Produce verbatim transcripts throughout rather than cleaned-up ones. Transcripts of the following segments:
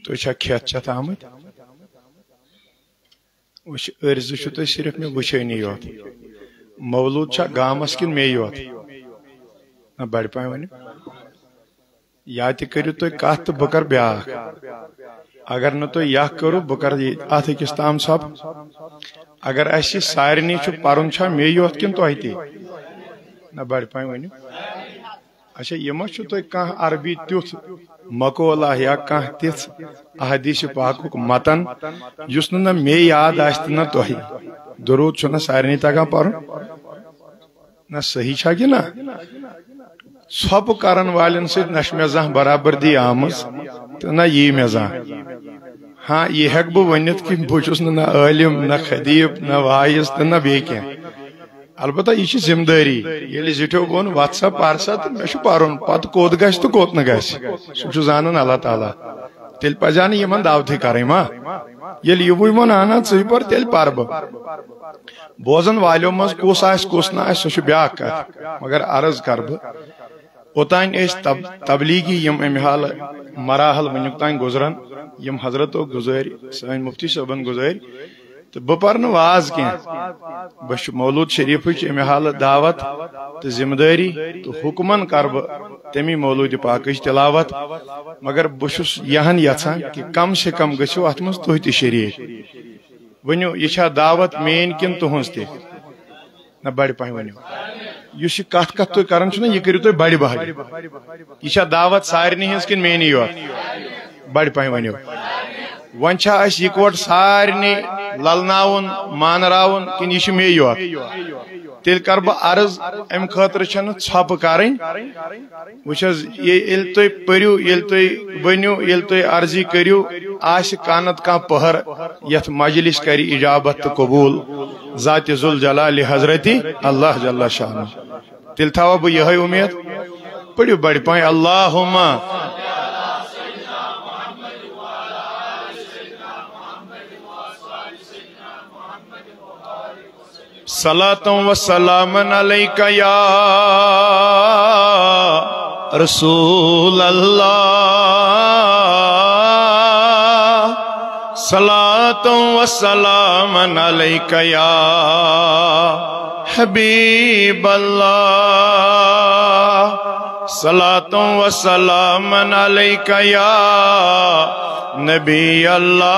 تو چھا کھیت چت آمت وش ارز چھو تو صرف میں وچھنی یوت مولود چھا گامس کن میں یوت نہ بڑ پائیں ونی یا تہ کرو تو کت تو بہ کر بیاکھ اگر نہ تو یہ کرو بہ کر ات أکس تام سب اگر اس سارنی چھ پرن چھا مے یوت کن تہ تہ نہ بڑ پائیں ونی اچھا یہ ما چھ تو کانٛہہ عربی تیُتھ مقولہ یا کانٛہہ تِژھ احادیث پاکُک متن یُس نہٕ نہ مے یاد آسہِ تہٕ نہ تۄہہِ درود چھُ نہ سارنٕے تگان پرُن نہ صحیح چھا کہ نہ ژھۄپہٕ کرن والٮ۪ن سۭتۍ نہ چھِ مےٚ زانٛہہ برابردی آمٕژ تہٕ نہ یی مےٚ زانٛہہ ہاں یہ ہیٚکہٕ بہٕ ؤنِتھ کہِ بہٕ چھُس نہٕ نہ عٲلِم نہ خدیٖب نہ وایِز تہٕ نہ بیٚیہِ کینٛہہ البتہ یہ چھ ذمہ داری ییٚلہِ زِٹھیو ووٚن وَتھ سا پر سا تہٕ مےٚ چھُ پرُن پتہٕ کوٚت گژھِ تہٕ کوٚت نہٕ گژھِ سُہ چھُ زانان اللہ تعالیٰ تیٚلہِ پزِ نہٕ یِمن دعوتٕے کرٕنۍ ما ییٚلہِ یِوٕے ووٚن اہن حظ ژٕے پر تیٚلہِ پر بہٕ بوزن والیو منٛز کُس آسہِ کُس نہٕ آسہِ سُہ چھُ بیٛاکھ کتھ مگر عرض کرٕ بہٕ اوٚتانۍ ٲسۍ تب تبلیٖغی یِم امہِ حالہٕ مراحل وٕنیُک تانۍ گُزران یِم حضرتو گُزٲرۍ سٲنۍ مفتی صٲبن گُزٲرۍ تو بہ پر نہ واز کی بہ مولود شریفچ امہ حالہ دعوت تو ذمہ داری تو حکمن کر بہ تمی مولود پاکچ تلاوت مگر بہس یہن یژھان کہ کم سے کم گژھو ات مز تھی تہ شریک ونیو یہ چھا دعوت مین کن تہذ تہ نہ بڑ پہ ونیو اس کت کت تھی کران چھو نا یہ کرو تھی بڑ بہر یہ چھا دعوت سارنی ہز کن مینی یوت بڑ پہ ونیو ون چھا اس یکوٹ سارنی للناون مانراون کن یہ مے یوت تیل کر بہ عرض ام خاطر چھن ژھۄپہٕ کرٕنۍ وچ حظ ییٚلہِ تُہۍ پٔرِو ییٚلہِ تُہۍ ؤنِو ییٚلہِ تُہۍ عرضی کٔرِو آسہِ کانت کانٛہہ پہر یتھ مجلس کرِ اجابت تہٕ قبول ذات ذوالجلال حضرتی اللہ جل شانہ تیل تھاوا بہ یہے امید پٔرِو بڑِ پایہِ اللہُمہ صلاة و سلام علیک یا رسول اللہ صلاة و سلام علیک یا حبیب اللہ صلاة و سلام علیک یا نبی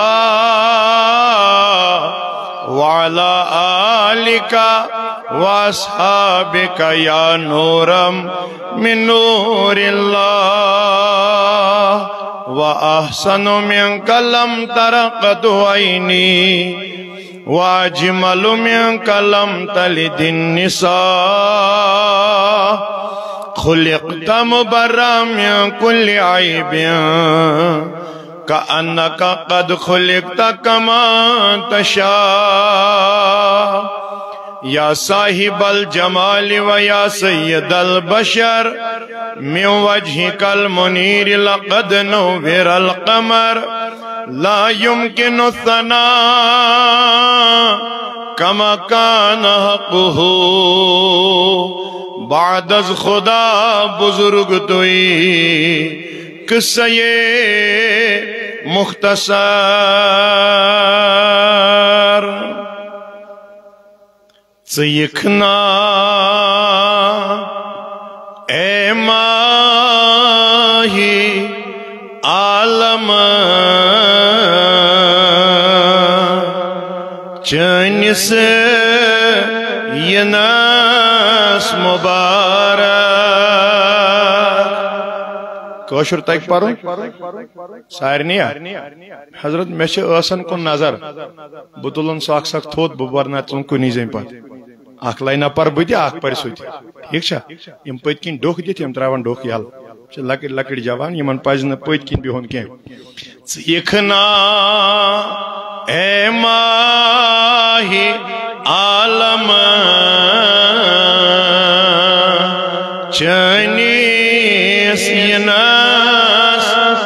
اللہ وعلى آلك وأصحابك يا نورا من نور الله وأحسن منك لم تر قط عيني وأجمل منك لم تلد النساء خلقت مبرأ من كل عيب كأنك قد خلقت كما تشاء يا صاحب الجمال ويا سيد البشر من وجهك المنير لقد نور القمر لا يمكن الثناء كما كان حقه بعد از خدا بزرگ توئی قصہ مختصر ژیکھنا اے ماہی عالم چانس ینس مبارک کوشر تک پرو سارنی حضرت میں ٲسن کن نظر بہ تلن سہ اکھ سکھ تھوت بہ برنا ژن کنی زین پت اکھ لائنا پر بہ تہ اکھ پر سہ تہ ٹھیک چھا یم پت کن ڈوکھ دتھ یم تراون ڈوکھ یل لکٹ لکٹ جوان یمن پز نہ پت کن بہن کی ژیکھنا اے ماہی عالم چانس ینس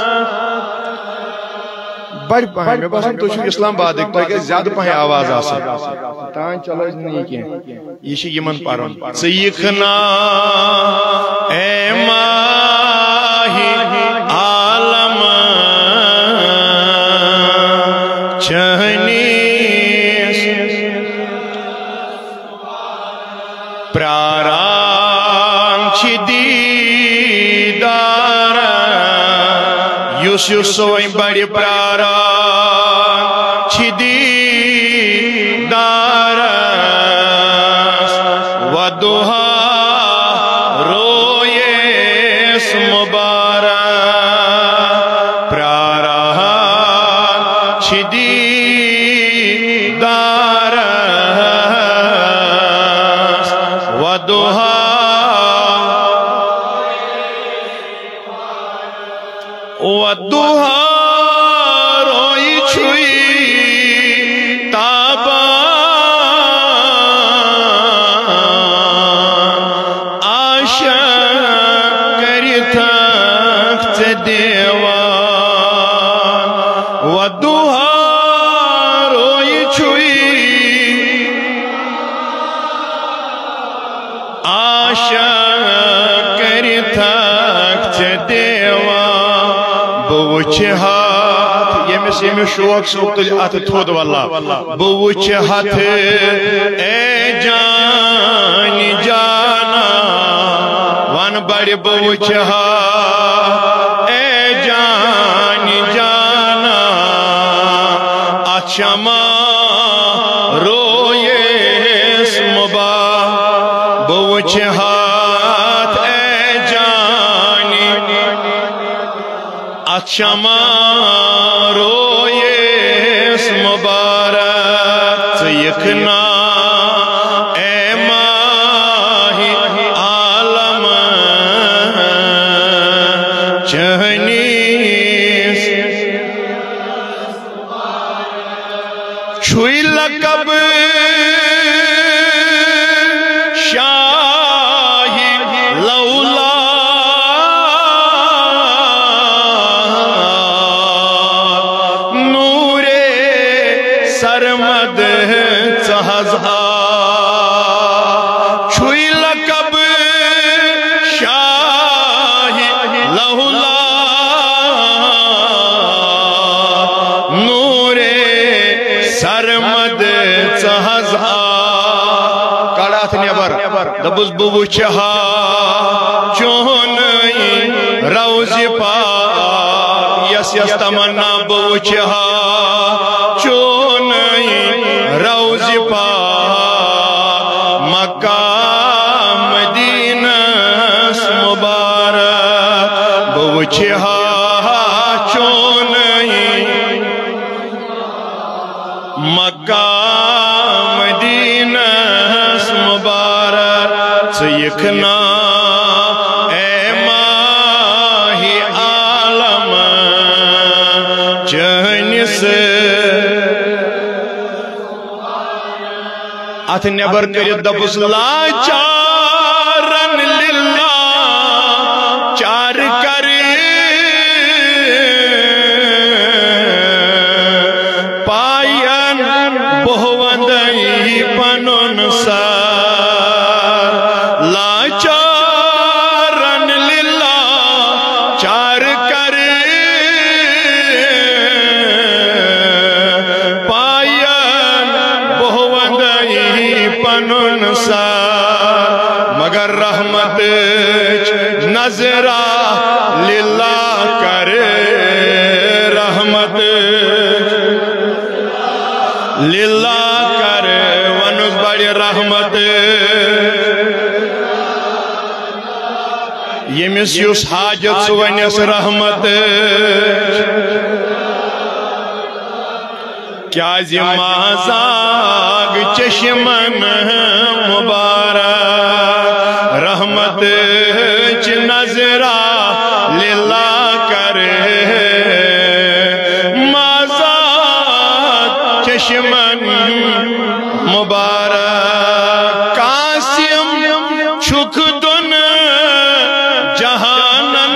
بڑ پہن میں باسان تو اسلام آباد ایک تو زیادہ پہن آواز آسا تان چلو نہیں کی یہ یمن پرن ژیکھنا اے ماہی عالم یس یس سوئی بڑی پراران چھ دیدارس ودوہا رویس مبارک پراران چھ دیدارس ودوہا ودوہا روئی چھوئی تابان آشا کری تھک تے دیوان ودوہا روئی چھوئی آشا کری تھک تے دیوان بوچھ ہاتھ یمس یمس شوق سوک تل ات تھود واللہ بوچھ ہاتھ اے جانی جانا وان بڑی بوچھ ہاتھ اے جانی جانا اچھما رویس مبا بوچھ ہاتھ اے جانی اچھما رویس مبارک سیکھنا اے ماہی عالم چہنیس چھوئی لقب شاہی لولا سرمد چہزہا چھوئی لقب شاہی لولا نور سرمد چہزہا کڑات نیبر دبس بوچھا چونئی روزی پا یس یس تمنا بوچھا چونئی روزی پا مکہ مدینہ مبارک بوچھا چونئی مکہ مدینہ مبارک سیکھنا اے ماہی عالم چہنس ات نیبر کرت دبس لاچارن للہ چار کر پائین بہوندئی پنن سار لاچارن للہ چار کر پائین بہوندئی پنن سار مگر رحمت نظرہ للہ کرے رحمت للہ کرے ونس بڑی رحمت یمس یس حاجت سونس رحمت کیا مازاگ چشمن مبارک رحمت چ نظرہ للہ کرے مازاگ چشمن مبارک قاسم چھک دن جہانن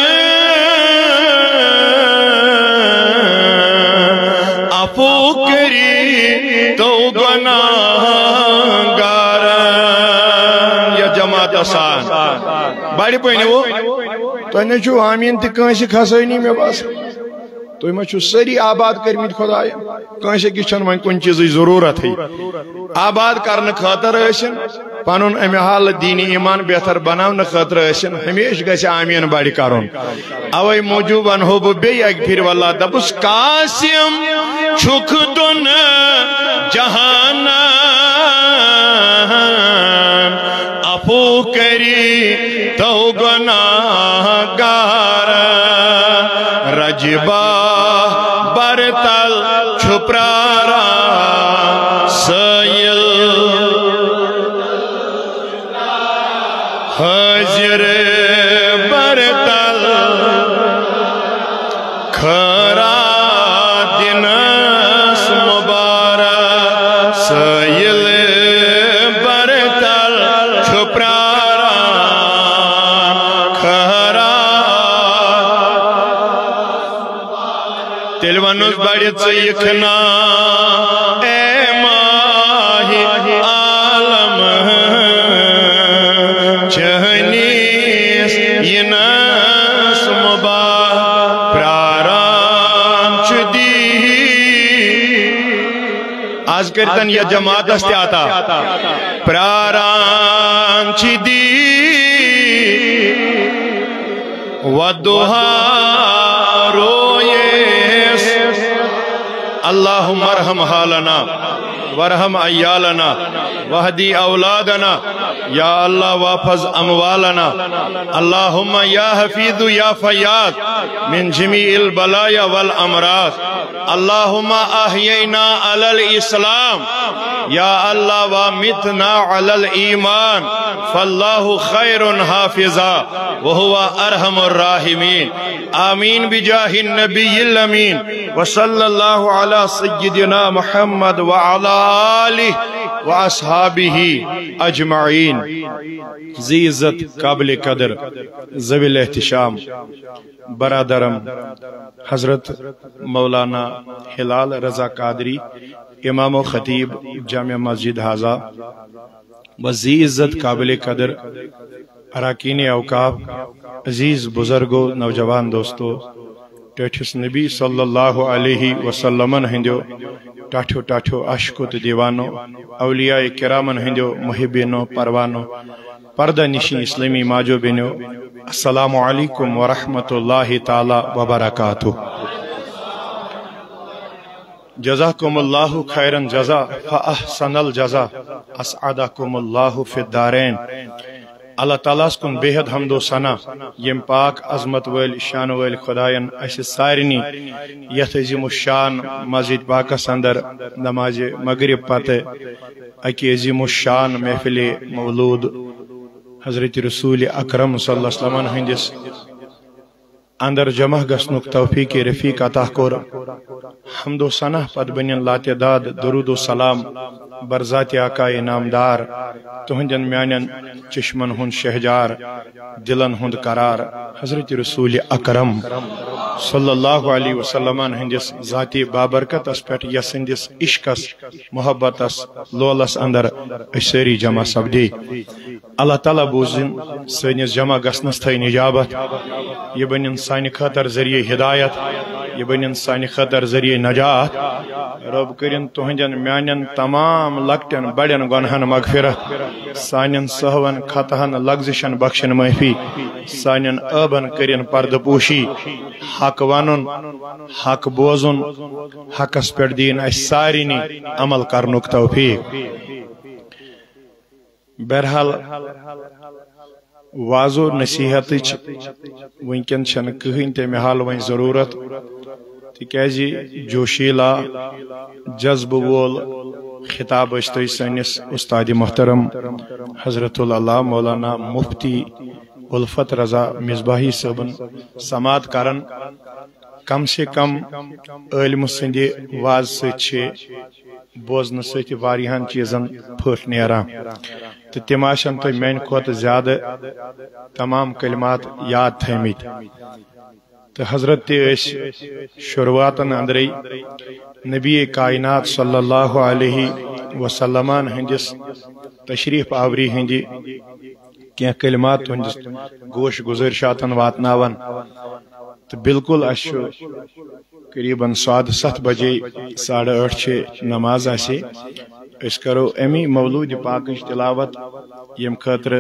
افو کری تو گناہ گارن یا جماعت آسان بڑی پہنے وہ تو انہیں چھو آمین تی کانسی کھاسائی میں باس تو میں چھو سری آباد کرمید خدای کانسی کی چھن من کن چیزی ضرورت ہے آباد کرنے خاطر ایسن پنن امہ حال دینی ایمان بہتر بناون خاطر ٲسِن ہمیشہ گژھِ آمیٖن بڑِ کرُن اوے موجوب ونہو بہٕ بیٚیہِ اکہِ پھِرِ واللہ دپُس قاسم چھُکھ دۄن جہانن اپو کری تو گناہ گار رجبا برتل چھپرارا سیل حضر برتل کھرا دنس مبارک سیل برتل چھپرارا کھرا تیل ونوز بڑی ژیکھنا اے ماہی عالم چہنیس ینس مبارک پراران چدی آج کرتن یہ جماعت استے آتا پراران چدی ودوہا رویس اللہم ارحم حالنا ورحم ایالنا وحدی اولادنا یا اللہ واپس اموالنا اللہم یا حفیظ یا فیاض من جمیع البلایا والامراض اللہم احیینا علی الاسلام یا اللہ وامتنا علی الایمان فاللہ خیر حافظا وہو ارحم الراحمین آمین بجاہ النبی الامین وصلی اللہ علی سیدنا محمد وعلی آلہ واصحابہ اجمعین ذی عزت قابل قدر ذوی الاحتشام برادرم حضرت مولانا ہلال رضا قادری امام و خطیب جامع مسجد حاضہ و ذی عزت قابل قدر اراکین اوقاف عزیز بزرگو نوجوان دوستو ٹیٹھس نبی صلی اللہ علیہ وسلم ہندیو ٹاٹھو ٹاٹھو عشقو تو دیوانو اولیاء کرامن ہندیو محبینو پروانو پردہ نشین اسلامی ماجو بینو السلام علیکم ورحمت اللہ تعالی وبرکاتہ جزاکم اللہ خیرن جزا فاحسن الجزا اسعدکم اللہ فی الدارین اللہ تعالیٰ کن بے حد حمد و ثنا یم پاک عظمت ویل شان ویل خدایان اس سارنی یت عظیم الشان مسجد پاکس اندر نماز مغرب پتہ اکی عظیم الشان محفل مولود حضرت رسول اکرم صلی اللہ علیہ وسلم ہندس اندر جمع گسنک توفیق رفیق عطا کور حمد و ثنا پت بنین لاتعداد درود و سلام برذات آقا نامدار تہندین میانین چشمن ہند شہجار دلن ہند قرار حضرت رسول اکرم صلی اللہ علیہ وسلم ہندس ذاتی بابرکت اس پہ یس ہندس عشقس محبتس لولس اندر سری جمع سپدی اللہ تعالیٰ بوزن سنس جمع گسنس تھین اجابت یہ بنن سانہ خاطر ذریعہ ہدایت یہ بنن سانہ خاطر ذریعہ نجات رب کرن تہندین میانین تمام لکٹن بڑین گنہن مغفرت سانین سہون خطہن لغزشن بخشن معافی سانین ابن کرن پرد پوشی حق ونن حق بوزن حقس پہ دین اس سارنی عمل کرنک توفیق بہرحال واضو نصیحت ونکن چھن کہین تمہ حال ون ضرورت تکیازِ جوشیلا جذب وول خطاب اشتوی سنس استاد محترم حضرت اللہ مولانا مفتی الفت رضا مصباحی صاحبن سماعت کرن کم سے کم علم سندی واز سے بوزن ست واریہن چیزن پھٹ نیران تو تم آشن تو میان کھوت زیادہ تمام کلمات یاد تھمت تو حضرت تیس شروعاتن اندری نبی کائنات صلی اللہ علیہ وسلم ہندس تشریف آوری ہندی کی کلمات ہندس گوش گزرشاتن واتناون تو بالکل اشو قریباً ساد ست بجے ساڑھے ٹھ چھ نماز آسے اس کرو امی مولود پاکش تلاوت یم خاطر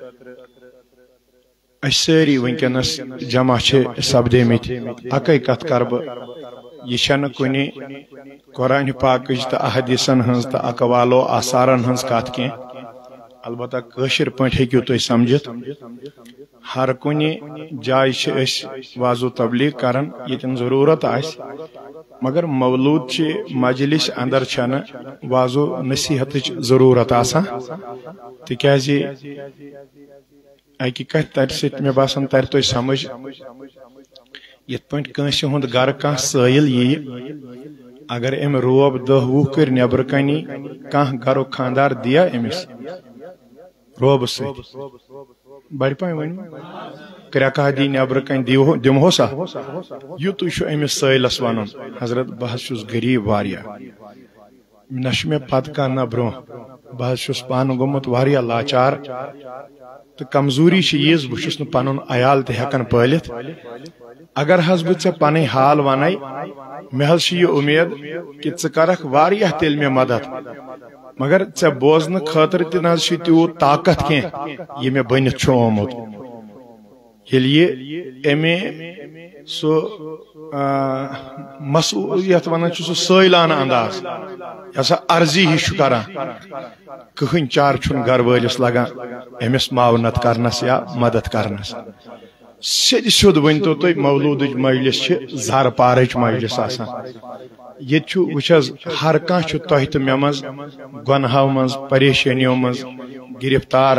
اس ساری ونکنس جمع سپدے مت اکے کت کر بہ یہ چھنہ کنی قرآن پاکش تو احادیثن ہنز تو اقوالو آثارن ہنز کت کی البتہ کشر پٲٹھۍ ہیٚکِو تُہۍ سمجھت ہر کنہ جائے واضو تبلیغ کران یتن ضرورت آس مگر مولود چہ مجلس اندر چھنہ واضو نصیحت ضرورت آسان تکیاز اکہ کتھ تر ست مے باسان تر تہ سمجھ یت پٲٹھۍ کٲنٛسہِ ہُنٛد گرٕ کانٛہہ سٲیل یی اگر ام روب دہ وُہ کر نبر کنی کانٛہہ گرُک خاندار دیا امس روب ست بڑ پائیں ون کرکہ دی نبر کن دمہو سا یوت امس سٲلس ون حضرت بہ غریب واریاہ نش مے پتہ کانٛہہ نہ برو بہ پانہ گومت واریاہ لاچار تو کمزوری یہ بہس نا پن عیال تہ ہیکان پالت اگر حض بہ ژے پن حال ون مے حض یہ امید کہ ژٕ کرکھ واریاہ تیل مے مدد مگر ژے بوزن خاطر تہ نہ تیوت طاقت کی یہ مے بنت چھ آمت یل یہ امے سو مسئولیت ونان سہ سٲلانہ انداز یہ سا عرضی ہش کران کہن چار چھن گھر وٲلس لگان امس معاونت کرنس یا مدد کرنس سیٚد سیٚود ؤنتو تُہۍ مولوٗدٕچ مجلس چھ زار پارٕچ مجلس آسان ییٚتہِ چھُ وٕچھ حظ ہر کانٛہہ چھُ تۄہہِ تہٕ مےٚ منٛز گۄنہو منٛز پریشٲنیو منٛز گرفتار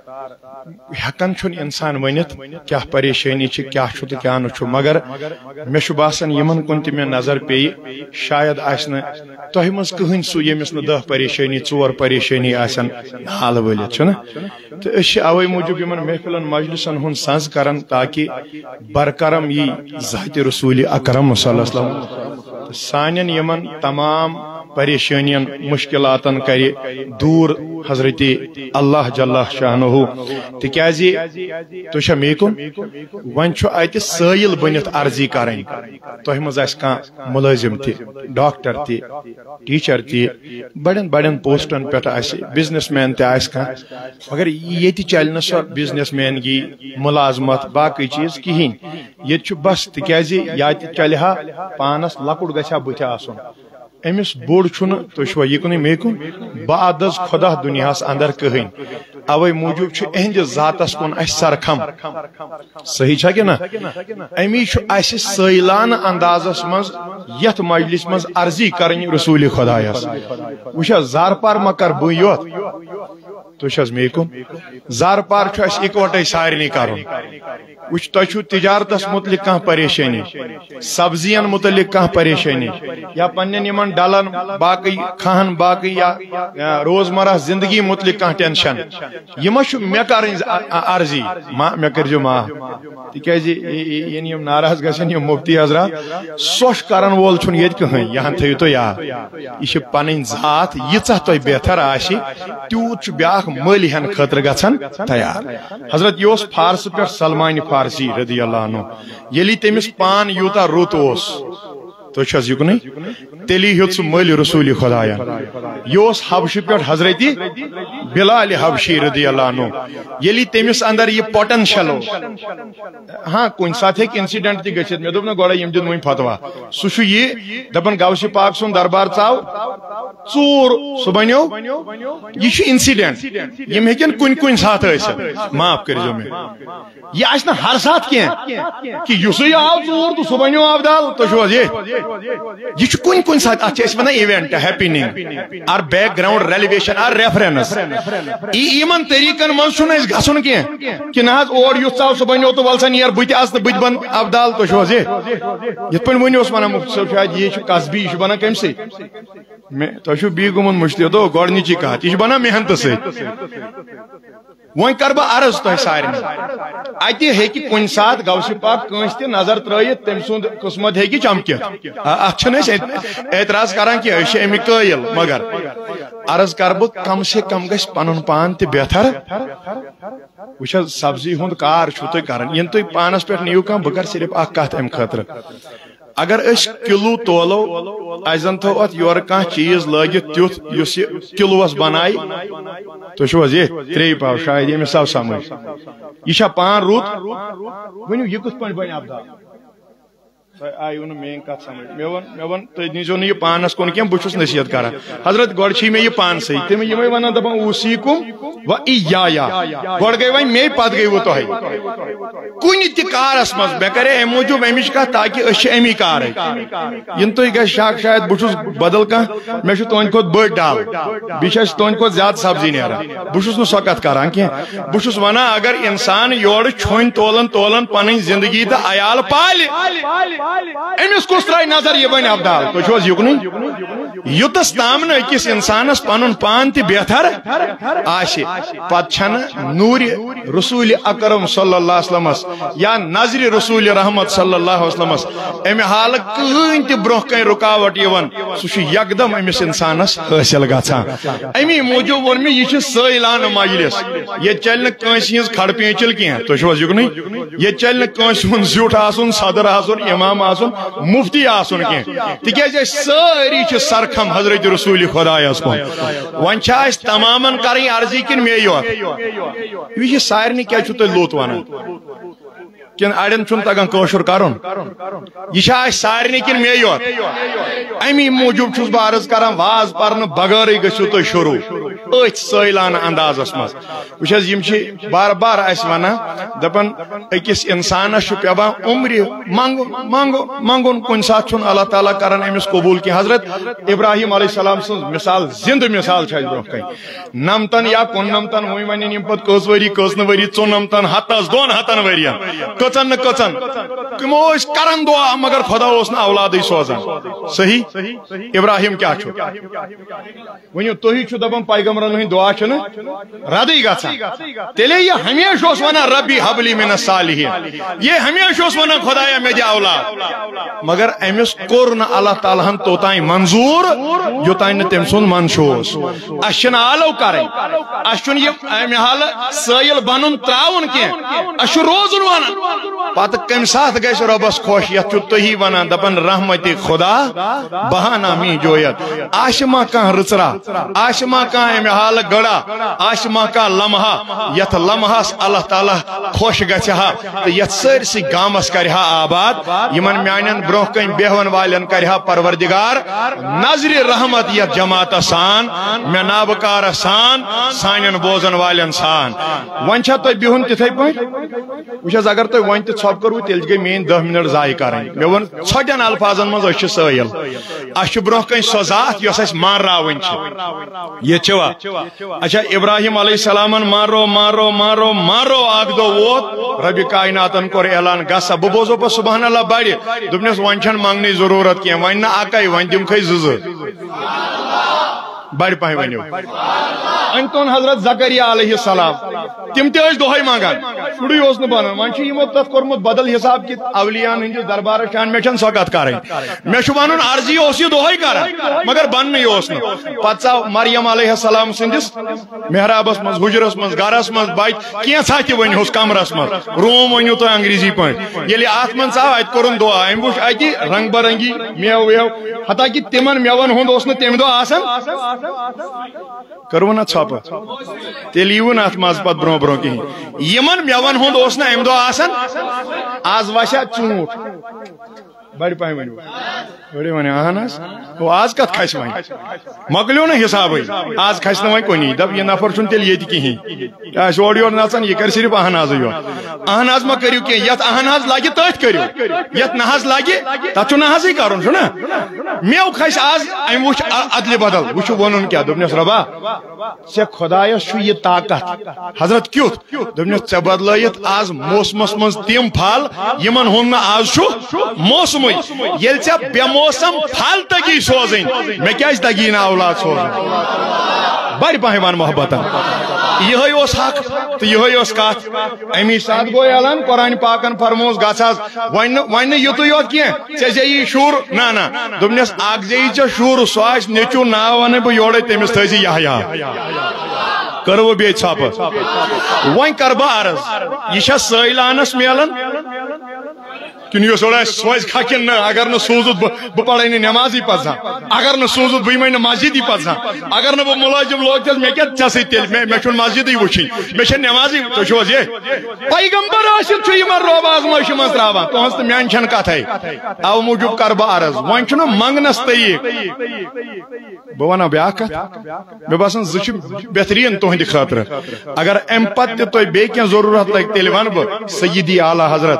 ہیکان چھُنہٕ انسان ؤنِتھ کیٛاہ پریشٲنی چھِ کیٛاہ چھُ تہٕ کیٛاہ نہٕ چھُ مگر مےٚ چھُ باسان یِمن کُن تہِ مےٚ نظر پیٚیہِ شاید آسہِ نہٕ تۄہہِ منٛز کٕہٕنۍ سُہ ییٚمِس نہٕ دہ پریشٲنی ژور پریشٲنی آسن نال ؤلِتھ چھُنہ تہٕ أسۍ چھِ اوے موٗجوٗب یِمن محفلن مجلسن ہُنٛد سنٛز کران تاکہِ برکرم یی ذاتِ رسوٗلِ اکرم صلی اللہ علیہ وسلم سانٮ۪ن یِمن تمام پریشانین مشکلاتن کرِ دور حضرت اللہ جل شانہ تکیاز تُہۍ چھا مے کُن وۄنۍ چھُ اتہِ سٲیل بٔنِتھ عرضی کرٕنۍ تۄہہِ منٛز آسہِ کانٛہہ مُلٲزِم تہِ ڈاکٹر تہِ ٹیٖچر تہِ بڑٮ۪ن بڑٮ۪ن پوسٹن پٮ۪ٹھ آسہِ بزنس مین تہِ آسہِ کانٛہہ مگر ییٚتہِ چلہِ نہٕ سۄ بزنس مین گی مُلازمت باقٕے چیٖز کِہیٖنۍ ییٚتہِ چھُ بس تِکیازِ یا تہِ چلہِ ہا پانس لۄکُٹ گژھِ ہا بٕتھِ آسُن امس بوڑ چھُنہٕ تُہۍ چھُوا یہِ کُنُے مے کُن بعدز خدا دُنیاہس اندر کٕہٕنۍ اوے موٗجوٗب چھُ اہندِس ذاتس کُن اسہِ سرخم صحیح چھا کِنہٕ امی چھُ اسہِ سٲیلانہٕ اندازس منٛز یتھ مجلس منٛز عرضی کرٕنۍ رسوٗلِ خۄدایس وٕچھ حظ زار پار ما کر بہٕ یوت تُہۍ چھِ حظ مے کُن زار پار چھُ اسہِ اِکوٹے سارنٕے کرُن وٕچھ تۄہہِ چھُو تجارتس متعلق کانٛہہ پریشٲنی سبزین متعلق کانٛہہ پریشٲنی یا پننٮ۪ن یِمن ڈلن باقٕے کھہن باقٕے یا روزمرہ زندگی متعلق کانٛہہ ٹینشن یہ ما چھُ مےٚ کرٕنۍ عرضی ما مےٚ کٔرۍزیو معاف تِکیازِ یعنی یِم ناراض گژھن یِم مفتی حضرات سۄش کرن وول چھُنہٕ ییٚتہِ کٕہٕنۍ یہِ ہن تھٲیِو تُہۍ یاد یہِ چھِ پنٕنۍ ذات ییٖژاہ تۄہہِ بہتر آسہِ تیوٗت چھُ بیٛاکھ مٔلۍ ہٮ۪نہٕ خٲطرٕ گژھان تیار حضرت یہِ اوس فارسہٕ پٮ۪ٹھ سلمان فارسی رضی اللہ عنہ ییٚلہِ تٔمِس پان یوٗتاہ رُت اوس تُہۍ چھِ حظ یُکنُے تیٚلی ہیوٚت سُہ مٔلۍ رسوٗلِ خۄداین یہِ اوس حبشہٕ پٮ۪ٹھ حضرت بلال حبشی رضی اللہ عنہ ییٚلہِ تٔمِس اندر یہِ پوٹینشل اوس ہاں کُنہِ ساتہٕ ہیٚکہِ انسیڈنٹ تہِ گٔژھِتھ مےٚ دوٚپ نہ گۄڈے یِم دِن وۄنۍ فتوا سُہ چھُ یہِ دپان غوثِ پاک سُنٛد دربار ژاو ژوٗر سُہ بنیو یہِ چھُ انسیڈنٹ یِم ہیٚکن کُنہِ کُنہِ ساتہٕ ٲسِتھ معاف کٔرۍزیو مےٚ یہِ آسہِ نہٕ ہر ساتہٕ کینٛہہ کہ یُسُے آو ژوٗر تہٕ سُہ بنیو آبدال تُہۍ چھِو حظ یہِ یہ چھُ کُنہِ کُنہِ ساتہٕ اتھ چھِ أسۍ ونان ایونٹ ہیپننگ آر بیک گراؤنڈ ریلیویشن آر ریفرنس یِمن طریقن منٛز چھُنہٕ اَسہِ گژھُن کینٛہہ کہ نہ حظ اور یُس ژاو سُہ بنیو تہٕ وَل سا نیر بہٕ تہِ آسہٕ نہٕ بہٕ تہِ بنہٕ ابدال تُہۍ چھِو حظ یہِ یِتھ پٲٹھۍ ؤنِو اوس ونان مفتی صٲب شاید یہِ چھُ قصبی یہِ چھُ بنان کمہِ سۭتۍ مےٚ تۄہہِ چھُو بیٚیہِ گوٚمُت مٔشتٕے دوٚپ گۄڈنِچی کتھ یہِ چھُ بنان محنتہٕ سۭتۍ وۄنۍ کر بہٕ عرض تۄہہِ سارنٕے اتہِ ہیٚکہِ کُنہِ ساتہٕ غوثِ پاک کٲنٛسہِ تہِ نظر ترٲیِتھ تٔمۍ سُنٛد قٕسمت ہیٚکہِ چمکِتھ اتھ چھِنہٕ أسۍ اعتراض کران کینٛہہ أسۍ چھِ اَمِکۍ قٲیل مگر عرض کر بہٕ کم سے کم گژھِ پنُن پان تہِ بہتر وٕچھ حظ سبزی ہُنٛد کار چھُو تُہۍ کران یِنہٕ تُہۍ پانس پٮ۪ٹھ نِیِو کانٛہہ بہٕ کرٕ صرف اکھ کتھ امہِ خٲطرٕ اگر اس کلو تولو ازن تھو ات یور کان چیز لگت تیت یس کلوس بنائی تو چھو یہ تری پاو شاید یہ مثال سمجھ یہ پان روت ونیو یہ کت پن بن ابدال آئیو نا مین کت سمجھ میں ون میں ون تو نیزو نہیں پانس کون کیم بچوس نصیحت کرا حضرت گوڑ چھی میں یہ پان سی تم یہ میں ونان دبا اوسیکم و ایایا گوڑ گئی وائن میں پات گئی وہ تو ہے کوئی تی کار اسمز بے کرے اے موجود امیش کا تاکہ اچھے امی کار ہے ین تو ایک شاک شاید بچوس بدل کا میں شو تون کود برد ڈال بیشش تون کود زیاد سبزی نہیں رہا بچوس نو سوکت کاران کی بچوس ونا اگر انسان یوڑ چھوین تولن تولن پانی زندگی تا عیال پالی امس کس ترائی نظر یہ بن ابدال تو چھوز یکنی یوتس تامن اکس انسانس پنن پان تی بہتر آشی پت چھن نور رسول اکرم صلی اللہ علیہ وسلم یا نظر رسول رحمت صلی اللہ علیہ وسلم امی حال کہیں تی برہ کئی رکاوٹ یون سوشی یکدم امس انسانس حاصل گا امی موجود ون میں یہ سیلان مجلس یہ چلن کنسی ہز کھڑ پیچل کی ہیں تو چھوز یکنی یہ چلن کنسی ہن زیوٹ آسن صدر آسن امام آسن مفتی آسن کی تکیازِ ساری چھ سرکھم حضرت رسول خدا اس کو ون چھاس تمامن کریں عرضی کن میں یوت یہ سارنی کیا چھو تو لوت وانا کن اڑین چھن تگان کوشر کرن یہ چھاس سارنی کن میں یوت امی موجود چھس بہ عرض کران واز پرن بغیر گژھو تو شروع ات سیلان انداز مز وچھس یم چھ بار بار اس ونان دپن اکس انسانس چھ پیوان عمر مانگو مانگو مانگون کن سات چھن اللہ تعالیٰ کران امس قبول کی حضرت ابراہیم علیہ السلام سن مثال زند مثال چھ برہ کن نمتن یا کن نمتن وی ون یم پت کس وری کس نوری ژو نمتن ہتس دون ہتن ورین کچن نہ کچن تمو اس کرن دعا مگر خدا اس نہ اولاد سوزان صحیح ابراہیم کیا چھو ونیو توہی چھو دپن پیغمبرن ہند دعا چھن ردی گژھان تیلے یہ ہمیشہ اس ونا ربی حبلی من الصالحین یہ ہمیشہ اس ونا خدایا مے دے اولاد مگر امس کور نہ اللہ تعالی ہن توتائی منظور یوتائی نہ تم سن منشوس اشن آلو کریں اشن یہ امی حال سائل بنن تراون کی اش روزن ونان پتہ کم ساتھ گیس ربس خوش یت چھ تہی ونان دپن رحمت خدا بہانہ می جویت آشما کان رچرا آشما کان امی حال گڑا آشما کان لمحہ یت لمحس اللہ تعالی خوش گھا تو یت سرسی گامس کرہا آباد یمن میانن برہ کن بیہون والن کرہا پروردگار نظر رحمت یت جماعت سان مے نابکار سان سانن بوزن والن سان ون چھا تو بہن تتھے پہ وچھس اگر تو ون تہ ژھپ کرو تیل گئی مین دہ منٹ ضائع کریں مے ون ژھٹن الفاظن مز اچھ سائل اچھ برہ کن سو ذات یس اس مان راون چھ یہ چھوا اچھا ابراہیم علیہ السلام مارو مارو مارو مارو اگ دو ووت رب کائناتن کور اعلان گسا بہ بوزو پہ سبحان اللہ بڑ دپنس ون چھن مانگنی ضرورت کی ون نہ اکائی ون دم کھے زز بڑ پہ ونیو انتون حضرت زکریا علیہ السلام تم تہ دہے مانگان شڑی اس بنان ون یمو تر کورمت بدل حساب کی اولیاء ہندس دربار شان مے چھن سوگت کریں مے چھ ونن عرضی اس یہ دہے کران مگر بن اس پتہ مریم علیہ السلام سندس محرابس مز حجرس مز گرس مز بچ کینسا تہ ونہوس کمرس مز روم ونیو تو انگریزی پہ یلی ات من ژاو ات کورن دعا ام وچ اتہ رنگ برنگی میو ویو حتا کہ تمن میون ہند اس تمہ دہ آسان کرو نا ژھپ تیل یو نا ات مز پت برو برو کہیں یمن میون ہند اس نا ام دہ آسان آز واشا ژوٗنٛٹھ بڑ پہ ونو بڑے ون اہن وہ آز کت کھس ون مکلیو نا حساب آز کھس نا ون کنی دپ یہ نفر چھ تیل یہ کہیں اور یور نژان یہ کر صرف اہن آز یوت اہن آز ما کرو کی یت اہن آز لگہ تت کرو یت نہ لگہ تت چھ نہ کرن چھنا میو کھس آز ام وچ عدل بدل وچ ونن کیا دپنس ربا سے خدایس چھ یہ طاقت حضرت کیت دپنس ژے بدلایت آز موسمس مز تم پھل یمن ہن نہ آز چھ موسم یل ژے بے موسم پھل تگی سوزن مے کیاز تگی نا اولاد سوزن بڑ پہ ون محبت یہ حق تو یہ کت امی سات گو اعلان قرآن پاکن فرموس گھس ون یت یوت کی ژے زی شور نا نا دپنس اک زی ژے شور سو آس نیچو نا ون بہ یورے تمس تھزی یحییٰ کرو بی ژھپ ون کر بہ عرض یہ سیلانس ملان کن یہ سوڑا سوز کھاکن اگر نہ سوزت بہ پڑھے نمازی پزا اگر نہ سوزت بہ میں مسجدی پزا اگر نہ بہ ملازم لوگ تیل میں کیا چھ سۭتۍ تیل میں چھُنہٕ مسجدی وٕچھِنۍ مےٚ چھےٚ نمازی تُہۍ چھِو حظ یہِ پیغمبر ٲسِتھ چھُ یِمن روب آزمٲیشہِ منٛز ترٛاوان تُہنٛز تہٕ میٛانہِ چھنہٕ کتھے او موٗجوٗب کرٕ بہٕ عرض وۄنۍ چھُنہ منگنس طریٖق بہٕ ونہا بیٛاکھ کتھ مےٚ باسان زٕ چھِ بہتریٖن تُہنٛدِ خٲطرٕ اگر امہِ پتہٕ تہِ تۄہہِ بیٚیہِ کینٛہہ ضروٗرت لگہِ تیٚلہِ ونہٕ بہٕ سیدی اعلیٰ حضرت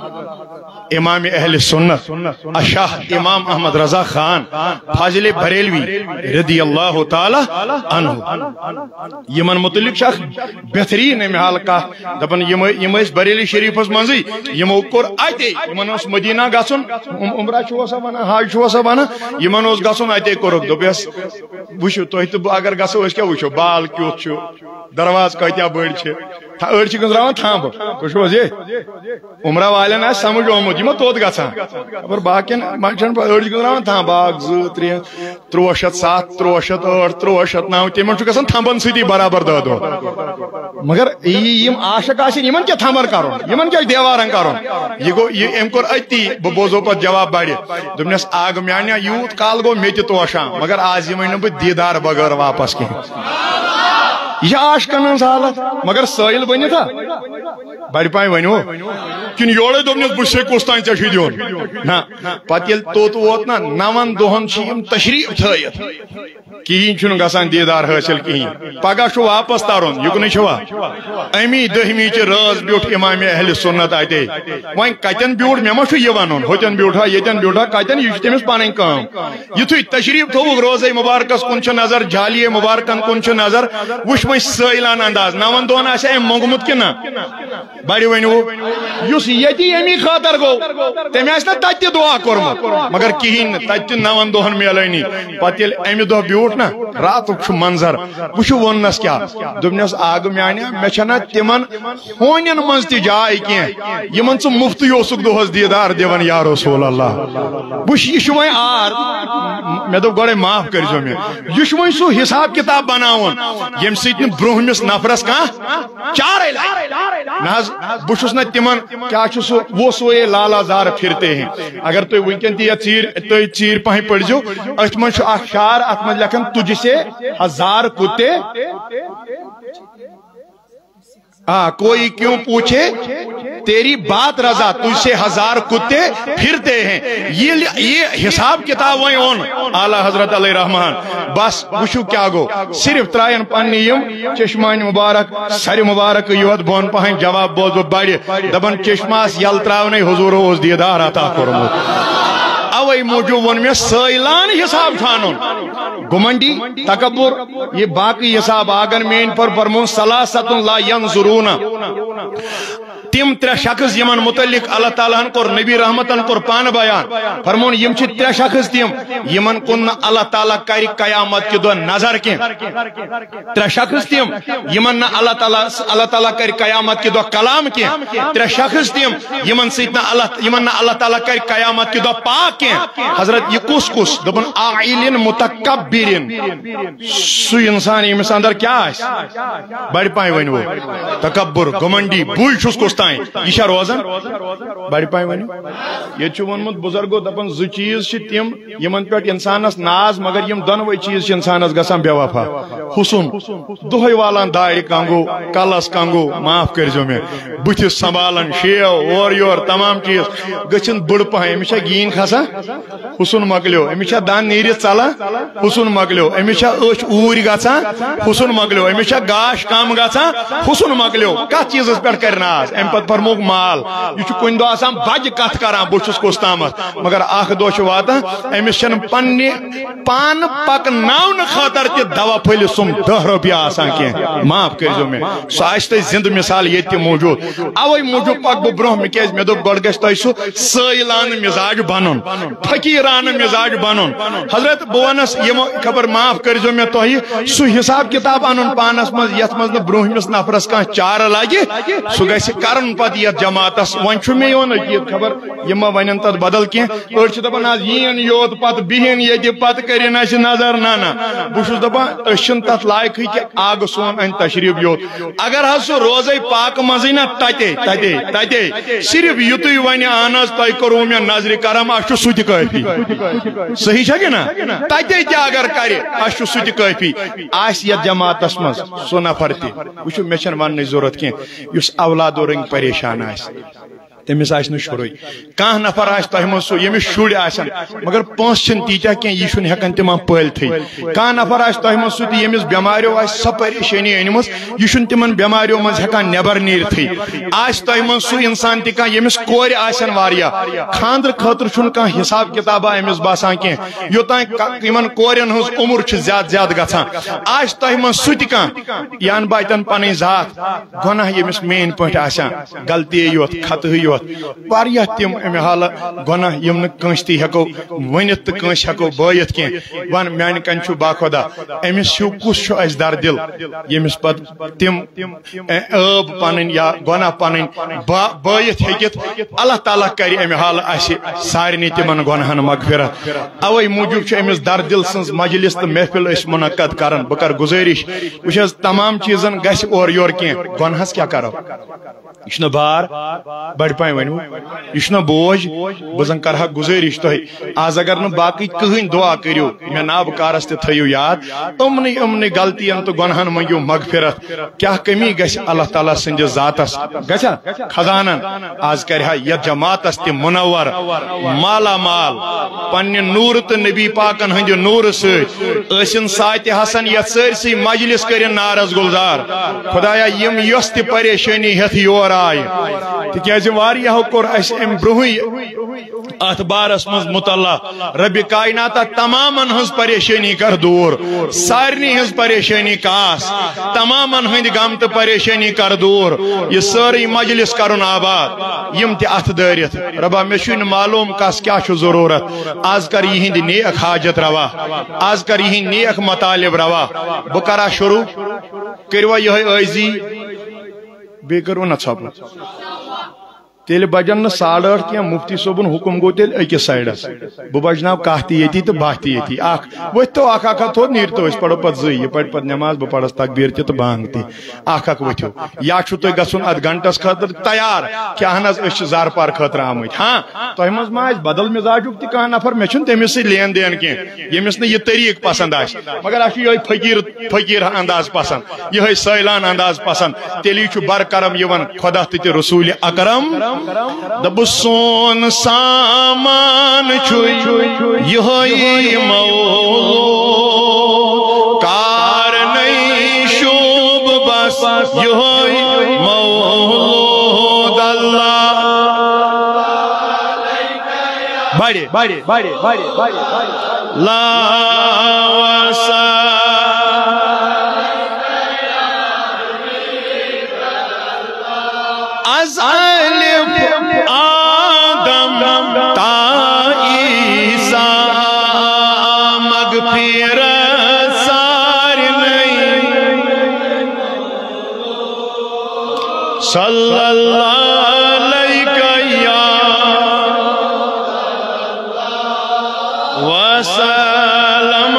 امام اہل سنت اشاہ امام احمد رضا خان فاضل بریلوی رضی اللہ تعالی عنہ یمن متعلق اخ بہترین امہ حال کت دپان یم بریلی شریفس منزی یمو کور اتے یمن اس مدینہ گژھن عمرہ چھوسا ونان حج چھوسا ونان یمن اس گژھن اتے کورک دپیس وچھو تُہۍ تہٕ بہٕ اگر گژھو أسۍ کیاہ وچھو بال کیُتھ چھُ درواز کتیا بٔڑۍ چھِ أڑۍ چھِ گنٛزراوان تھامبہٕ تُہۍ چھِو حظ یہِ عمرہ والٮ۪ن آسہِ سمجھ آمُت یِمو توٚت گژھان خبر باقین چھنہٕ أڑۍ چھِ گنٛزراوان تھامبہٕ اکھ زٕ ترٛےٚ تُرٛواہ شیٚتھ سَتھ تُرٛواہ شیٚتھ ٲٹھ تُرٛواہ شیٚتھ نو تِمن چھُ گژھان تھمبن سۭتی برابر دہ دۄہ مگر یِم عاشق آسن یِمن کیٛاہ تھمبن کرُن یِمن کیٛاہ دیوارن کرُن یہِ گوٚو یہِ أمۍ کوٚر أتی بہٕ بوزو پتہٕ جواب بڑِ دوٚپنس اگ میانہِ یوٗت کال گوٚو مےٚ تہِ توشان مگر آز یِمے نہٕ بہٕ دیٖدار بغٲر واپس کینٛہہ یہ عاشقن ہنٛز حالت مگر سٲیل بنتھ ہا بڑِ پایہِ ؤنِو کِنہٕ یورے دوٚپنس بہٕ چھُسے کُس تانۍ ژےٚ چھُے دیُن نہ پتہٕ ییٚلہِ توٚت ووت نا نون دۄہن چھِ یِم تشریٖف تھٲیِتھ کِہیٖنۍ چھُنہٕ گژھان دیٖدار حٲصِل کِہیٖنۍ پگاہ چھُ واپس ترُن یُکنٕے چھُوا امی دٔہمہِ چہِ رٲژ بیوٗٹھ امام اہل سنت اتے وۄنۍ کتٮ۪ن بیوٗٹھ مےٚ ما چھُ یہِ ونُن ہوٚتٮ۪ن بیوٗٹھا ییٚتٮ۪ن بیوٗٹھا کتٮ۪ن یہِ چھِ تٔمِس پنٕنۍ کٲم یُتھُے تشریٖف تھوٚوُکھ روزے مُبارکس کُن چھِ نظر جالیے مُبارکن کُن چھِ نظر وٕچھ وۄنۍ سٲیلان انداز نون دۄہن آسیا أمۍ موٚنگمُت کِنہٕ نہ بڑِ ؤنِو یُس ییٚتی امی خٲطرٕ گوٚو تٔمۍ آسہِ نا تتہِ تہِ دعا کوٚرمُت مگر کِہیٖنۍ نہٕ تتہِ تہِ نون دۄہن میلٲنی پتہٕ ییٚلہِ امہِ دۄہ بیوٗٹھ نا راتُک چھُ منظر وٕچھِو ووٚننس کیٛاہ دوٚپنس آگہٕ میانہِ مےٚ چھنہ تِمن ہونٮ۪ن منٛز تہِ جاے کینٛہہ یِمن ژٕ مُفتٕے اوسُکھ دۄہس دیٖدار دِوان یا رسول اللہ وٕچھ یہِ چھُ وۄنۍ آر مےٚ دوٚپ گۄڈے معاف کٔرۍزیو مےٚ یہِ چھُ وۄنۍ سُہ حساب کِتاب بناوُن ییٚمہِ سۭتۍ نہٕ برٛونٛہمِس نفرس کانٛہہ چارے لگہِ نہ حظ بہٕ چھُس نہ تِمن کیٛاہ چھُ سُہ وہ سوے لالا زار پھرتے ہیں اگر تُہۍ وٕنکٮ۪ن تہِ یتھ ژیٖرۍ تُہۍ ژیٖرۍ پہن پٔرۍزیو أتھۍ منٛز چھُ اکھ شعر اتھ منٛز لیکھان تُجھ سے ہزار کتے ہاں کوئی کیوں پوچھے تیری بات رضا تجھ سے ہزار کتے پھرتے ہیں یہ حساب کتاب وہیں اون اعلیٰ حضرت علیہ رحمان بس وچھو کیا گو صرف ترائن پنی یم چشمان مبارک سر مبارک یوت بون پہن جواب بوز بڑی دبن چشماس یل تراؤنے حضور اوز دیدار عطا کرمو اوے موجود ون میں سیلان حساب چھانون گمنڈی تکبر یہ باقی حساب آگن میں ان پر فرمون سلاست لا ینظرون تم ترے شخص یمن متعلق اللہ تعالیٰ کور نبی رحمتن کور پان بیان فرمون یم چھ ترے شخص تم یمن کن اللہ تعالیٰ کری قیامت کی دو نظر کی ترے شخص تم یمن اللہ تعالیٰ اللہ تعالیٰ کری قیامت کی دو کلام کی ترے شخص تم یمن سیدنا اللہ یمن اللہ تعالیٰ کری قیامت کی دو پاک کی حضرت یہ کس کس دبن عائلن متکبرن سو انسان یمس اندر کیا ہے بڑی پائیں ونو تکبر گمنڈی بوئی چھس کس یہ چھا روزان بڑی پائیں ونو یہ چھو ونمت بزرگو دپن زو چیز چھ تم یمن پیٹ انسانس ناز مگر یم دونوئی چیز چھ انسانس گسان بے وفا حسن دہی والان داڑی کنگو کلس کنگو معاف کرزو میں بتس سنبھالن شیو اور یور تمام چیز گچن بڑ پائیں امس چھا گین کھسا حسن مکلیو امس چھا دان نیرت ژلان حسن مکلیو امس چھا اچھ اوٗرۍ گژھان حسن مکلیو امس چھا گاش کم گژھان حسن مکلیو کتھ چیزس پیٹھ کر ناز ام پتہ فرموک مال یہ کن دہ آسان بج کت کران بہ چھس کس تامت مگر اخ دہ چھ واتان امس چھن پنہ پان پکناون خاطر تہ دوا پھل سم دہ رۄپیہِ آسان کی معاف کرزو میں سہ آسہِ تۄہہِ زندٕ مثال ییٚتہِ تہِ موجود اوے موجود پک بہ برونٛہہ مےٚ کیازِ مےٚ دوٚپ گۄڈٕ گژھِ تۄہہِ سُہ سٲیلانہٕ مزاج بنُن فقیرانہٕ مزاج بنُن حضرت بہ ونس یم خبر معاف کرزو میں تۄہہِ سُہ حساب کتاب انُن پانس منٛز یتھ منٛز نہٕ برونٛہمِس نفرس کانٛہہ چارٕ لگہِ سُہ گژھِ کرن پت یہ جماعتس ون چھ مے یون عقید خبر یہ ما ونن تت بدل کی أڑ چھ دپان آز یین یوت پت بہن یہ پت کرن اس نظر نا نا بہ چھس دپان أسن تت لائق کہ آگ سون ان تشریف یوت اگر ہس روزے پاک مزے نا تتے تتے تتے صرف یتوی ون اہن حظ تہ کرو مے نظر کرم اس سہ تہ کافی صحیح چھ نا تتے تہ اگر کرِ اس سہ تہ کافی آس یتھ جماعتس مز سو نفر تہ وچھ مے چھن ون ضرورت کی یس اولاد رنگ پریشان آس تمس آس نا شروع کان نفر آس تہ من سو یمس شر آسن مگر پونس چھن تیتیا کی یہ چھن ہیکن تمن پالتھے کان نفر آس تہ من سو یمس بیماریو آس سہ پریشانی انمس یہ چھن تمن بیماریو من ہیکان نیبر نیرتھے آس تہ من سو انسان تہ کان یمس کور آسن واریا خاندر خاطر چھن کان حساب کتاب امس باسان کی یوتان یمن کورن ہز عمر چھ زیاد زیاد گژھان آس تہ من سو تہ کان یان بایتن پنن ذات گناہ یمس مین پٹ آسان غلطی یوت خطہ یوت واریاہ تم امہ حال گناہ یم نہ کنس تہ ہیکو ونت تو کنس ہیکو بٲیت کی ون میانہ کن چھ باخدا امس ہیو کس چھ اس در دل یمس پت تم عٲب پنن یا گناہ پنن بٲیت ہیکت اللہ تعالیٰ کر امہ حال اس سارنی تمن گناہن مغفرت اوے موجوب چھ امس در دل سنز مجلس تو محفل اس منعقد کرن بہ کر گزارش وچ تمام چیزن گژھِ اور یور کی گناہس کیا کرو یہ بار بڑ پائیں ونو یہ بوجھ بزن کرہا گزارش تہ آز اگر نہ باقی کہین دعا کریو مے ناب کارس تہ تھیو یاد امنی امنی غلطین تو گناہن منگیو مغفرت کیا کمی گژھِ اللہ تعالیٰ سندس ذاتس گژھا خزانن آز کرہا یہ جماعتس تہ منور مالا مال پنہ نور تو نبی پاکن ہند نور ست ٲسِن ساتہِ حسن یتھ سٲرسٕے مجلس کرن نارس گلزار خدایا یم یۄس تہ پریشانی ہیتھ یور آئے تکیازِ واریاہو کوٚر اسہِ امہِ برونٛہٕے اتھ بارس منٛز مطلع ربِ کائنات تمامن ہنٛز پریشانی کر دور سارنی ہنٛز پریشانی کاس تمامن ہٕنٛدۍ غم تہٕ پریشانی کر دور یہ سٲرٕے مجلس کرُن آباد یم تہِ اتھ دٲرِتھ ربا مےٚ چھُے نہٕ معلوم کس کیاہ چھُ ضروٗرت آز کر یِہنٛدۍ نیک حاجت روا آز کر یِہنٛدۍ نیک مطالب روا بہٕ کرا شروع کٔروا یِہوٚے عٲجزی بے کرو نہ ژھپو تیل بجن نا ساڑھ ٲٹھ کی مفتی صوبن حکم گو تیل اکس سائڈس بہ بجناو کاہ تہ یتی تو باہ تہ یتی اخ ورتو اخ اخ تھوڑ نیرتو اس پڑھو پت زی یہ پڑھ پت نماز بہ پڑھس تکبیر تہ تو بانگ تہ اخ اخ ورتو یا چھو تو گژھن اد گھنٹس خاطر تیار کیا ہنز اس زار پار خاطر آمت ہاں تہ مز ما بدل مزاجک تہ کانٛہہ نفر مے چھن تمس لین دین کی یمس نہ یہ طریق پسند آس مگر اس یہ فقیر فقیر انداز پسند یہ سائلان انداز پسند تیلی چھو بر کرم یون خدا تہ رسول اکرم دب سون سامان چھوئی یہوئی مولود کار نئی شوب بس یہوئی مولود اللہ بڑے بڑے بڑے بڑے بڑے لا وسا از الف آدم تا عیسیٰ مغفرت سار نہیں صلی اللہ علیہ یا وسلم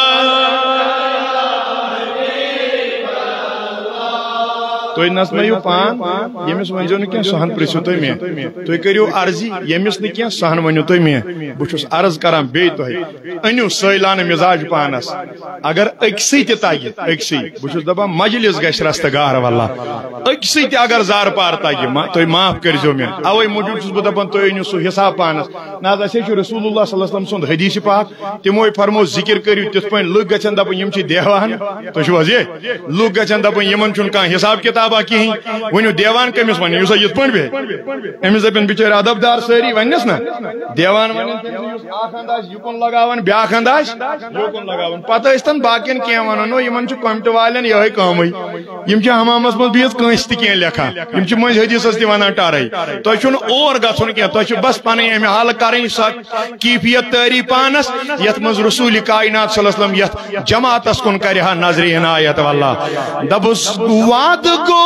تو نسنیو پان یمس ونجو نہ کی سہن پرسو تو میں تو کریو عرضی یمس نہ کی سہن ونیو تو میں بچس عرض کران بے تو انیو سیلان مزاج پانس اگر اکسی تہ تاگی اکسی بچس دبا مجلس گش رستگار والله اکسی تہ اگر زار پار تاگی تو معاف کرجو میں اوے موجود چھس دبن تو انیو سو حساب پانس ناز اسے چھ رسول اللہ صلی اللہ علیہ وسلم سند حدیث پاک تموی فرمو ذکر کریو تس پن لوگ گچن دبن یم چھ دیوان تو چھو جی لوگ گچن دبن یمن چھن کا حساب کتاب کہیں ونیو دیوان کمس ون یوسا یت پن بے امس دپن بچار ادب دار ساری ونس نا دیوان ون اخ انداز یکن لگاون بیاکھ انداز یکن لگاون پتہ استن باقین کی وننو یمن چھ کمٹ والن یہ کمی یم چھ حمامس من بیس کنس تہ کین لکھا یم چھ مز حدیثس تہ ونان ٹارے تہ چھن اور گژھن کی تہ چھ بس پن ام حال کریں سا کیفیت تاری پانس یت مز رسول کائنات صلی اللہ علیہ وسلم یت جماعتس کن کرہا نظر عنایت واللہ دبس وعد گو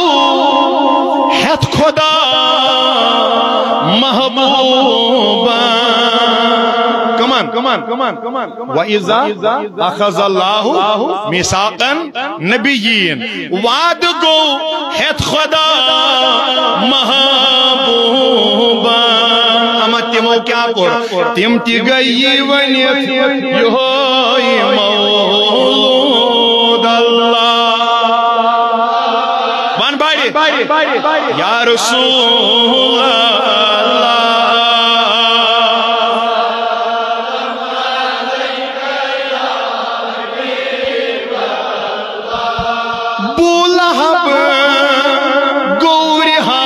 ہت خدا محبوبا کمان کمان کمان کمان وَإِذَا أَخَذَ اللَّهُ مِيثَاقَ النَّبِيِّينَ وعد گو ہت خدا محبوبا اما تمو کیا کور تم تی گئی ونیت یہوئی مولود اللہ ون باری یا رسول اللہ بولہب گورہا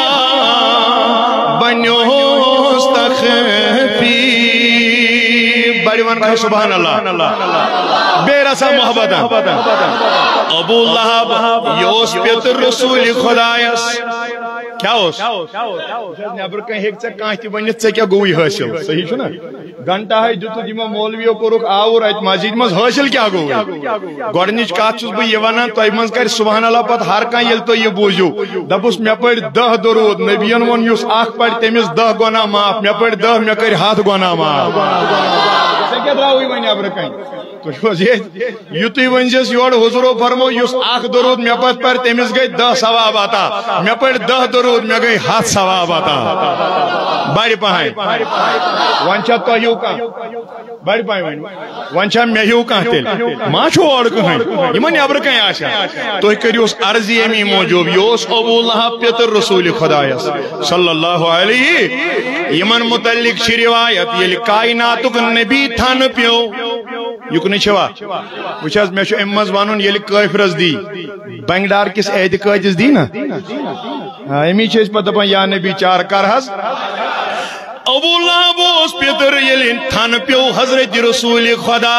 بنیوز تخفی بڑی ون کہا سبحان اللہ بے رسا محبت ابو لہب یوس پیتر رسول خدایس کیا ہوس نیبر کہیں ہیک سے کانچ تی بنیت سے کیا گوئی حاصل صحیح چھو نا گھنٹہ ہے جو تو دیما مولویوں کو رک آور ایت مزید مز حاصل کیا گوئی گوڑنیچ کات چھوز بھئی یہ وانا تو ایمانز کر سبحان اللہ پت ہر کان یل تو یہ بوجھو دبوس میں پڑھ دہ درود نبیان ون یوس آخ پڑھ تیمیز دہ گونا ماف میں پڑھ دہ میں کر ہاتھ گونا ماف سے کیا دراؤی بنی ابر کہیں تو شوز یہ یوتی ونجس یوڑ حضورو فرمو یوس آخ درود میں پت پڑھ تیمیز گئی دہ ثواب آتا میں پڑھ دہ درود میں گئی ہاتھ ثواب آتا باری پہائیں وانچہ تو ہیو کا باری پہائیں وانچہ میں ہیو کا تیل ماں چھو اوڑ کہیں یہ منی ابر کہیں آشا تو ہی کری اس عرضی امی موجوب یوس ابو اللہ پیتر رسول خدایس صلی اللہ علیہ یمن متعلق چھ روایت یہ کائناتک نبی تھن پیو یکنی چھوا وچھاز میں چھو امز وانون یہ کافرز دی بنگڈار کس اعتقادس دی نا امی چھے اس پر دبا یا نبی چار کرہز ابو لہب اس پیتر یہ تھن پیو حضرت رسول خدا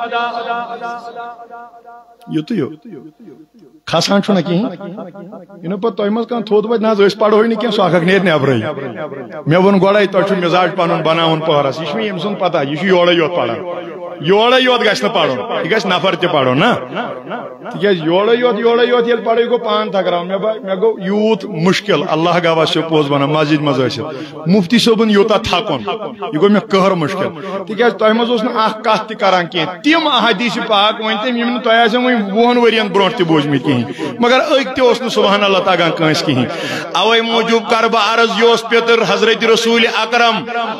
یہ تو یو خاصان چھو نا کی انہوں پر توی مز کان تھوڑ باید ناز اس پاڑ ہوئی نہیں کیا سو آخر نیر نے ابرائی میں ون گوڑائی تو چھو مزاج پانون بناون پہرس یہ شوی امسون پتا یہ شوی یوڑا یوت پاڑا یوڑا یوت گاش نا پاڑو یہ گاش نفر تی پاڑو نا تیکہ یوڑا یوت یوڑا یوت یہ پاڑو یہ کو پان تھا کراؤں میں گو یوت مشکل اللہ گاوا سے پوز بنا مسجد مزاج مفتی صوبن یوتا تھا کون یہ گو میں کہر مشکل تیکہ توی مز اس نے آخ کہت تی کران کی تیم احادیث پاک وانتے میں تو ایسے وہی وہن ورین برونٹ تی بوجھ میں کی مگر ایک تی اس نے سبحان اللہ تاگان کنس کی اوے موجوب کربا عرض یوس پیتر حضرت رسول اکرم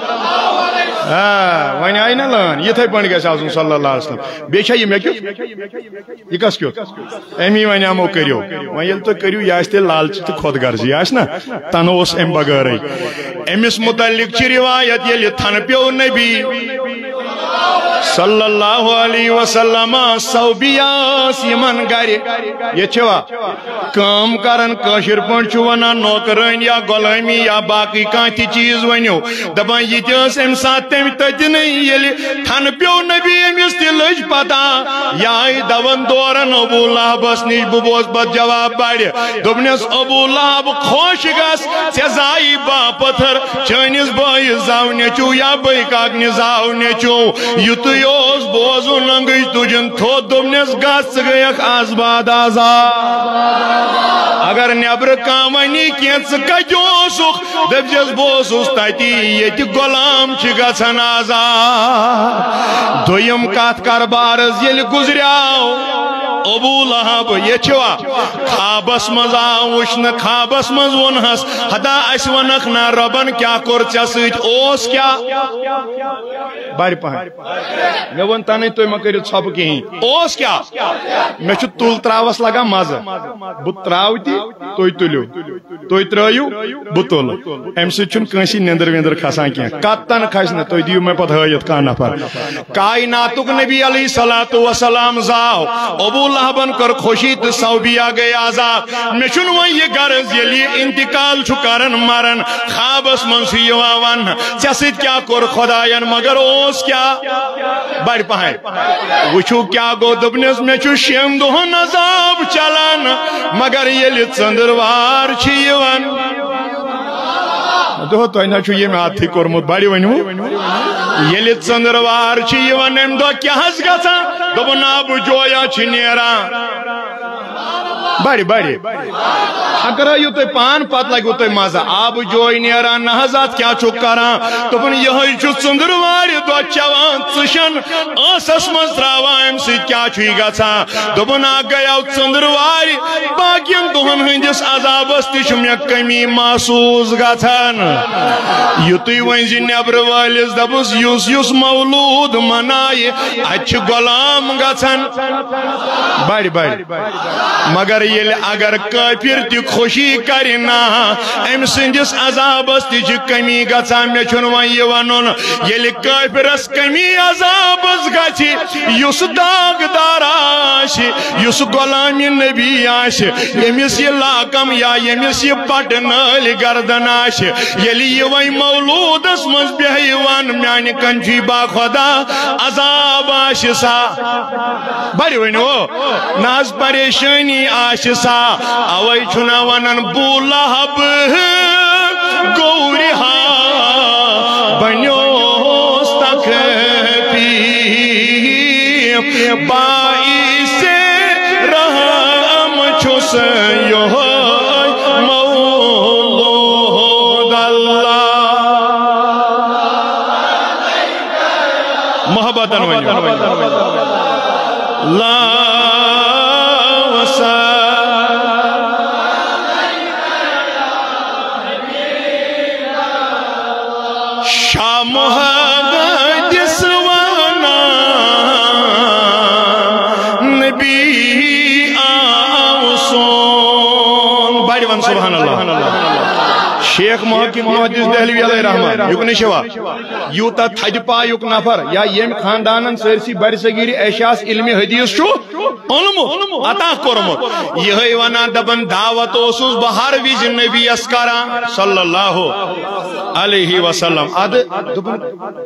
وانی آئی نا لان یہ تھے پڑھ گئے سازن صلی اللہ علیہ وسلم بیچا یہ میں کیوں یہ کس کیوں امی وانی آمو کریو وانی یل تو کریو یا اس تے لالچ تے خود گرزی آس نا تنوس ام بگرئی امیس متعلق چی روایت یہ تھن پیو نبی صلی اللہ علیہ وسلم صوبیاس یمن گاری یہ چھوا کام کرن کاشر پنڈ چھوانا نوکرین یا غلامی یا باقی کانتی چیز ونیو دبان یہ تیس امسات تیم تجنی یلی تھن پیو نبی امیس تی لج پتا یا ای دوان دورن ابو لہب اسنیش ببوز بد جواب باڑی دبنیس ابو لہب خوش گس چیزائی با پتھر چینیس بائی زاو نیچو یا بائی کاغنی زاو نیچو یتو یوز بوزو لنگش تجن تھو دبنیس گس گیخ آزباد آزاد اگر نیبر کامنی کینس کجوسوخ دب جز بوسوس تاتی یہ تی غلام چی گسن آزاد دویم کات کربارز یل گزریاو ابو لہب یہ چھوا خوابس مزا وشن خوابس مز ونہس ہدا اس ونخ نا ربن کیا کور چسیت اوس کیا باری پہن میں ون تانے توی مکریو چھپ کی اوس کیا میں چھو تول تراوس لگا مزا بت تراو تی توی تلیو توی ترائیو بتول ام سے چھن کنسی نیندر ویندر کھاسان کیا کاتن کھاسنا توی دیو میں پتہ حیت کانا پر کائناتک نبی علیہ السلام زاو ابو لہبن کر خوشی تو صوبیا گئے آزاد میں چھنو یہ گرز یلی انتقال چھکارن مرن خوابس منسی یوان چسید کیا کر خدایان مگر اوس کیا بڑ پہن وچھو کیا گو دبنس میں چھو شیم دہن عذاب چلان مگر یلی ژندروار چھ یوان دو تو نہ چھو یہ میں ہاتھی کورمت بڑی ونیو یلی ژندروار چھ یوان ام دو کیا ہس گژھان دبن آب جویا چھ نیران بڑی بڑی اگر آئیو تو پان پت لگو تو مزہ آب جوئی نیران نہزات کیا چھو کران تو پن یہی چھو ژندرواری دو چوان ژشن آسس من تراوان ام سی کیا چھوئی گژھان دوپن آگیا ژندرواری باقین دہن ہندس عذابس تہ چھ مے کمی محسوس گژھان یتھے ون زِ نیبر وٲلِس دپُس یُس یُس مولود منایہِ اتہِ چھِ غلام گژھان بڑِ بڑِ مگر یل اگر کافر تہ خوشی کرنا ام سندس عذابس تہ کمی گژھان مے چھن ون یہ ونن یل کافرس کمی عذابس گژھِ یس داغدار آسہِ یس غلام نبی آسہِ یمس یہ لاکم یا یمس یہ پٹ نٲلۍ گردن آسہِ یل یہ ون مولودس مز بیہہِ ون میانہ کنجی با خدا عذاب آسہِ سا بڑِ ؤنِو ناز پریشانی آسہِ سا اوے چھنا ونن بو لہب گورہا بنیوس تک پی باعث رحم چھس یہوے مولود اللہ محبتاً ونیو لا شاہ محمد سوانا نبی آو سون بڑی ون سبحان اللہ شیخ محقق محدث دہلوی علیہ رحمہ یوک نشوا یوتا تھج پا یوک نفر یا یم خاندانن سرسی بڑ صغیر ایشاس علم حدیث چھو علم عطا کورمت یہ ونا دبن دعوت اوسوس بہر وز نبی اسکارا صلی اللہ علیہ وسلم اد دبن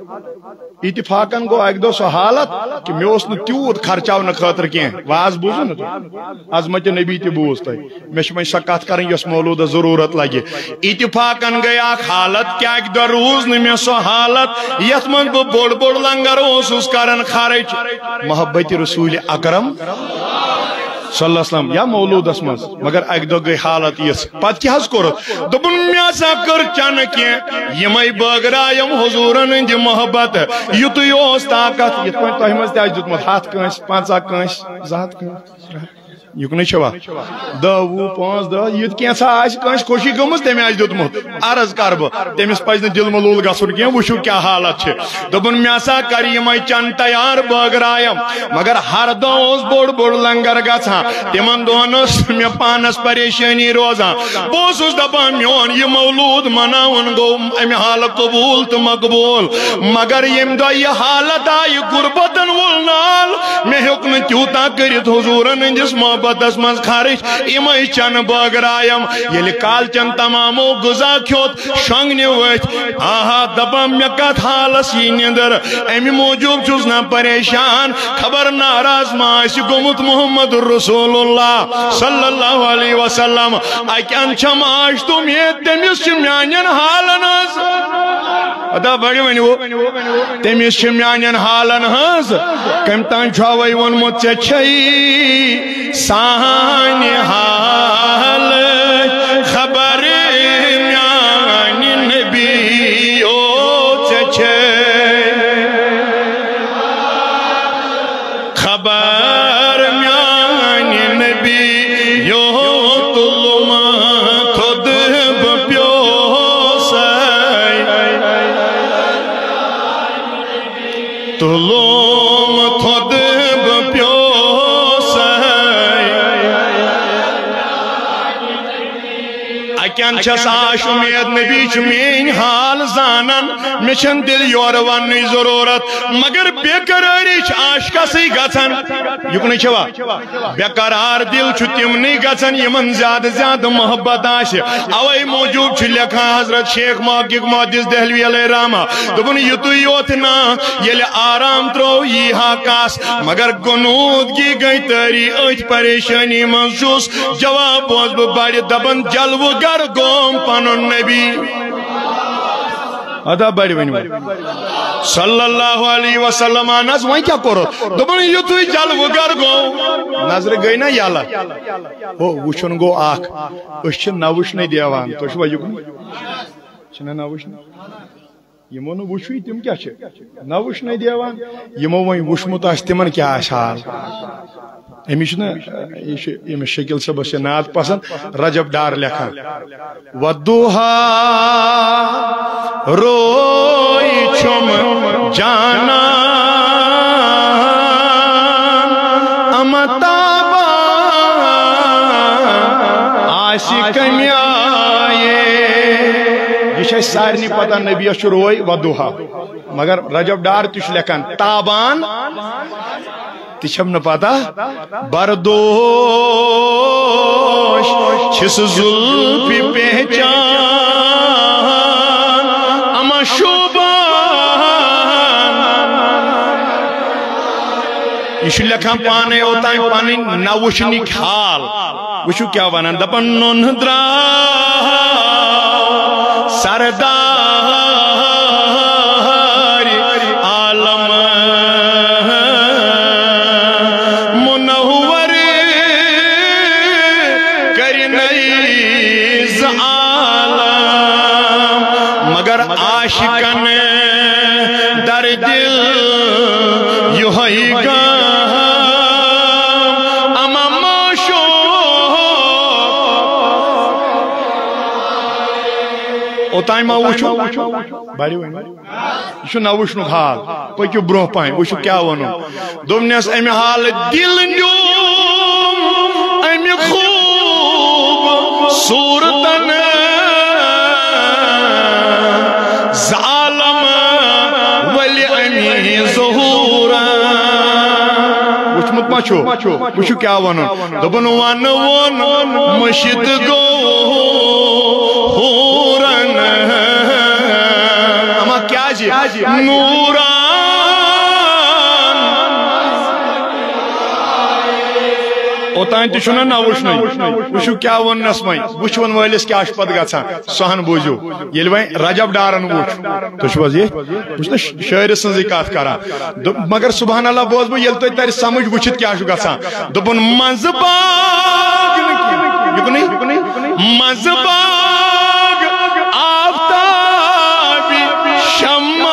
اتفاقن گو ایک دو سو حالت کہ میں اس نے تیوت خرچاو نہ خاطر کین واز بوزو نہ عظمت نبی تے بوز تے میں چھ میں کتھ کرن یس مولود ضرورت لگے اتفاقن گیا حالت کیا ایک دو روز نہ میں سو حالت یت من بو بوڑ بوڑ لنگر اوسوس کرن خرچ محبت رسول اکرم صلی اللہ علیہ وسلم یا مولود اسمز مگر ایک دو گئی حالت یہ پت کیا حس کرت دبن میاسا کر چانک یمائی باگرایم حضورن اندی محبت یتو یوس طاقت یت پوائنٹ توہی مز دیاج دتمت ہاتھ کنش پانچا کنش زہت کنش یوک نہیں چھوا دہ وُہ پانچ دہ یت کینسا آس کنش خوشی گمز تمہیں آج دتمت عرض کر بہ تمس پز دل ملول گھن کی وچھو کیا حالت دپن مے ہسا کر یمے چن تیار باگرایم مگر ہر دہ اوس بوڑ بوڑ لنگر گژھان تمن دہن مے پانس پریشانی روزان بہ اوسُس دپان میون یہ مولود مناون گو امہ حال قبول تو مقبول مگر یم دہ یہ حالت آئی غربتن وول نال مے ہیوک نہ تیوتا کرت حضورن ہندس محبتس من خرچ امے چن باگرایم یل کال چن تمامو غذا کھیوت شونگنہ ورت آہا دپان مے کت حالس یہ نیندر امہ موجوب چھس نا پریشان خبر ناراض ما آسہ گومت محمد رسول اللہ صلی اللہ علیہ وسلم اکہ انچم آش تم یہ تمس میانین حالن ہز ادا بڑی ونیو تمس میانین حالن ہز کم تان چھوے ونمت ژے چھئی سان حال خبر میانی نبی او ژے چھے خبر میانی نبی یو تلم خود بپیوس تلم خود بپیوس اکین چھس آش امید نبی چھ مین حال زانن مشن دل یور ونی ضرورت مگر بے قراری چھ آشکار کسی گژھان یُکنٕے چھوا بیقرار دل چھُ تِمنٕے گژھان یِمن زیادٕ زیادٕ محبت آسہِ اوے موجوب چھُ لیکھان حضرت شیخ محقق محدث دہلوی علیہ رحمہ دوٚپُن یُتُے یوت نا ییٚلہِ آرام ترٛوو یی ہا کس مگر گنوٗدگی گٔے تٲری أتھۍ پریشٲنی منٛز چھُس جواب اوس بہٕ بڑِ دپان جلوٕ گر گوم پنُن نبی ادا بڑی ونی صلی اللہ علیہ وسلم نظ وہیں کیا کرو دبن یتوی جلو گر گو نظر گئی نا یالا او وچھن گو آکھ اس چھ نوش نہیں دیوان تو شو یکن چھنا نوش یمو نو وچھوی تم کیا چھ نوش نہیں دیوان یمو وہیں وچھمت اس تمن کیا حال امیش نا یہ شکل صاحب سے نعت پسند رجب ڈار لکھا ودوہا روئی چھم جانا امتابا عاشق میائے یہ شاید سارنی پتہ نبی اس روئی ودوہا مگر رجب ڈار تش لکھن تابان تشم نہ پتا بردوش چھس زلفی پہچان اما شوبان یہ لکھا پانے ہوتا ہے پانی نوشنی کھال وشو کیا ونان دپن نون درا سردار عالم منور کرنیز عالم مگر عاشقن در دل یوہی گا اوتائیں ما وچھو بڑی ہوئی یہ چھو نہ وچھنو حال پکیو برو پائیں وچھو کیا ونو دومنیس امی حال دل نیوم امی خوب صورتن ظالم ولی امی ظہورا وچھمت ما چھو وچھو کیا ونو دبن ون ون مشید گو ہورن اما کیا جی نوران اوتائیں تشونا نا وشنی وشو کیا ون نسمائی وشون والس کیا اشپت گا سہن بوزیو یلوائیں رجب ڈارن وچ تو شوازی وشنا شاعر سنزی کات کرا مگر سبحان اللہ بوز بو یل تو تاری سمجھ وچت کیا شو گا دبن منزباگ یکنی منزباگ آفتابی شما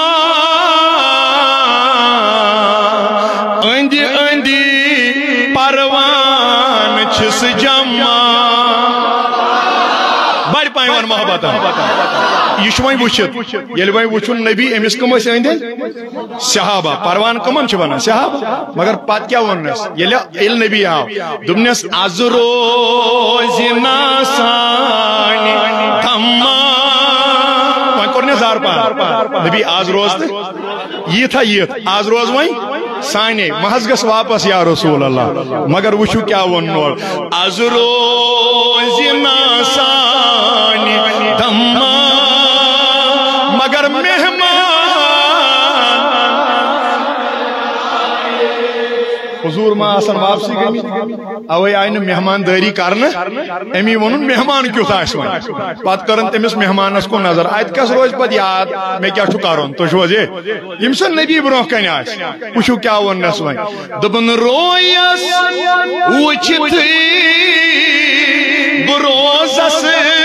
اندی اندی پروان چھس جمع بڑی پائیں ون محبت یہ شوائیں وچھت یل وائیں وچھن نبی امس کم اس اندے صحابہ پروان کمن چھ ونان صحابہ مگر پات کیا ونس یل ال نبی آو دمنس از روز ناسانی دھما وائیں کرنے زار پان نبی آز روز یہ تھا یہ آز روز وائیں سانے محض گس واپس یا رسول اللہ مگر وچھو کیا ونور از روز ناسانی دھما مگر مہمان حضور ما آسان واپسی گئی اوے آئین مہمان داری کرنا امی ونن مہمان کیوں تھا اسوائیں پات کرن تمس مہمانس کو نظر آیت کس روز پت یاد میں کیا چھو کرن تو شو جے یمسن نبی برو کن آس وچھو کیا ون اسوائیں دبن رویس وچھتی بروزس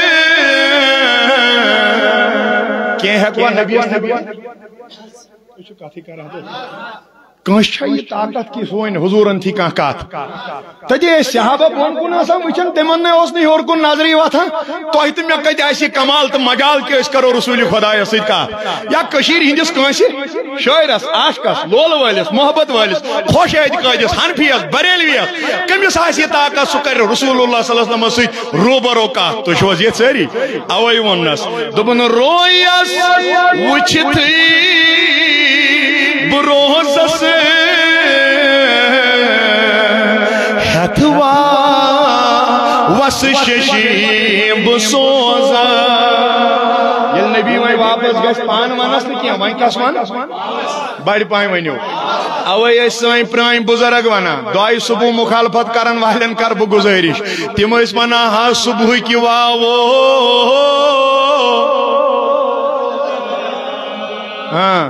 کیا ہے کوا نبی نبی وچھو کافی کر رہا تھا کنشائی طاقت کی سوئن حضورن تھی کان کات تجھے صحابہ بون کن آسان وچن تمن نے اس نہیں اور کن ناظری ہوا تھا تو ایتم یا کہتے ایسی کمال تو مجال کے اس کرو رسول خدا یا سید کا یا کشیر ہندس کنسی شاعرس عاشقس لول والس محبت والس خوش اعتقادس حنفیس بریلویس کمیس آسی طاقت سکر رسول اللہ صلی اللہ علیہ وسلم سید روبرو کا تو شوز یہ ساری اوائی ونس دبن رویس وچھتی بروز سے وس ششیب سوزا یل نبی وی واپس گھس پان ونس نا کیا وی کس ون بڑ پائیں ونیو اوے سن پران بزرگ ونان دعائے صبح مخالفت کرن والن کر بہ گزارش تم ٲسۍ ونان ہا صبح کی واو ہاں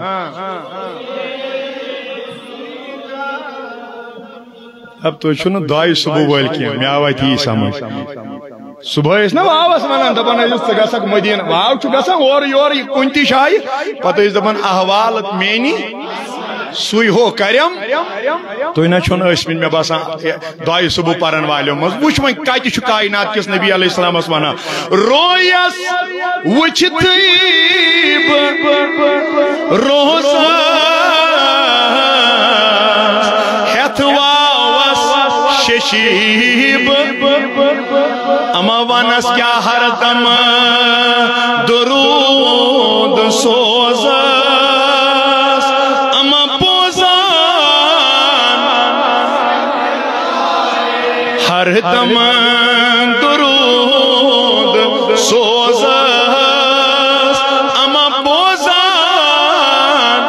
اب تو چھو نا دعائے صبح وال کی مے آوا تی سمجھ صبح ٲسۍ نا واوس ونان دپان ٲسۍ ژٕ گژھکھ مدینہ واو چھُ گژھان اورٕ یورٕ کُنہِ تہِ جایہِ پتہٕ ٲسۍ دپان احوال میانی سُے ہو کرم تُہۍ نہ چھُو نہٕ ٲسمٕتۍ مےٚ باسان دعائے صبح پرن والیو منٛز وٕچھ وۄنۍ کتہِ چھُ کائنات کِس نبی علیہ السلامس ونان رویس وٕچھتھٕے بہٕ روزس ہٮ۪تھ واوس ششیب اما ونس کیا ہر دم درود سوزس اما بوزان ہر دم درود سوزس اما بوزان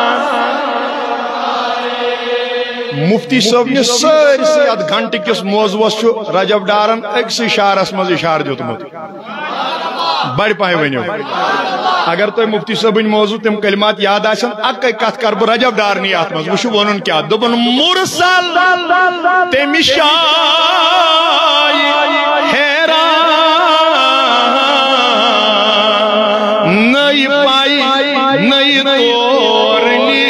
مفتی صاحب نے سارسی ات گھنٹہ کس موضوعس رجب ڈارن اکسی شعرس مز اشار دیتمت بڑ پائیں ونیو اگر تو مفتی صاحبن موضوع تم کلمات یاد آسن اکے کت کر بہ رجب ڈارنی ات مز وچھ ونن کیا دبن مرسل تم شائی حیران نئی پائی نئی طور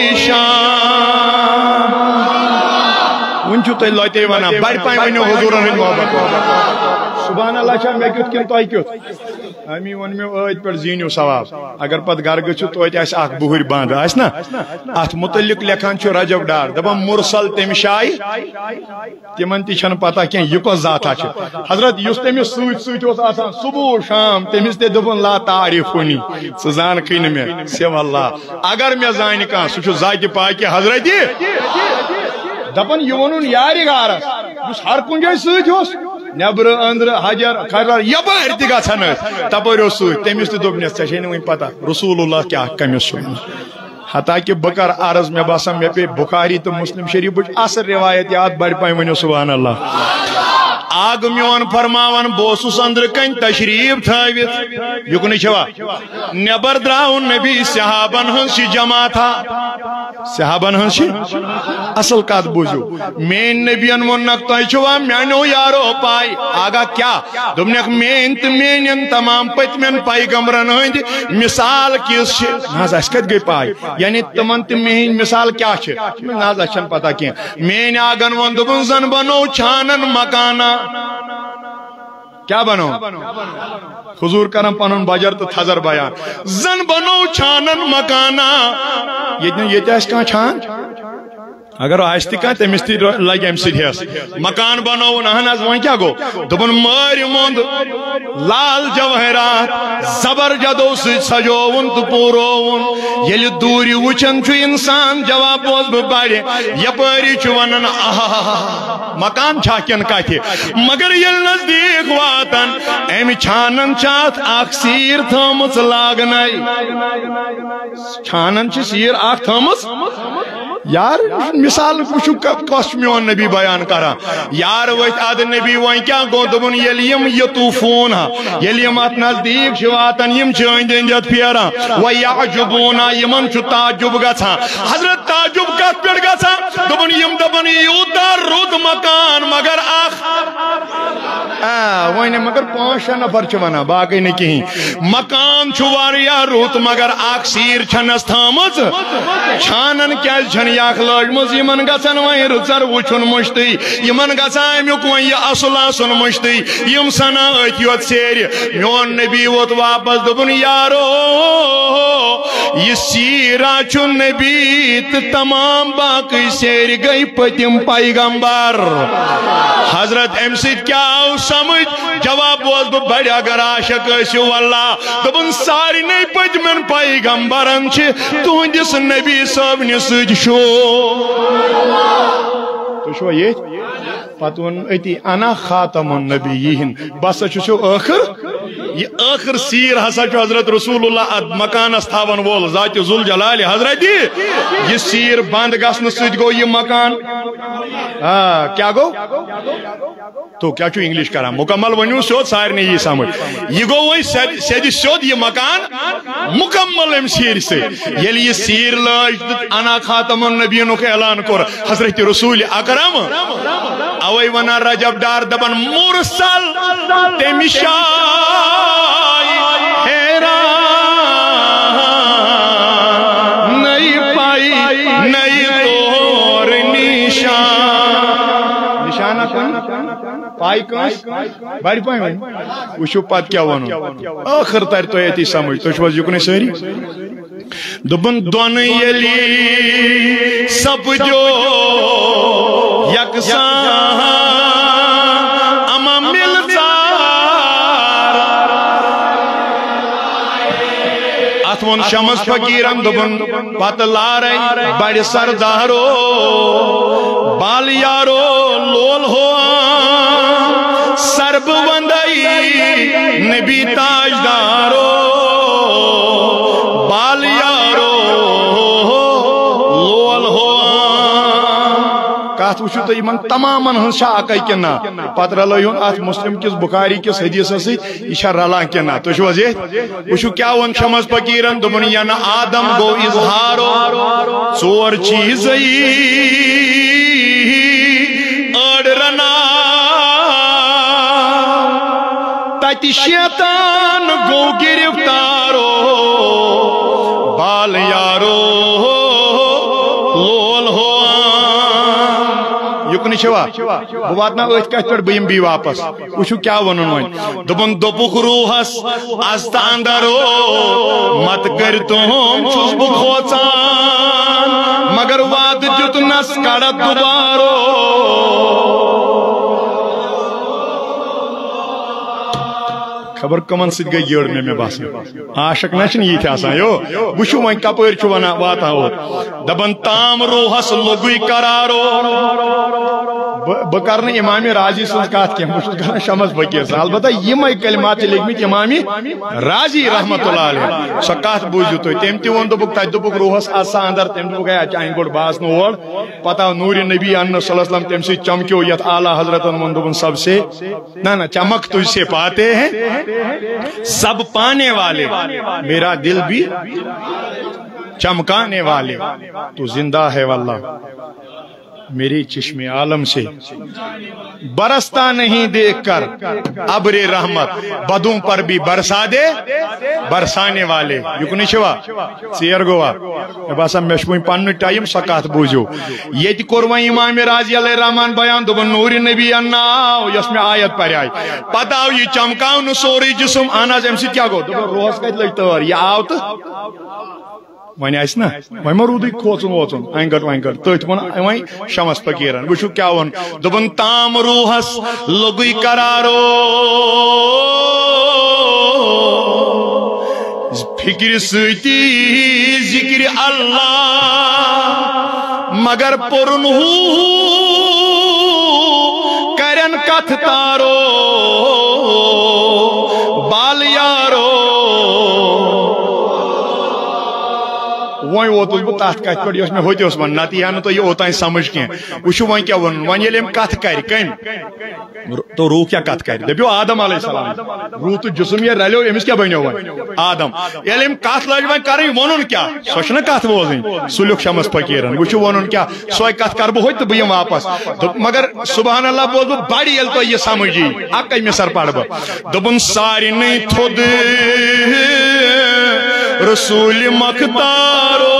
نشان ون چھو تہ لوتے ونا بڑ پائیں ونیو حضورن ہند محبت سبحان اللہ چھا مے کیت کن تہ کیت امی ون میں عید پر زینیو ثواب اگر پت گھر گھو تو آس اخ بہر بند آس نا ات متعلق لکھان رجب ڈار دپان مرسل تم شائی تمن تہ پتہ کی یہ کس ذاتا حضرت اس تمس ست ست آسان صبح شام تمس تہ دپن لا تعریفنی ث زانکھے نا مے سو اللہ اگر مے زان کان سہ ذات پاک حضرت دپان یہ ون یار گارس اس ہر کن جائے ست نبر اندر حجر خرار یپر تہ گھان تپر ست تمس تہ دس ے ون پتہ رسول اللہ کیا کمس حتاکہ بہ کر عرض مے باسان مے پہ بخاری تو مسلم شریف اصل روایت یاد بڑ پائیں ونیو سبحان اللہ آگ میون فرماون بوسس اندر کن تشریف تھوت یکن چھوا نبر دراو نبی صحابن ہنس جمع تھا صحابن ہنس اصل کت بوزو مین نبین ونک تہ چھوا میانو یارو پائی آگا کیا دمنک مین تو مین تمام پتمن پیغمبرن ہند مثال کس ناز اس کت گئی پائی یعنی تمن تو مین مثال کیا ناز اچھن پتہ کی مین آگن ون دبن زن بنو چھانن مکانا کیا بنو حضور کرم پنن بجر تو تھزر بیان زن بنو چھانن مکانا یہ آس کان چھان اگر آس تہ کان تمس تہ لگہ ام سس مکان بنو اہن حض وی کیا گو دپن مار مند لال جوہرات زبر جدو سجوون تو پورون یل دوری وچن چھ انسان جواب بوز بہ بڑ یپری چھ ونن آہا مکان چھا کن کت مگر یل نزدیک واتن ام چھانن چات اخ سیر تھمس لاگن چھانن چھ سیر اخ تھمس یار مثال وچھو کس میون نبی بیان کران یار وت اد نبی وی کیا گو دبن یلیم یطوفون یلیم ات نزدیک چھ واتن یم چھ اند اند پھیران و یعجبون یمن چھ تعجب گژھان حضرت تعجب کت پہ گژھان دبن یم دبن یوتا رود مکان مگر اخ وی مگر پانچ شہ نفر چھ ونان باقی نہ کہیں مکان چھ واریاہ رود مگر اخ سیر چھنس تھامژ چھانن کیاز چھن یاخ لجمز یمن گژھان وی رژر وچھن مشتی یمن گژھان امیک وی یہ اصل آسن مشتی یم سنا ات یوت سیر میون نبی ووت واپس دپن یارو یہ سیرا چھ نبی تو تمام باقی سیر گئی پتم پیغمبر حضرت ام ست کیا آو سمجھ جواب بوز بہ بڑ اگر عاشق ٲسِو واللہ دپن سارنٕے پتمن پیغمبرن چھ تہنٛدس نبی صٲبنہِ سۭتۍ شو تُہۍ چھُوا ییٚتھۍ پتہ ون اتی انا خاتم النبیین بس چھو آخر یہ آخر سیر ہسا چھو حضرت رسول اللہ مکان استھاون وول ذات ذل جلال حضرت یہ سیر بند گسن سید گو یہ مکان کیا گو تو کیا چھو انگلش کرا مکمل ونیو سیود سارے یہ سمجھ یہ گو وہی سید سیود یہ مکان مکمل ام سیر سے یل یہ سیر لاج انا خاتم النبیین کے اعلان کر حضرت رسول اکرم اوی ونا رجب ڈار دبن مرسل تمشائی حیران نئی پائی نئی طور نشان نشانہ کن پائی کس باری پائی میں وشو پات کیا ونو آخر تر تو ایتی سمجھ تو شواز یکنے سہری دبن دون یلی سب جو یکسان اما ملزار اتون شمس فقیرن دبن پت لارے بڑ سردارو بال یارو لول ہو سرب وندائی نبی تاجدارو بال یارو لول ہو کات وچھو تو یمن تمامن ہن شاک کنا پتہ رلایون ات مسلم کس بخاری کس حدیث سی یہ رلان کنا تو چھو وجہ وچھو کیا ون شمس فقیرن دمن یا نہ آدم گو اظہارو ژور چیز اڑ رنا تتی شیطان گو گرفتارو بال یارو لول ہو یکنی شوا وہ واتنا ایت کہت پر بیم بھی واپس وچھو کیا ونن ون دبن دبک روحس است اندرو مت کرتم چھس بو کھوچان مگر واد جتنس کڑت دوبارو خبر کمن سید گئی گیڑنے میں باسا عاشق نشن یہ تھا سا یو وشو وائن کپر چھو ونا واتا ہو دبن تام روحس لگوی قرارو بکرن امام راضی سنکات کے مشکل کرنا شمس بکیر سے البتہ یہ میں کلمات لکھمیت امامی راضی رحمت اللہ علیہ سکات بوجھو تو تیم تیون دو بک تاج دو بک روحس آسا اندر تیم دو گیا چاہیں گوڑ باس نوڑ پتا نور نبی انہ صلی اللہ علیہ وسلم تیم سے چمکیو یت آلہ حضرت من دو بن سب سے نا نا چمک تجھ سے پاتے ہیں سب پانے والے میرا دل بھی چمکانے والے تو زندہ ہے واللہ میری چشم عالم سے برستا نہیں دیکھ کر ابر رحمت بدوں پر بھی برسا دے برسانے والے یکنی شوا سیر گوا باسا مشکوئی پاننی ٹائم سکات بوجھو یہ تی قرآن امام راضی علیہ الرحمن بیان دو نور نبی اناو یس میں آیت پر آئی پتاو یہ چمکاو نسوری جسم آنا زمسی کیا گو دو روحس کہت لگتا یہ آو تو وانی آئیس نا وانی مرودی کھوچن ووچن اینگر وینگر تیت ون وانی شمس فقیرن وشو کیا ون دبن تام روحس لگوی قرارو فکر سیتی ذکر اللہ مگر پرن ہو کرن کتھ تارو بال یارو وہیں وہ تو وہ کات کات پڑی اس میں ہوتی اس من ناتی ہے تو یہ ہوتا ہے سمجھ کے وشو وہیں کیا ون وہیں یہ لیم کات کاری کہیں تو روح کیا کات کاری دبیو آدم علیہ السلام روح تو جسم یہ رلیو امس کیا بینیو وہیں آدم یہ لیم کات لاج وہیں کاری ونن کیا سوچنا کات بوزیں سلوک شمس فقیرن وشو ونن کیا سوئی کات کار بو ہوئی تو بیم واپس مگر سبحان اللہ بول بو بڑی یل تو یہ سمجھی آکا میں سر پاڑ با دبن ساری نہیں تھود رسول مختارو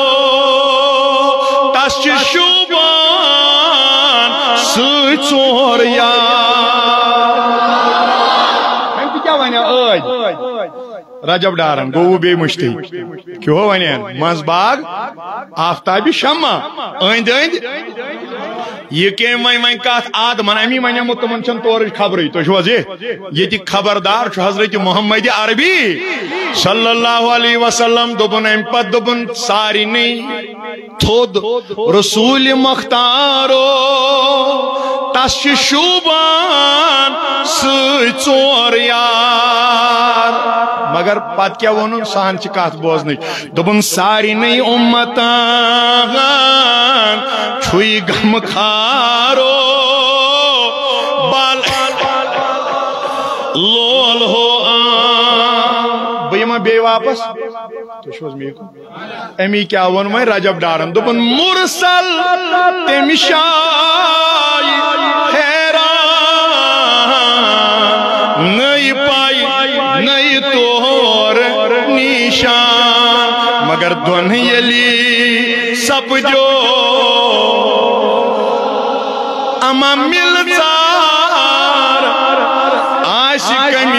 تش شوبان سوچ چور یا ہم کیا وانی آج رجب ڈارن گو بے مشتی کیوں وانی منز باغ آفتابی شمع ایند ایند یہ کیم وائن وائن کات آدمان امی وائن متمن چن طور خبری تو شو وزی یہ تی خبردار شو حضرت محمد عربی صلی اللہ علیہ وسلم دوبن ام پت دوبن ساری نہیں تھود رسول مختارو تس شوبان سور یار مگر پت کیا ون سہن کت بوزن دپن ساری نئی امتان چھوئی غم خارو بال لول ہو بہ بی واپس امی کیا ون وی رجب ڈارن دپن مرسل تم شائی حیران نئی پائی نئی طور نیشان مگر دون یلی سب جو اما ملزار عاشق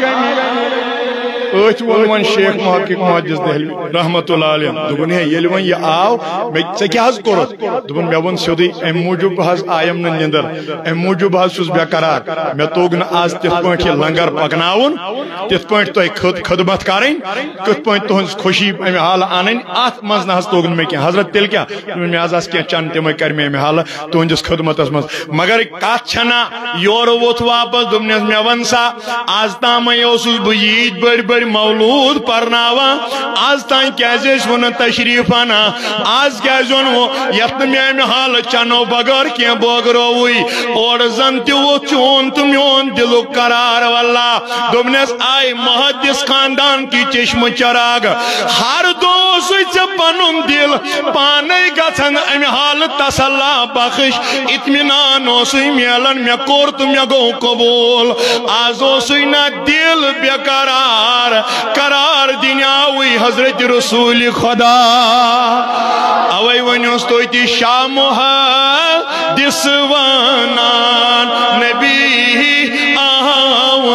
ات ون شیخ محقق محدث دہلوی رحمت اللہ علیہ دپن ہے یل ون یہ آو ژے کیا حظ کورت دپن مے ون سیودی ام موجوب حظ آیم نہ نندر ام موجوب حظ چھس بے قرار مے توگ نہ آز تتھ پٲٹھۍ یہ لنگر پکناون تتھ پٲٹھۍ تۄہہِ خدمت کرٕنۍ کتھ پٲٹھۍ تُہنٛز خوشی امہِ حالہٕ انٕنۍ اتھ منٛز نہ حظ توگ نہٕ مےٚ کینٛہہ حضرت تیٚلہِ کیٛاہ مےٚ حظ آسہٕ کینٛہہ چند تِمے کر مےٚ امہِ حالہٕ تُہنٛدِس خدمتس منٛز مگر کتھ چھنا یورٕ ووٚتھ واپس دوٚپنس مےٚ ون سا آز تامے اوسُس بہٕ ییٖتۍ بٔڑۍ بٔڑۍ مولود پرناوان آز تان کیازِ ون تشریف انا آز کیازِ ونو یتھ نہٕ مےٚ امہِ حالہٕ چنو بغٲر کینٛہہ بٲگرووٕے اورٕ زن تہِ ووٚتھ چون تہٕ میون دلُک قرار واللہ دوٚپنس آے محدث خاندان کی چشم چراغ ہر دۄہ اوسُے ژےٚ پنُن دل پانے گژھان امہِ حالہٕ تسلا بخش اطمینان اوسُے میلان مےٚ کوٚر تہٕ مےٚ گوٚو قبوٗل آز اوسُے نہ دل بے قرار قرار دنیاوی حضرت رسول خدا اوے ونیوس تو تی شاہ محدث ونان نبی آو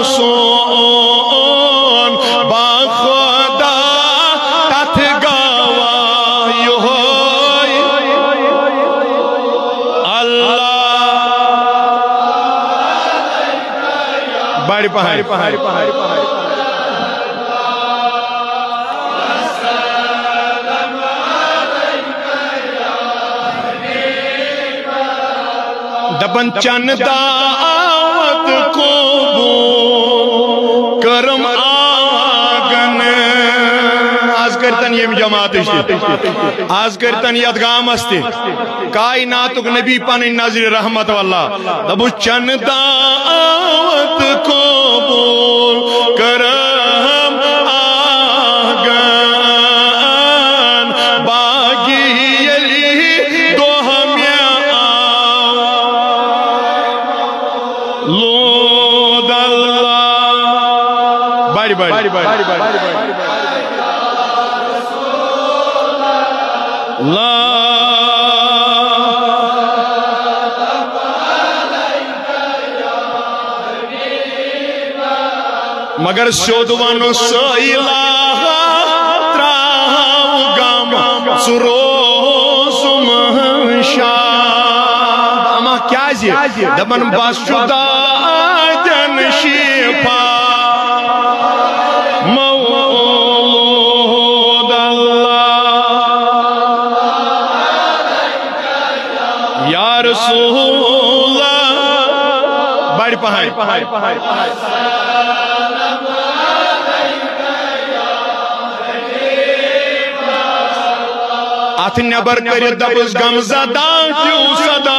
سون با خدا تت گواہی ہوئی اللہ بڑی پہاڑی پہاڑی پہاڑی پہاڑی دپن چند دعوت کو بو کرم آگن آز کرتن یم جماعت اشتی آز کرتن یاد گام استی کائناتک نبی پانی نظر رحمت واللہ دپو چند دعوت کو بو کرم آگن باقی یلی دو ہم لود اللہ باری باری باری لا مگر سودوانو سائلہ تراو گام سروس مہشاد اما کیا جی دبن باس شدہ جن شیفا مولود اللہ یا رسول اللہ بڑی پہائی پہائی پہائی ات نبر کر دبس غم زدہ کیوں صدا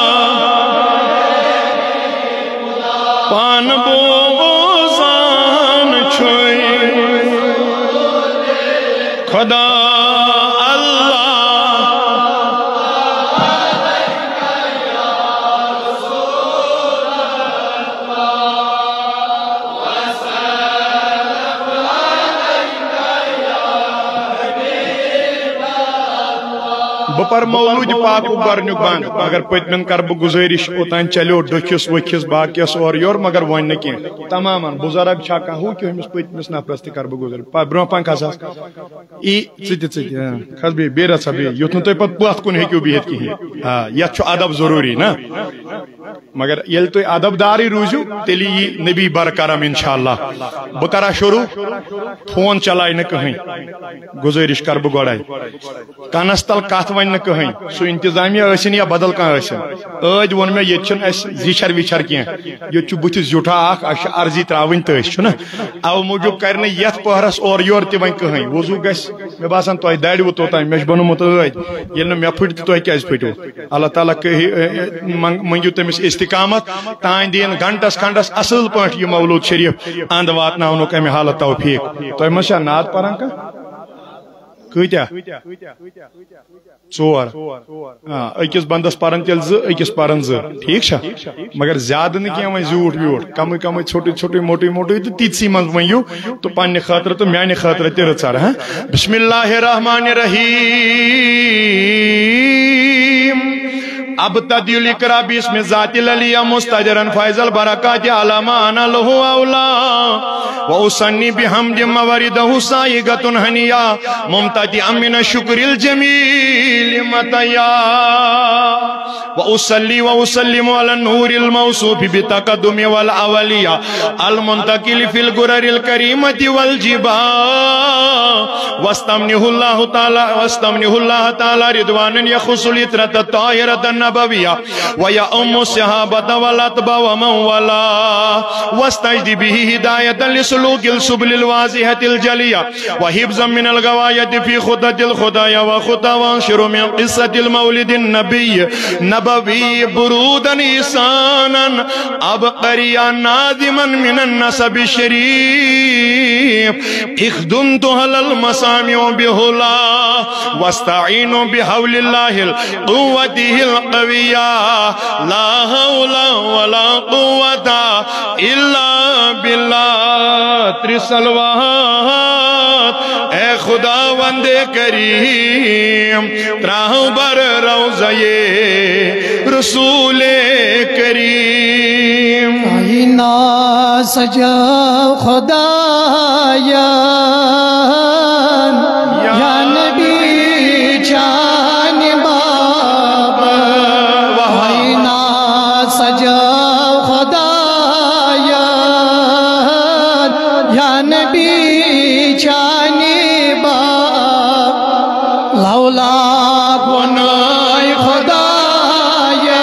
پان بوزان چھوئی خدا اللہ بپر مولود پاک برنک بند اگر پتمن کر بہ گزارش اوتان چلو ڈکھس وکھس باقیس اور یور مگر ون کی تماما بزرگ چھا کہو کہ ہمس پتمس نفرس تہ کر بہ گزار برو پان کھسا ای ژت ژت کھس بی بے رسا بی یوت نہ تہ پت پتھ کن ہیکو بہت کہین ہاں یت چھ ادب ضروری نا مگر یل تو ادب داری روزو تیلی نبی برکرم انشاءاللہ بکرا شروع فون چلائی نہ کہیں گزارش کر بہ گوڑائی کنس تل کت ون نہ کہیں سو انتظامیہ ٲسِن یا بدل کانٛہہ ٲسِن ٲدۍ ووٚن مےٚ ییٚتہِ چھُنہٕ اَسہِ زیچھر ویچھر کینٛہہ ییٚتہِ چھُ بٕتھِ زیوٗٹھا اکھ اَسہِ چھِ عرضی ترٛاوٕنۍ تٔسۍ چھُنہ اَوٕ موٗجوٗب کرِ نہٕ یتھ پہرس اورٕ یورٕ تہِ وۄنۍ کٕہٕنۍ وضوٗ گژھِ مےٚ باسان تۄہہِ دارِوٕ توٚتام مےٚ چھُ بنومُت ٲدۍ ییٚلہِ نہٕ مےٚ پھٕٹۍ تہٕ تۄہہِ کیٛازِ پھٕٹِو اللہ تعالیٰ منٛگِو تٔمِس استقامت تانۍ دِیِن گھنٹس کھنڈس اصل پٲٹھۍ یہِ مولوٗد شریف اند واتناونُک امہِ حالت توفیٖق تۄہہِ منٛز چھا نعت پران کانٛہہ کۭتیاہ ژور أکِس بندس پرن تیٚلہِ زٕ أکِس پرن زٕ ٹھیٖک چھا مگر زیادٕ نہٕ کینٛہہ وۄنۍ زیوٗٹھ ویوٗٹھ کمٕے کمٕے ژھوٚٹُے ژھوٚٹُے موٹُے موٹُے تہٕ تِتسٕے منٛز ؤنِو تہٕ پننہِ خٲطرٕ تہٕ میانہِ خٲطرٕ تہِ رٕژر ہاں بسم اللہ الرحمن الرحیم ابتدی لکرا بسم ذات العلیہ مستجرن فیض البرکات علی ما انا له اولا واسنی بحمد موردہ سائغۃ ہنیا ممتدعا من الشکر الجمیل متیا واصلی واسلم علی النور الموصوف بتقدم والاولیہ المنتقل فی الغرر الکریمۃ والجبا واستمنہ اللہ تعالی واستمنہ اللہ تعالی رضوانا یخص العطرۃ الطاہرۃ النبویہ ویؤم الصحابۃ والاتباع ومن والا واستجد به ہدایۃ لسلوک السبل الواضحۃ الجلیہ وحفظا من الغوایۃ فی خطط الخطایا وخطا وانشر من قصۃ المولد النبی نبوی برودا احسانا عبقریا نادما من النسب الشریف اخدنت هل المسامع بهلا واستعین بحول اللہ القوة القویہ لا حول ولا قوة الا باللہ ترسلوات اے خدا وندے کریم تراہو بر روزہ رسول کریم کائنات سجا خدایا یا نبی جان بابا کائنات سجا خدایا یا نبی جان بابا لولا گناہ خدایا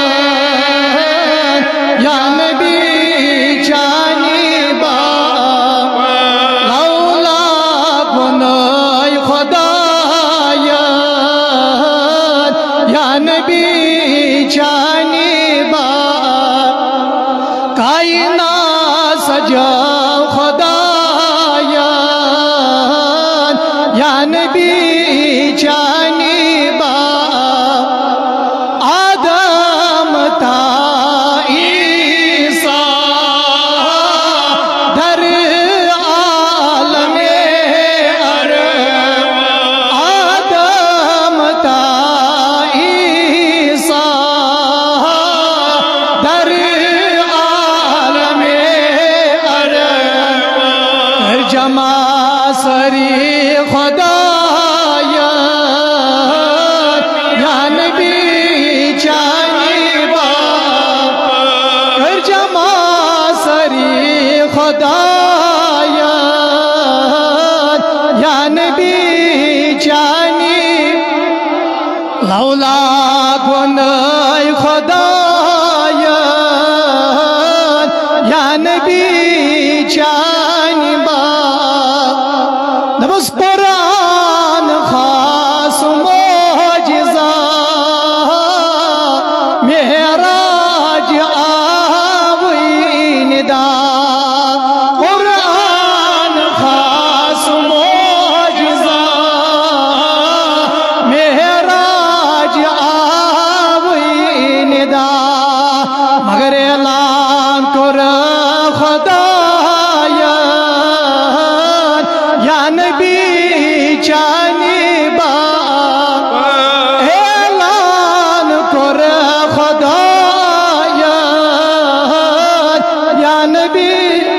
یا نبی جان بابا لولا گناہ خدایا یا نبی جان بابا کائنات سجا خدایا یا نبی جان بابا آدم تا عیسیٰ در عالم عرب آدم تا عیسیٰ در عالم عرب ہر جمع سری خدایا یا نبی جان بابا ہر جمع سری خدایا یا نبی جان لولا گناہ خدایا یا نبی جان بابا نبس قرآن خاص معجزہ معراج آوی ندا قرآن خاص معجزہ معراج آوی ندا مگر اعلان کر خدایا یا نبی جان بابا اعلان کر خدایا یا نبی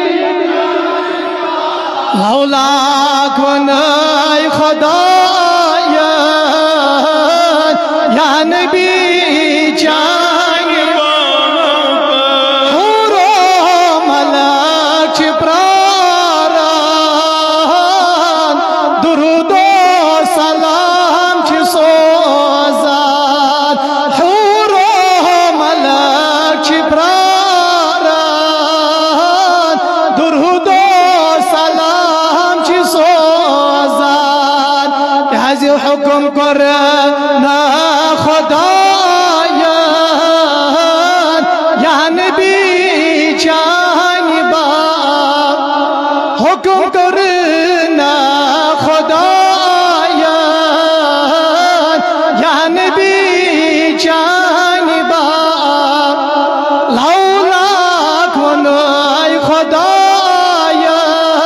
لولا گناہ خدایا یا نبی جان حکم کرنا خدایا یا نبی جانبا لولا کنای خدایا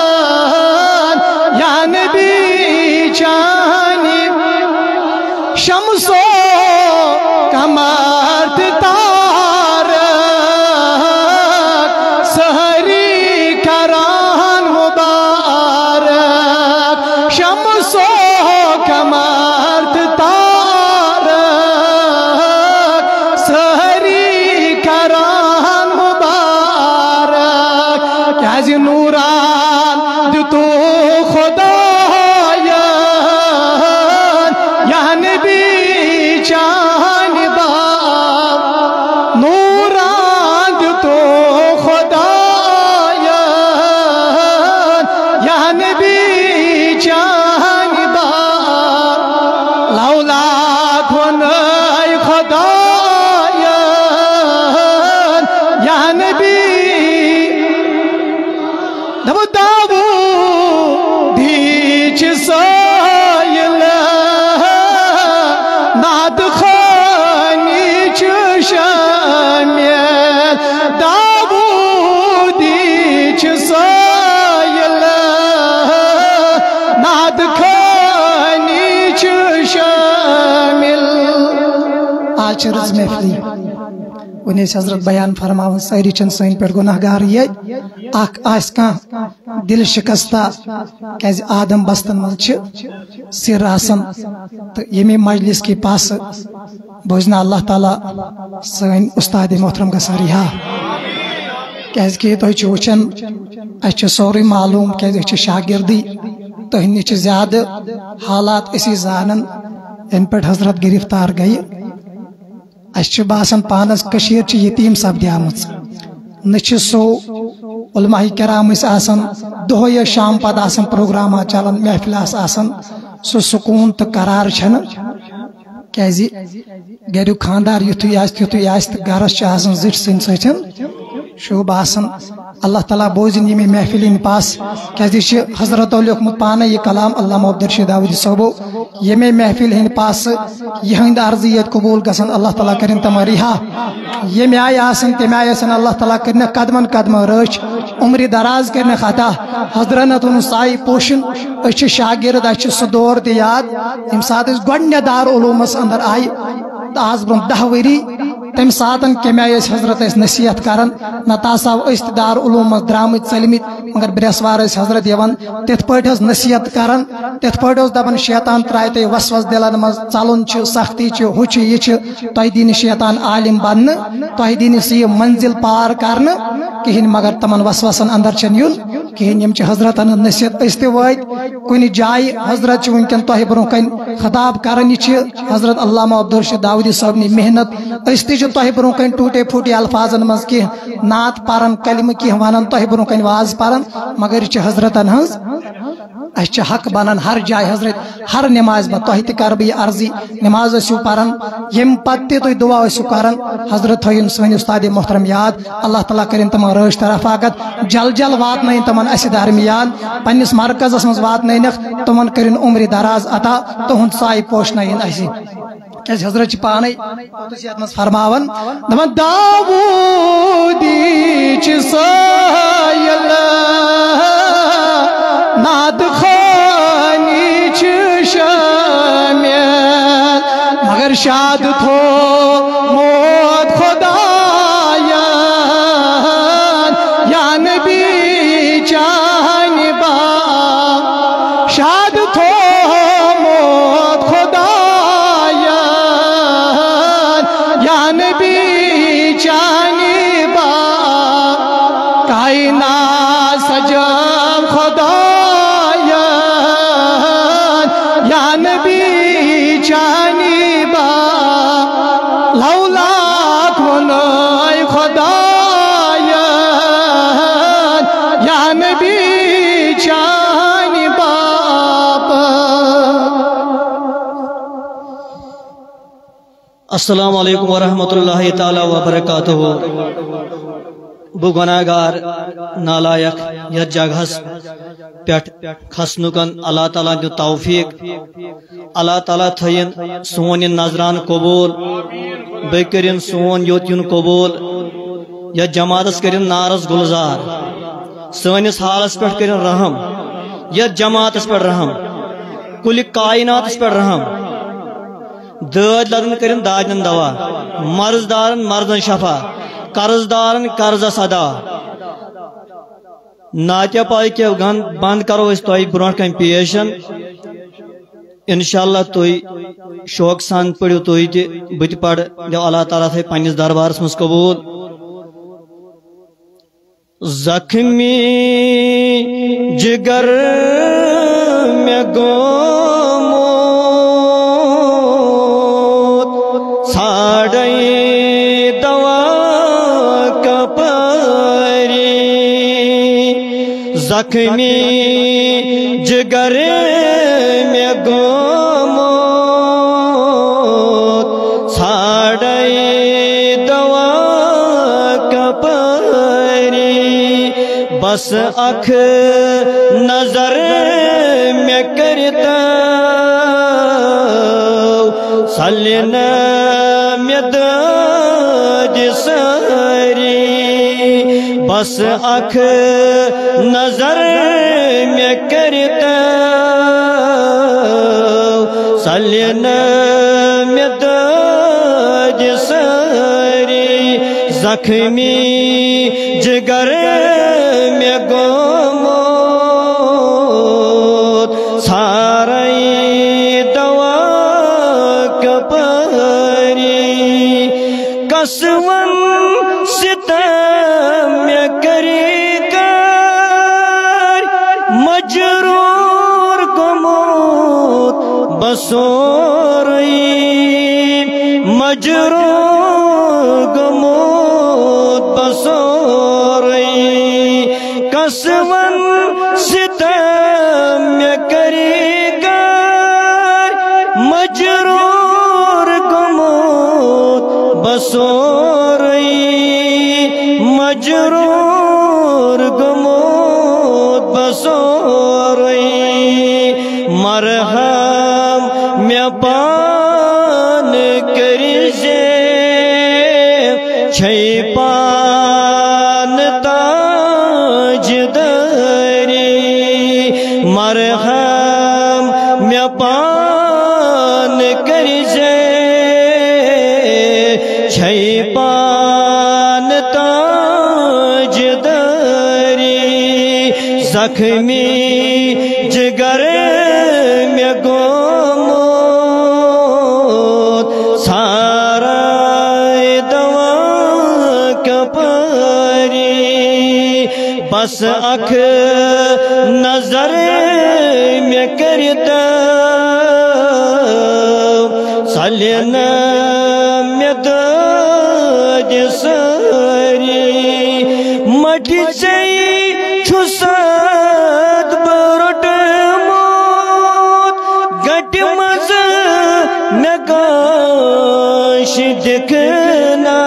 یا نبی جانب شمس و قمر تارک سحری کران مبارک شمس و قمر تارک سحری کران مبارک کیازِ نوران دتو خدایا یا نبی جانبا نوران دتو خدایا یا نبی جانبا لولا کنای خدایا یا نبی دبو دابو دیچ سایل ناد خانی چشمیل دابو دیچ سایل ناد خانی چشمیل آج رز محفلی ونیس حضرت بیان فرماون ساری چند سین پر گناہ گار یہ اک آس کان دل شکستہ کیاز آدم بستن مل سر آسن تو یمی مجلس کے پاس بوزنا اللہ تعالی سین استاد محترم گژھان رہا کیاز کہ تھی وچان اچھے سوری معلوم کیاز اچھے شاگردی تہ نش زیادہ حالات اسی زانن ان پہ حضرت گرفتار گئی اچھے باسان پانس کشیر چھ یتیم سپدی آمت نچھ سو علماء کرام اس آسان دہ یا شام پتہ آسان پروگرام چلان محفل آسان سو سکون تو قرار چھن کیازِ گھریُک خاندار یتھُے آسہِ تیُتھُے آسہِ تہٕ گرس چھِ آسان زِٹھۍ سٕنٛدۍ سۭتۍ شوب آسان اللہ تعالیٰ بوزن یہ محفل ان پاس کیازِ حضرت لیوکھمُت پانے یہ کلام علامہ عبدالرشید داودی صٲبو یمے محفل ہند پاس یہند عرضیت قبول گژھن اللہ تعالیٰ کرن تم رہا یم آئی آسن تم آئی آسن اللہ تعالیٰ کرن قدمن قدم رچ عمر دراز کرن خطا حضرت سائی پوشن اچھ شاگرد اچھ سہ دور تہ یاد یم سات گۄڈنیٚتھ دار علومس اندر آئی آز برٛونٛہہ دہ ؤری تمہ ساتن کم آئی حضرت نصیحت کران نت آسا اس دار علوم درامت ژلمت مگر برسوار حضرت یوان تت پٲٹھۍ نصیحت کران تت پٲٹھۍ دپان شیطان ترائے تُہۍ وسوس دلن مز ژلُن چھ سختی چھ ہُہ چھ یہ چھ تۄہہِ دِی نہٕ شیطان عالم بننہٕ تۄہہِ دِی نہٕ سُہ یہ منزل پار کرنہٕ کہین مگر تمن وسوسن اندر چھن یُن کہین یم چھ حضرتن نصیحت أسۍ تہِ وٲتۍ کُنہِ جایہِ حضرت چھ ونکٮ۪ن تۄہہِ برونٛہہ کنہِ خطاب کران یہ چھ حضرت علامہ عبدالرشید داودی صٲبنہِ محنت أسۍ تہِ چھِ تۄہہِ برونٛہہ کنہِ ٹوٹے پھوٹے الفاظن مز کی نعت پران کلمہ کی ونان تۄہہِ برونٛہہ کنہِ واز پران مگر یہ حضرتن ہنز اس حق بنان ہر جائے حضرت ہر نماز با تۄہہِ تہِ کر بہٕ عرضی نماز ٲسِو پران یم پتہٕ تہِ تُہۍ دعا ٲسِو کران حضرت تھٲیِن سٲنۍ استاد محترم یاد اللہ تعالیٰ کرن تمن رٲچھ تہٕ رفاقت جل جل واتنٲیِن تمن اسہِ درمیان پننس مرکزس مز واتنٲیِنکھ تمن کرن عمر دراز عطا تہنٛد سایہِ پوشنٲیِن اسہِ کیازِ حضرت چھ پانے یتھ مز فرماون دپان داوودی چھ سایل ناد خانی چھ شامیل مگر شاد تھو موت خدایا یا نبی جانبا شاد تھو موت خدایا یا نبی جانبا کائنات سجب خدایا یا نبی جانبا لولا کنای خدایا یا نبی جانبا السلام علیکم ورحمۃ اللہ تعالی وبرکاتہ بہ گناہگار نالائق یتھ جگہ پہ کھسنکن اللہ تعالیٰ دو توفیق اللہ تعالیٰ تھین سون یہ نظران قبول بے کرن سون یوت یون قبول یا جماعتس کرن نارس گلزار سنس حالس پہ کرن رحم یا جماعتس پہ رحم کل کائناتس پہ رحم داد لدن کرن دادن دوا مرض دارن مردن شفا قرض دارن قرض صدا ناتیا پائی کے گن بند کرو اس تو برونٹ کم پیشن انشاءاللہ تو شوق سان پڑھو تو بت پڑھ جو اللہ تعالیٰ تھے پنس دربارس مز قبول زخمی جگر میں گومو ساڑی دوا کپری زخمی جگر میں گومو ساڑی دوا کپری بس اکھ نظر میں کرتا سلنا میں داد ساری بس اکھ نظر میں کرتا سلنا میں داد ساری زخمی جگر میں گومو سارائی دوا کپری کسون ستم میں کری کر مجرور گموت بسوری مجرور گموت بسوری کسون ستم میں کری کر مجرور گموت بسوری مجرور گموت بسوری مرحم میں پان کری سے چھئی پان تاج دری مرحم میں پان کری سے چھئی پان تاج دری زخمی جگر میں گومو سارا دوا کپری بس اکھ نظر میں کرتا سلنا میں داد ساری مٹی چئی چھسات برٹ موت گٹ مز میں گاش دکھنا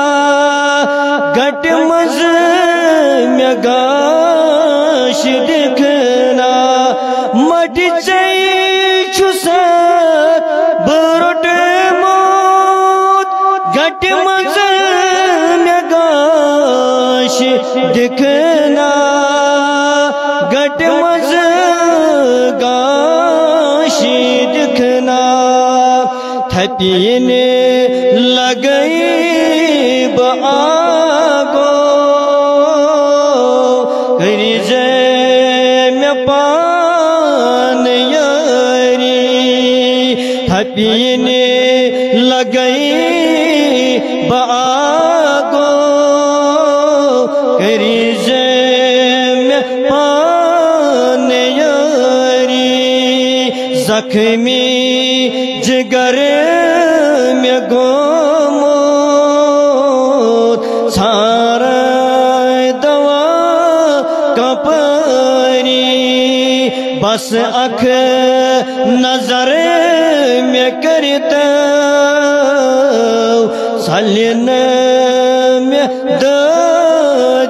گٹ مز میں گاش دکھنا مٹی چئی چھسات برٹ موت گٹ مز میں گاش دکھنا گٹ مز گاش دکھنا تھپین لگئی بآگو کری جے میں پان یاری تھپین لگئی بآگو کری جے میں پان یاری زخمی جگر میں گومو سارا دوا کپری بس اکھ نظر میں کرتا سلنا میں داد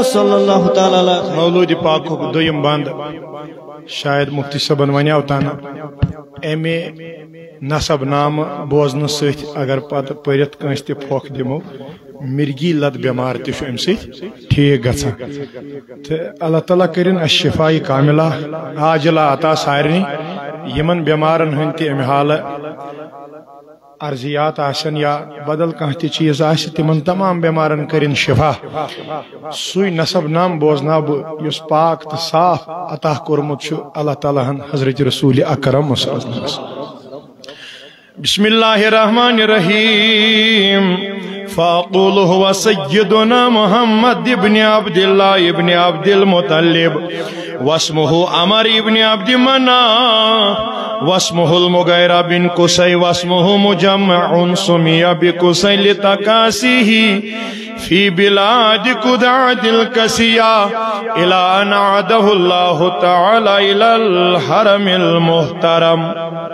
صلی اللہ تعالی مولود پاک دویم بند شاید مفتی صبن ونیو تانا امی نصب نام بوزن ست اگر پتہ پرت کنس تہ پھوک دمو مرگی لد بیمار تہ ام ست ٹھیک گژھان تو اللہ تعالیٰ کرن اس شفائی کاملہ عاجلہ عطا سارنی یمن بیمارن ہند تہ امہ حالہ عرضیات آسن یا بدل کانٛہہ تہِ چیز آسہِ تمن تمام بیمارن کرن شفا سوی نصب نام بوزنا بہ یس پاک تو صاف عطا کورمت چھُ اللہ تعالیٰ ہن حضرت رسول اکرم صلی اللہ علیہ وسلم بسم اللہ الرحمن الرحیم فاقول هو سيدنا محمد ابن عبد الله ابن عبد المطلب واسمه عمر ابن عبد مناف واسمه المغيرة بن قصي واسمه مجمع سمي بقصي لتكاسيه في بلاد قدعة الكسية إلى أن عاده الله تعالى إلى الحرم المحترم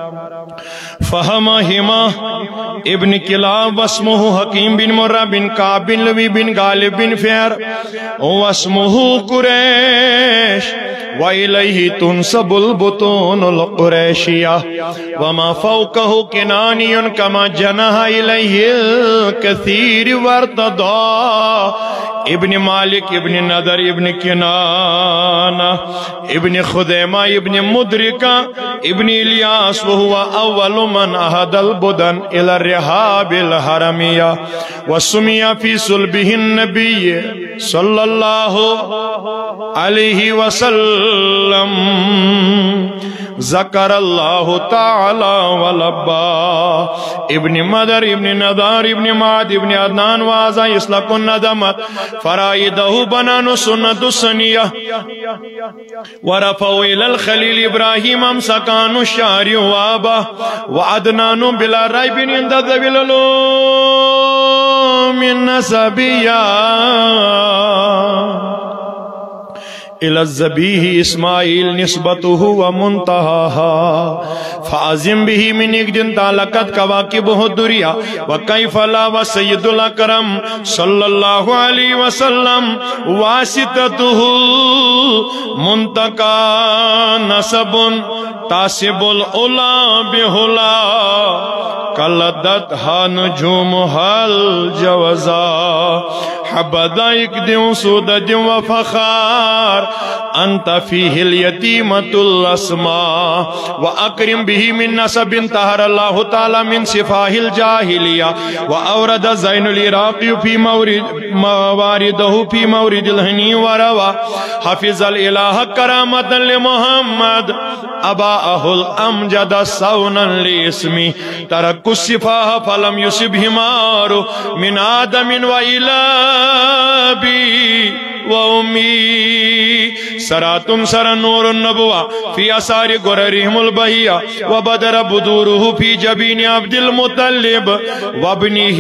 فهمهما ابن كلاب واسمه حكيم بن مرة بن كعب بن لوي بن غالب بن فهر واسمه قريش وإليه تنسب البطون القريشية وما فوقه كناني كما جنح إليه الكثير وارتضى ابن مالك ابن نضر ابن كنانة ابن خديمة ابن مدركة ابن إلياس وهو أول من أهد البدن إلى الرحاب الحرمية وسمي في صلبه النبي صلى الله عليه وسلم ذكر الله تعالى ولبا ابن مدر ابن نضار ابن معد ابن عدنان وازا يسلق الندمت فرائده بنان سنة السنية ورفعوا إلى الخليل إبراهيم أمسكان الشعر وابا وعدنان بلا ريب عند ذوي العلوم النسبية إلى الزبيه إسماعيل نسبته ومنتهاها فعظم به من إقدن تعلقت كواكبه الدريا وكيف لا وسيد الأكرم صلى الله عليه وسلم واسطته منتقى نسب تاسب الأولى بهلا قلدتها نجومها الجوزا حبذا يقدم سودة وفخار أنت فيه اليتيمة الأسماء وأكرم به من نسب طهر الله تعالى من سفاه الجاهلية وأورد زين العراقي في مورد موارده في مورد الهني وروى حفظ الإله كرامة لمحمد أباءه الأمجد صونا لاسمه ترك السفاه فلم يصب همار من آدم وإلى أبي وأمي سراتم سر نور النبوة في أسار قررهم البهية وبدر بدوره في جبين عبد المطلب وابنه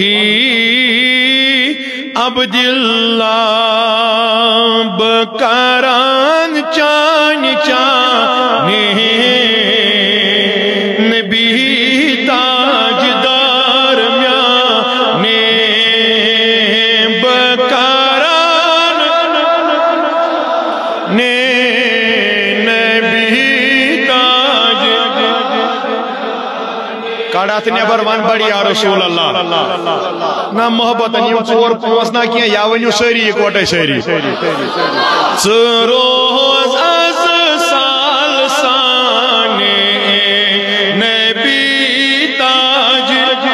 عبد الله بكران چان چان نبی تاجدار میان بکران نبی تاج کڑات نیبر وان بڑی یا رسول اللہ نا محبت نیو چور پوسنا کیا یا ونیو سری کوٹے سری سروز از سال سانے نبی تاج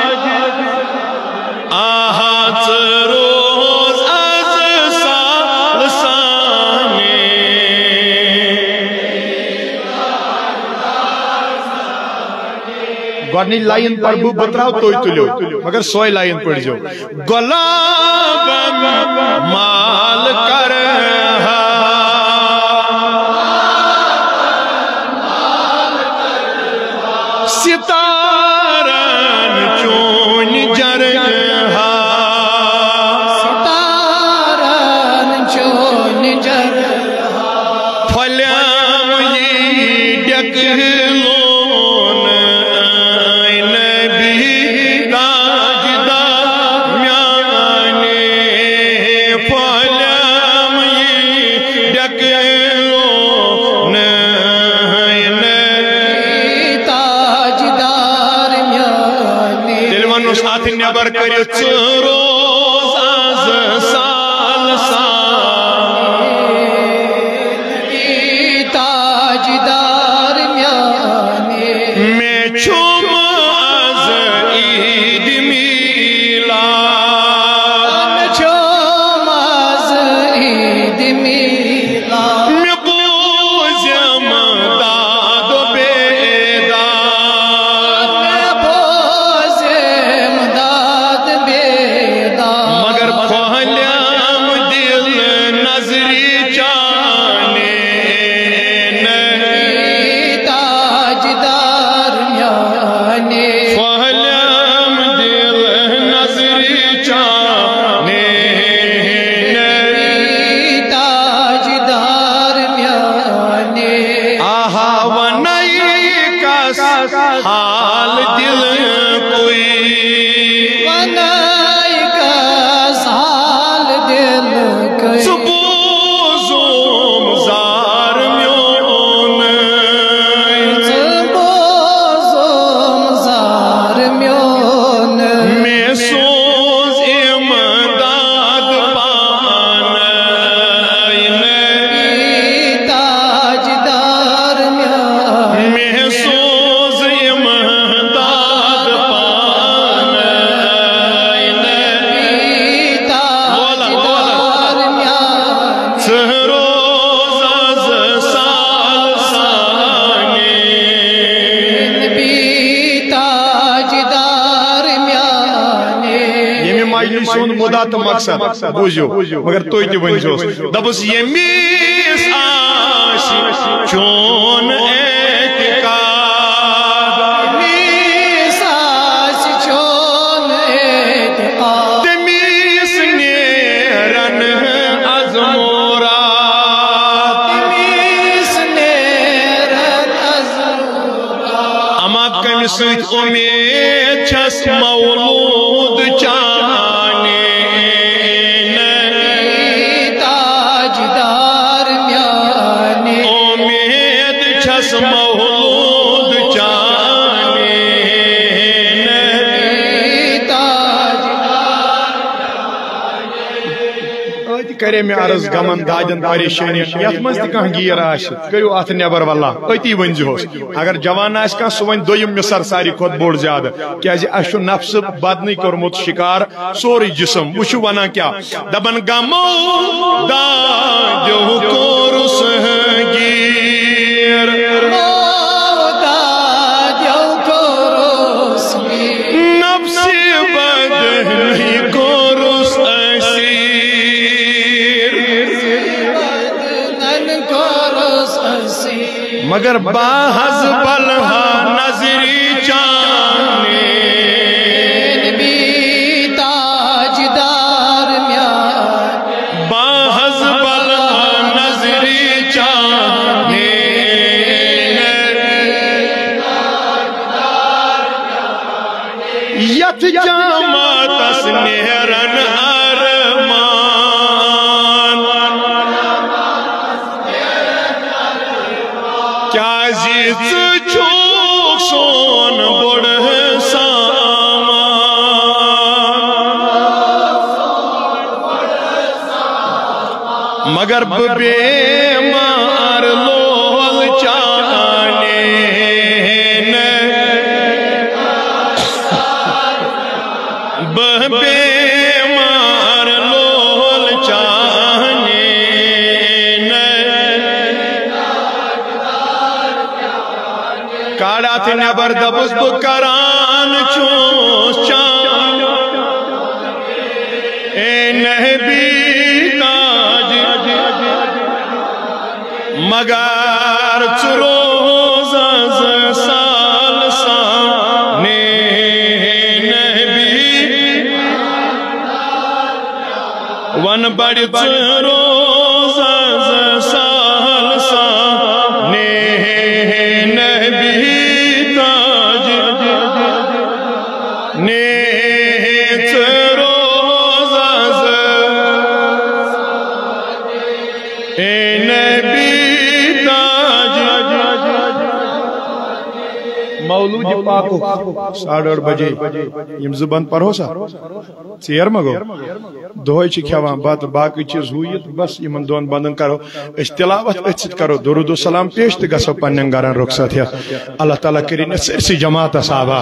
آہا سروز از سال سانے گوڑنی لائن پر بو بتراؤ توی تلیو مگر سوئی لائن پڑ جو گلاب مال کر ستارن چون جرہا ستارن چون جرہا پھلیاں یہ ڈکلون نبی تاجدار میانے پھلیاں نبر کرت روز از سال سال تاجدار میانے میں چھوم از عید میلاد چھوم از عید میلاد میں بوزم داد و بیداد میں بوزم داد بیداد مگر کھولیم دل نظری چانے تاجدار میانے کھولیم دل نظری چانے تاجدار میانے آہا ونائی کس حال دل کوئی ونائی کا سال دل کئی سبوزم زار میون بوزم زار میون میں سوز امداد پانین تاجدار میان میں سوز امداد پانین تاجدار میان روز از سال سانین بی تاجدار میانے یمی مجلس سون مدعا تو مقصد بوزیو مگر توی تہ ونزوس دبس یمیس آسی چون اعتقاد میساس چون اعتقاد تمیس نیرن از مراد میس نیرن از اما کمی سیت امید چھس مولود چانے تاجدار میانے امید چھس مولود چانے کرے میں عرض غمن دادن پریشانی یت مز تہ کانٛہہ گیر آسہِ کٔرِو اتھ نٮ۪بر واللہ أتی ؤنزِہوس اگر جوان آسہِ کانٛہہ سُہ وَنہِ دوٚیِم مِثر ساروی کھۄتہٕ بوٚڑ زیادٕ کیازِ اَسہِ چھُ نفسہٕ بدنٕے کوٚرمُت شِکار سورُے جسم وۄنۍ چھُ وَنان کیٛاہ دپان غمو دادیو کوٚرُس گیٖر دادیو کوٚرُس گیٖر نفسہِ بدنٕے کوٚرُس أسیٖر بدنن کوٚرُس اسیٖر مگر باحظ بلہا نظری چانے بی تاجدار میان باحظ بلہا نظری چانے یت جامعتس نیرن ارمان کیا زی ژٕ چھُکھ سون بوٚڑ سامان مگر بہٕ بیمار لول چانے بہٕ بیمار لول چانے کاڑا تھے نبر دبس بہٕ کران چھُس چان اے نبی تاج مگر ژٕ روز از سال سانے نبی ون بڑ ژٕ روز از سال سانے نبی تاج نے ژٕ روز از اے نبی تاج مولود مولود پاک ساڑھ ٲٹھ بجے یم زبان پرہو سا ژیر ما گو دہے چھ کھیوان بات باقی چیز ہوئی بس یمن دون بندن کرو اس تلاوت ات ست کرو درود و سلام پیش تہ گژھو پنن گرن رخصت ہیت اللہ تعالیٰ کرین سرسی جماعت صحابہ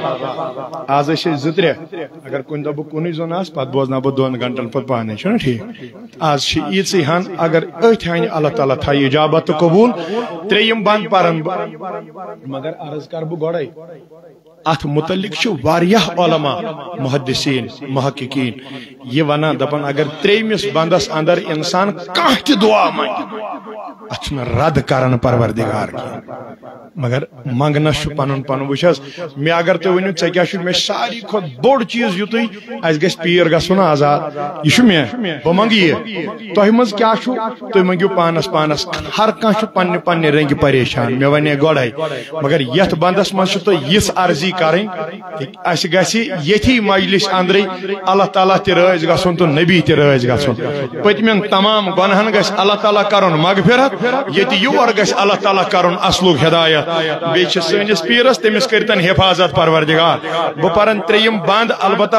آز زٕ ترٛےٚ اگر کُنہِ دۄہ بہٕ کُنُے زوٚن آسہٕ پتہٕ بوزناو بہٕ دۄن گنٹن پتہٕ پانے چھُنہ ٹھیٖک آز چھِ ییٖژٕے ہن اگر أتھۍ ہنہِ اللہ تعالیٰ تھایہِ اجابت تہٕ قبوٗل ترٛیٚیِم بند پرن بہٕ مگر عرض کر بہٕ گۄڈے ات متعلق چھُ واریاہ علماء محدثین محققین یہ ونان دپان اگر تریمس بندس اندر انسان کانٛہہ تہِ دعا منگہِ ات چھُنہٕ رد کران پروردگار کینٛہہ مگر منگنس چھُ پنُن پنُن وٕچھ حظ مےٚ اگر تُہۍ ؤنِو ژےٚ کیٛاہ چھُ مےٚ ساروی کھۄتہٕ بوٚڑ چیٖز یُتُے اَسہِ گژھِ پیٖر گژھُن آزاد یہِ چھُ مےٚ بہٕ منگہٕ یہِ تۄہہِ منٛز کیٛاہ چھُ تُہۍ منگِو پانس پانس ہر کانٛہہ چھُ پننہِ پننہِ رنگہِ پریشان مےٚ ونے گۄڈے مگر یتھ بندس منٛز چھُ تۄہہِ یِژھ عرضی کرٕنۍ اسہِ گژھِ ییٚتھی مجلس اندرٕے اللہ تعالیٰ تہِ رٲضۍ گژھُن تہٕ نبی تہِ رٲضۍ گژھُن پٔتمٮ۪ن تمام گۄنہن گژھِ اللہ تعالیٰ کرُن مغفرت ییٚتہِ یور گژھِ اللہ تعالیٰ کرُن اصلُک ہدایت بیٚیہِ چھِ سٲنِس پیٖرس تٔمِس کٔرتن حفاظت پروردگار بہٕ پرن ترٛیٚیِم بند البتہ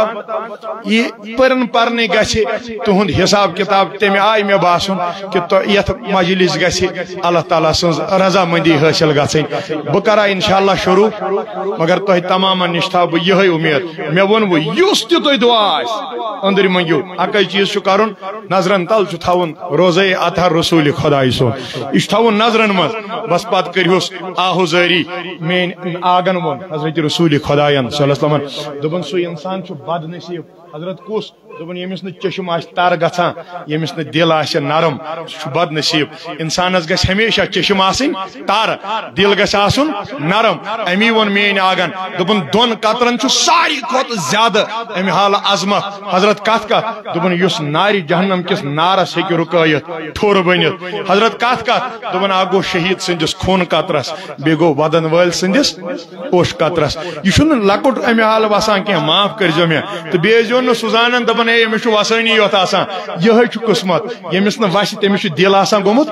یہِ پٔرن پرنٕے گژھِ تُہُنٛد حساب کِتاب تمہِ آیہِ مےٚ باسُن کہِ یتھ مجلس گژھِ اللہ تعالیٰ سٕنٛز رضامندی حٲصِل گژھٕنۍ بہٕ کرا انشاء اللہ شروع مگر تۄہہِ تمامن نِش تھاو بہٕ یِہے اُمید مےٚ ووٚنوٕ یُس تہِ تۄہہِ دعا آسہِ أنٛدرۍ منٛگِو اکے چیٖز چھُ کرُن نظرن تل چھُ تھاوُن روزے اطہر رسوٗلِ خۄداے سُنٛد یہِ چھُ تھاوُن نظرن منٛز بس پتہٕ کٔرۍہوس آہوزٲری میٲنۍ آگن ووٚن حضرت رسوٗلِ خۄداین صلی اللہ علیہ وسلمن دوٚپُن سُہ انسان چھُ بد نصیٖب حضرت کُس دوٚپُن ییٚمِس نہٕ چشم آسہِ تر گژھان ییٚمِس نہٕ دل آسہِ نرم سُہ چھُ بد نصیٖب انسانس گژھِ ہمیشہ چشم آسٕنۍ تر دل گژھِ آسُن نرم امی ووٚن میٲنۍ آگن دوٚپُن دۄن قطرن چھُ ساروی کھۄتہٕ زیادٕ امہِ حالہٕ عظمت حضرت کتھ کتھ دوٚپُن یُس نارِ جہنم کِس نارس ہیٚکہِ رُکٲیِتھ ٹھوٚر بٔنِتھ حضرت کتھ کتھ دوٚپُن اکھ گوٚو شہیٖد سٕنٛدِس خوٗن قطرس بیٚیہِ گوٚو ودن وٲلۍ سٕنٛدِس اوٚش قطرس یہِ چھُنہٕ لۄکُٹ امہِ حالہٕ وسان کینٛہہ معاف کٔرۍزیٚو مےٚ تہٕ بیٚیہِ ٲسۍزیٚو نہٕ سُہ زانان دپان ہے أمِس چھُ وسٲنی یوت آسان یِہے چھُ قٕسمت ییٚمِس نہٕ وسہِ تٔمِس چھُ دل آسان گوٚمُت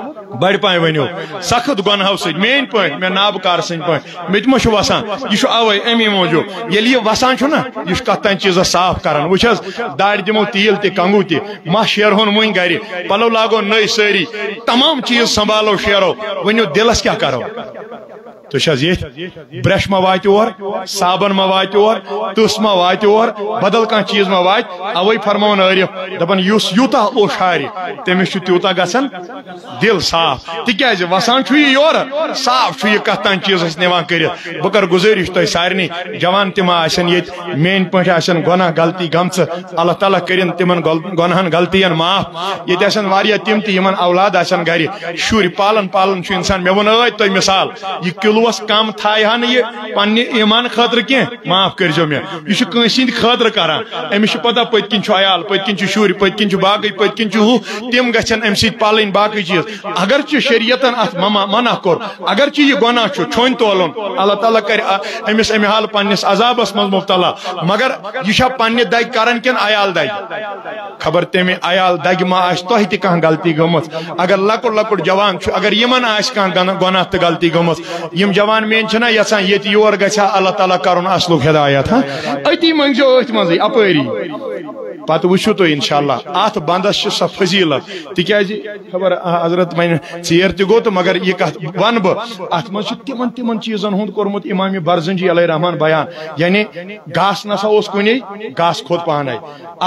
بڑِ پایہِ ؤنِو سخت گۄنہو سۭتۍ میٲنۍ پٲٹھۍ مےٚ نابکار سٕنٛدۍ پٲٹھۍ مےٚ تہِ ما چھُ وسان یہِ چھُ اوے امی موٗجوٗب ییٚلہِ یہِ وسان چھُنہ یہِ چھُ کتھ تانۍ چیٖزس صاف کران وٕچھ حظ دارِ دِمو تیٖل تہِ کنگوٗ تہِ مہ شیرہون وٕنۍ گرِ پلو لاگو نٔے سٲری تمام چیٖز سنبھالو شیرو ؤنِو دلس کیٛاہ کرو تُہۍ چھِ حظ ییٚتھۍ برٛش ما واتہِ اور صابن ما واتہِ اور تٕس ما واتہِ اور بدل کانٛہہ چیٖز ما واتہِ اوے فرماوُن عٲرِف دپان یُس یوٗتاہ اوٚش ہارِ تٔمِس چھُ تیوٗتاہ گژھان دل صاف تِکیٛازِ وسان چھُ یہِ یورٕ صاف چھُ یہِ کتھ تانۍ چیٖزس نِوان کٔرِتھ بہٕ کرٕ گُزٲرِش تۄہہِ سارنٕے جوان تہِ ما آسن ییٚتہِ میٲنۍ پٲٹھۍ آسن گۄناہ غلطی گٔمژٕ اللہ تعالیٰ کٔرِنۍ تِمن گۄنہن غلطین معاف ییٚتہِ آسن واریاہ تِم تہِ یِمن اولاد آسن گرِ شُرۍ پالان پالان چھُ انسان مےٚ ووٚن ٲدۍ تۄہہِ مثال یہِ کِلوٗوس کم تھایہِ ہا نہٕ یہِ پننہِ ایمان خٲطرٕ کینٛہہ معاف کٔرۍزیٚو مےٚ یہِ چھُ کٲنٛسہِ ہٕنٛدِ خٲطرٕ کران أمِس چھِ پتہ پٔتۍ کِنۍ چھُ عیال پٔتۍ کِنۍ چھُ شُرۍ پٔتۍ کِنۍ چھُ باقٕے پٔتۍ کِنۍ چھُ ہُہ تِم گژھن امہِ سۭتۍ پالٕنۍ باقٕے چیٖز اگرچہِ شریعتن اتھ منع کوٚر اگرچہِ یہِ گۄناہ چھُ چھۄنۍ تولُن اللہ تعالیٰ کرِ أمِس امہِ حالہٕ پننِس عذابس منٛز مُبتلا مگر یہِ چھا پننہِ دگہِ کران کِنہٕ عیال دگہِ خبر تمہِ عیال دگہِ ما آسہِ تۄہہِ تہِ کانٛہہ غلطی گٔمٕژ اگر لۄکُٹ لۄکُٹ جوان چھُ اگر یِمن آسہِ کانٛہہ گۄناہ تہٕ غلطی گٔمٕژ یِم جوان میٲنۍ چھِنہ یژھان ییٚتہِ یور گژھِ ہا اللہ تعالیٰ کرُن اصلُک ہدایت ہاں أتی منٛگزیٚو أتھۍ منٛزٕے اپٲری پتہٕ وٕچھِو تُہۍ انشاء اللہ اتھ بندس چھِ سۄ فضیٖلت تِکیٛازِ خبر حضرت وۄنۍ ژیر تہِ گوٚو تہٕ مگر یہِ کتھ ونہٕ بہٕ اتھ منٛز چھُ تِمن تِمن چیٖزن ہُنٛد کوٚرمُت امامِ برزنجی علیہ رحمان بیان یعنی گاسہٕ نسا اوس کُنے گاسہٕ کھوٚت پانے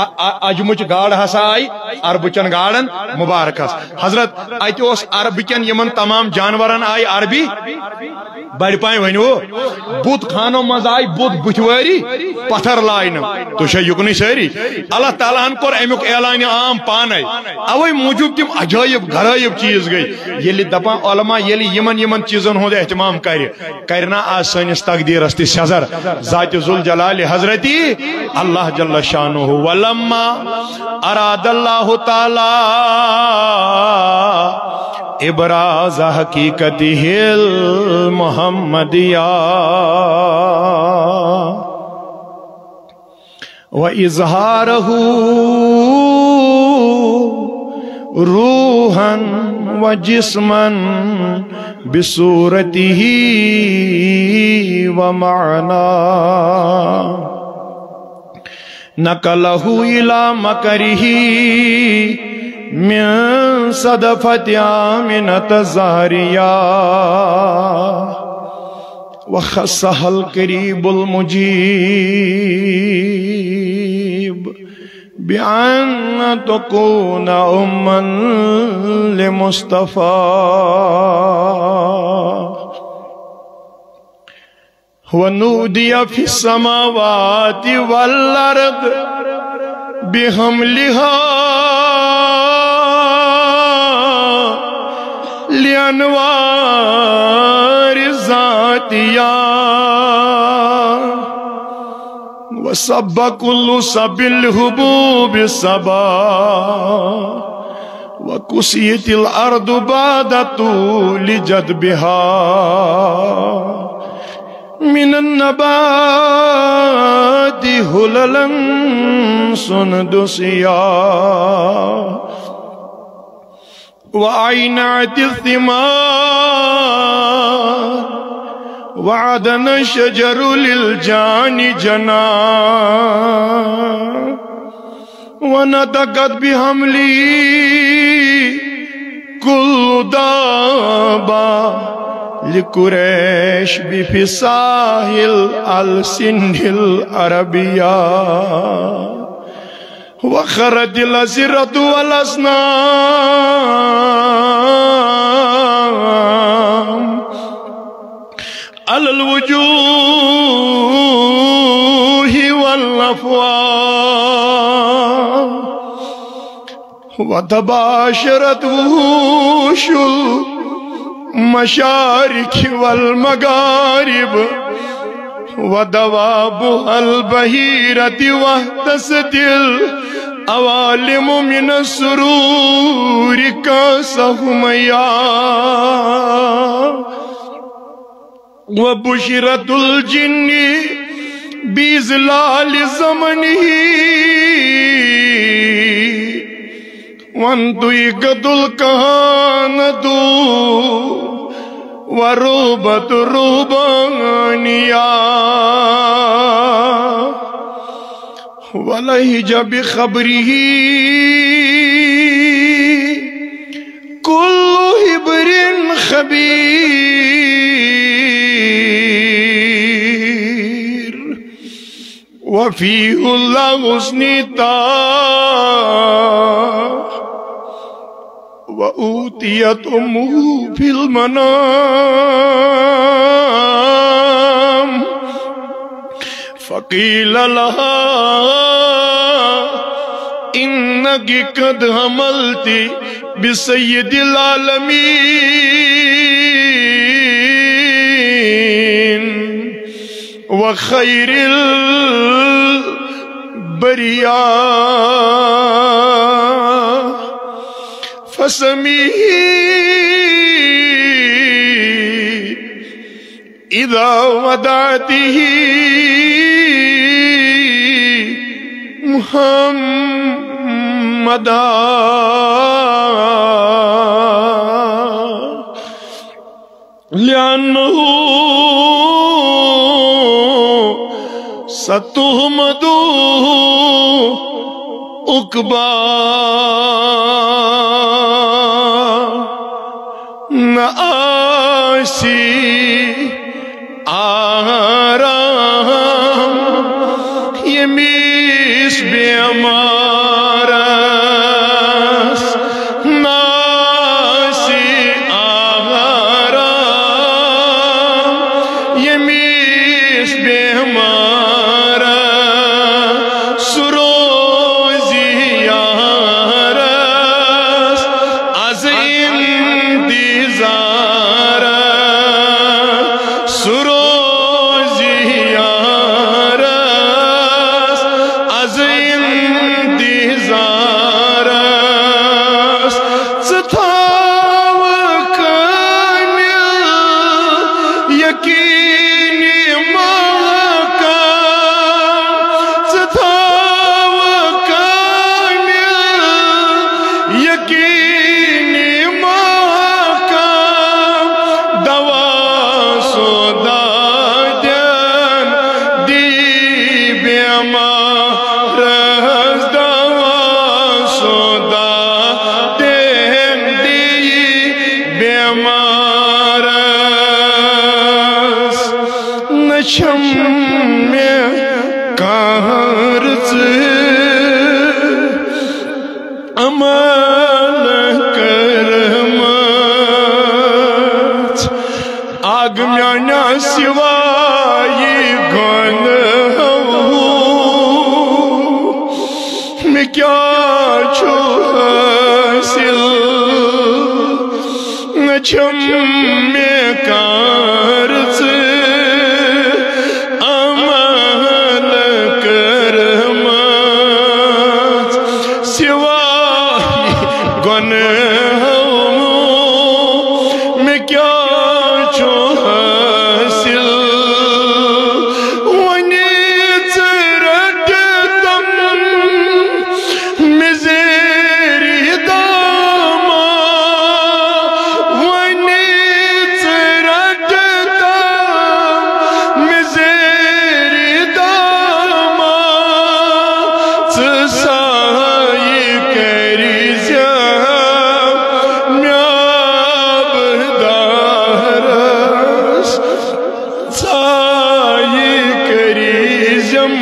اجمٕچ گاڈ ہسا آیہِ عربٕچن گاڈن مُبارکس حضرت اتہِ اوس عربٕکٮ۪ن یِمن تمام جانورن آیہِ عربی بڑِ پایہِ ؤنِو بُت خانو منٛز آیہِ بُت بُتھوٲری پتھر لاینہٕ تُہۍ چھا یُکنٕے سٲری اللہ تعالیٰ ہن کوٚر امیُک اعلانہِ عام پانے اوے موٗجوٗب تِم عجٲیب غرٲیب چیٖز گٔے ییٚلہِ دپان علما ییٚلہِ یِمن یِمن چیٖزن ہُنٛد احتمام کرِ کرِ نا آز سٲنِس تقدیٖرس تہِ سیزر ذاتِ ذوالجلالِ حضرتی اللہ جل شانہ ولما اراد اللہ تعالیٰ ابراز حقیقتہ المحمدیہ وإظهاره روحا وجسما بصورته ومعنى نقله إلى مكره من صدفة آمنة زهريا وخصها القريب المجيب بأن تكون أما لمصطفى ونودي في السماوات والأرض بحملها لأنوار ذاتها وصب كل صب الهبوب صبا وكسيت الأرض بعد طول جدبها من النبات هللا سندسيا وأينعت الثمار وعدنا الشجر للجان جنا ونطقت بحملي كل دابة لقريش بفصاح الألسن العربية وخرج الأزرة والأصنام على الوجوه والأفواه وتباشرت وحوش المشارق والمغارب ودوابها البهيرة واهتست الأوالم من السرور كاسهم وبشرت الجن بإزلال زمنه وانطيقت الكهانة وروبة الرهبانية ولهج بخبره كل هبر خبير وفيه الغصن طاح وأوتيت أمه في المنام فقيل لها إنك قد حملت بسيد العالمين وخير البرية فسميه إذا ودعته محمدا لأنه ستهمد عقبا نآسي آرام يميس بأمارس ناسي آرام يميس بأمارس سروزي يارس عزين ديزار سروزي عمل کرمت آگ میانا سوائی گناہو میں کیا چھو حاصل نچم میں کارت عمل کرمت سوائی گناہو میں کیا چھو حاصل ونی چرٹتم مزیری داما ونی چرٹتم مزیری داما چسائی کری زیاب میاب دارس چائی کری زیم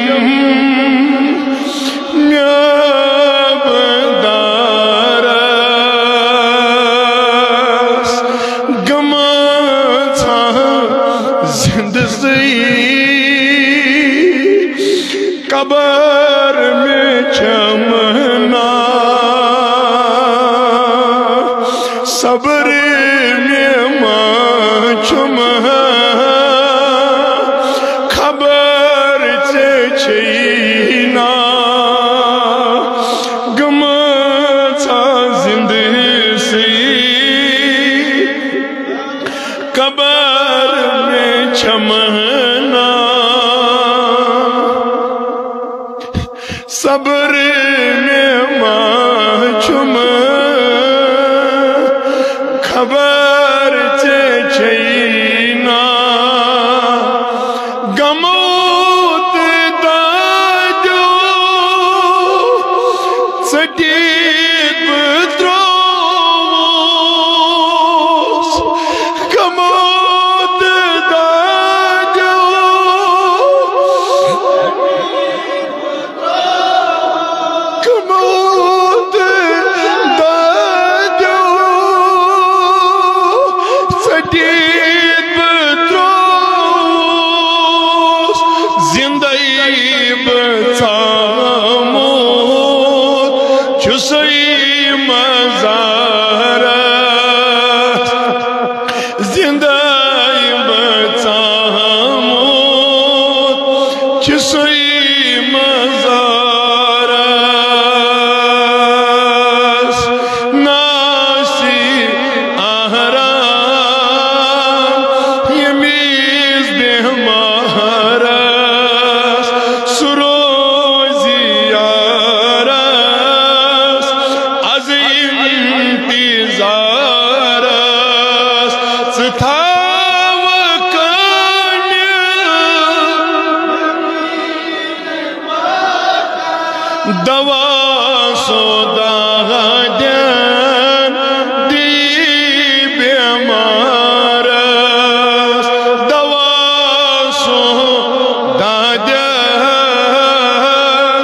میاب دارس گما تھا زندگی قبر میں چمنا صبر میں ماں چمہ خبر سے چھینا گما تھا زندگی قبر میں چمنا صبر میں ماں چمہ خبر سے چھینا گموت دادو سٹیک بتروس گموت دادو گموت دادو سٹیک بتروس زندگی بچاموت چسئی مزارت زندگی بچاموت چسئی مزارت ناسی آہرام یمیز بہمارس سروزی یارس از انتظارس ستاو کامل دوا سودا دین دی بیمارس دوا سودا دین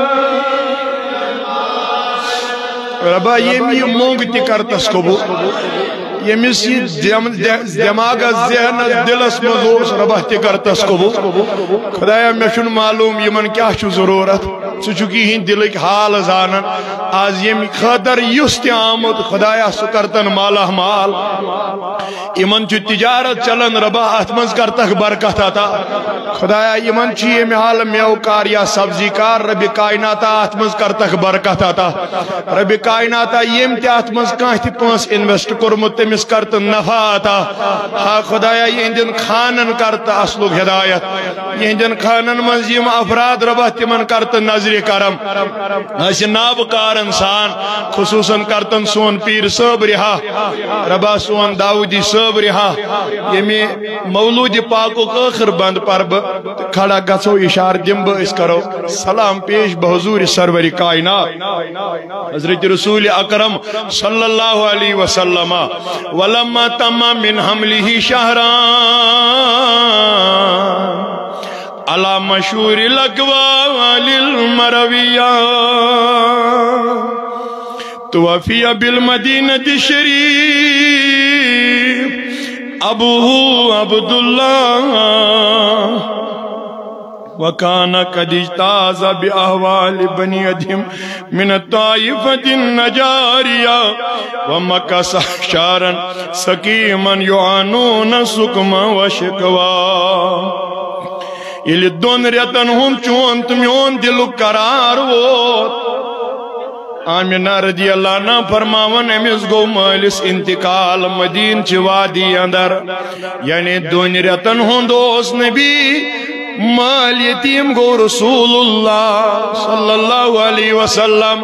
ربا یمی مونگ تی کرتس قبول یمس یہ دماغ ذہن دلس مزوس ربا تی کرتس قبول خدایا میں چھن معلوم یمن کیا چھو ضرورت ژٕ چھُکھ یِہِنٛدۍ دِلٕکۍ حال زانان آز ییٚمہِ خٲطرٕ یُس تہِ آمُت خۄدایا سُہ کرتن مالا مال یِمن چھُ تجارت چلان ربا اتھ منٛز کرتکھ برکت عطا خۄدایا یِمن چھُ ییٚمہِ حالہٕ میوٕ کار یا سبزی کار ربِ کائناتا اتھ منٛز کرتکھ برکت عطا ربِ کائناتا ییٚمۍ تہِ اتھ منٛز کانٛہہ تہِ پونٛسہٕ اِنویسٹ کوٚرمُت تٔمِس کرتہٕ نفع عطا ہا خۄدایا یِہنٛدٮ۪ن خانن کرتہٕ اصلُک ہدایت یِہنٛدٮ۪ن خانن منٛز یِم افراد ربا تِمن کرتہٕ نظرِ کرم أسۍ نابکار انسان خصوصاً کرتن سون پیر صٲب رہا ربا سون داؤدی صٲب رہا ییٚمہِ مولوٗدِ پاکُک ٲخر بند پرب کھڑا گژھو اشار دم بہٕ أسۍ کرو سلام پیش بحضور سرور کائنات حضرت رسول اکرم صلی اللہ علیہ وسلم ولما تم من حمله شہران على مشهور الاقوال المرویہ توفی بالمدینۃ الشریف ابوہ عبداللہ وكان قد اجتاز بأهوال بني أدهم من الطائفة النجارية ومكث شهرا سقيما يعانون سقما وشكوى يلي دون ريتن هم چون تميون دلو قرار ووت آمینہ رضی اللہ عنہ فرماون امیس گو مالس انتقال مدین چی وادی اندر یعنی دون رتن ہوندوس نبی مال یتیم گو رسول اللہ صلی اللہ علیہ وسلم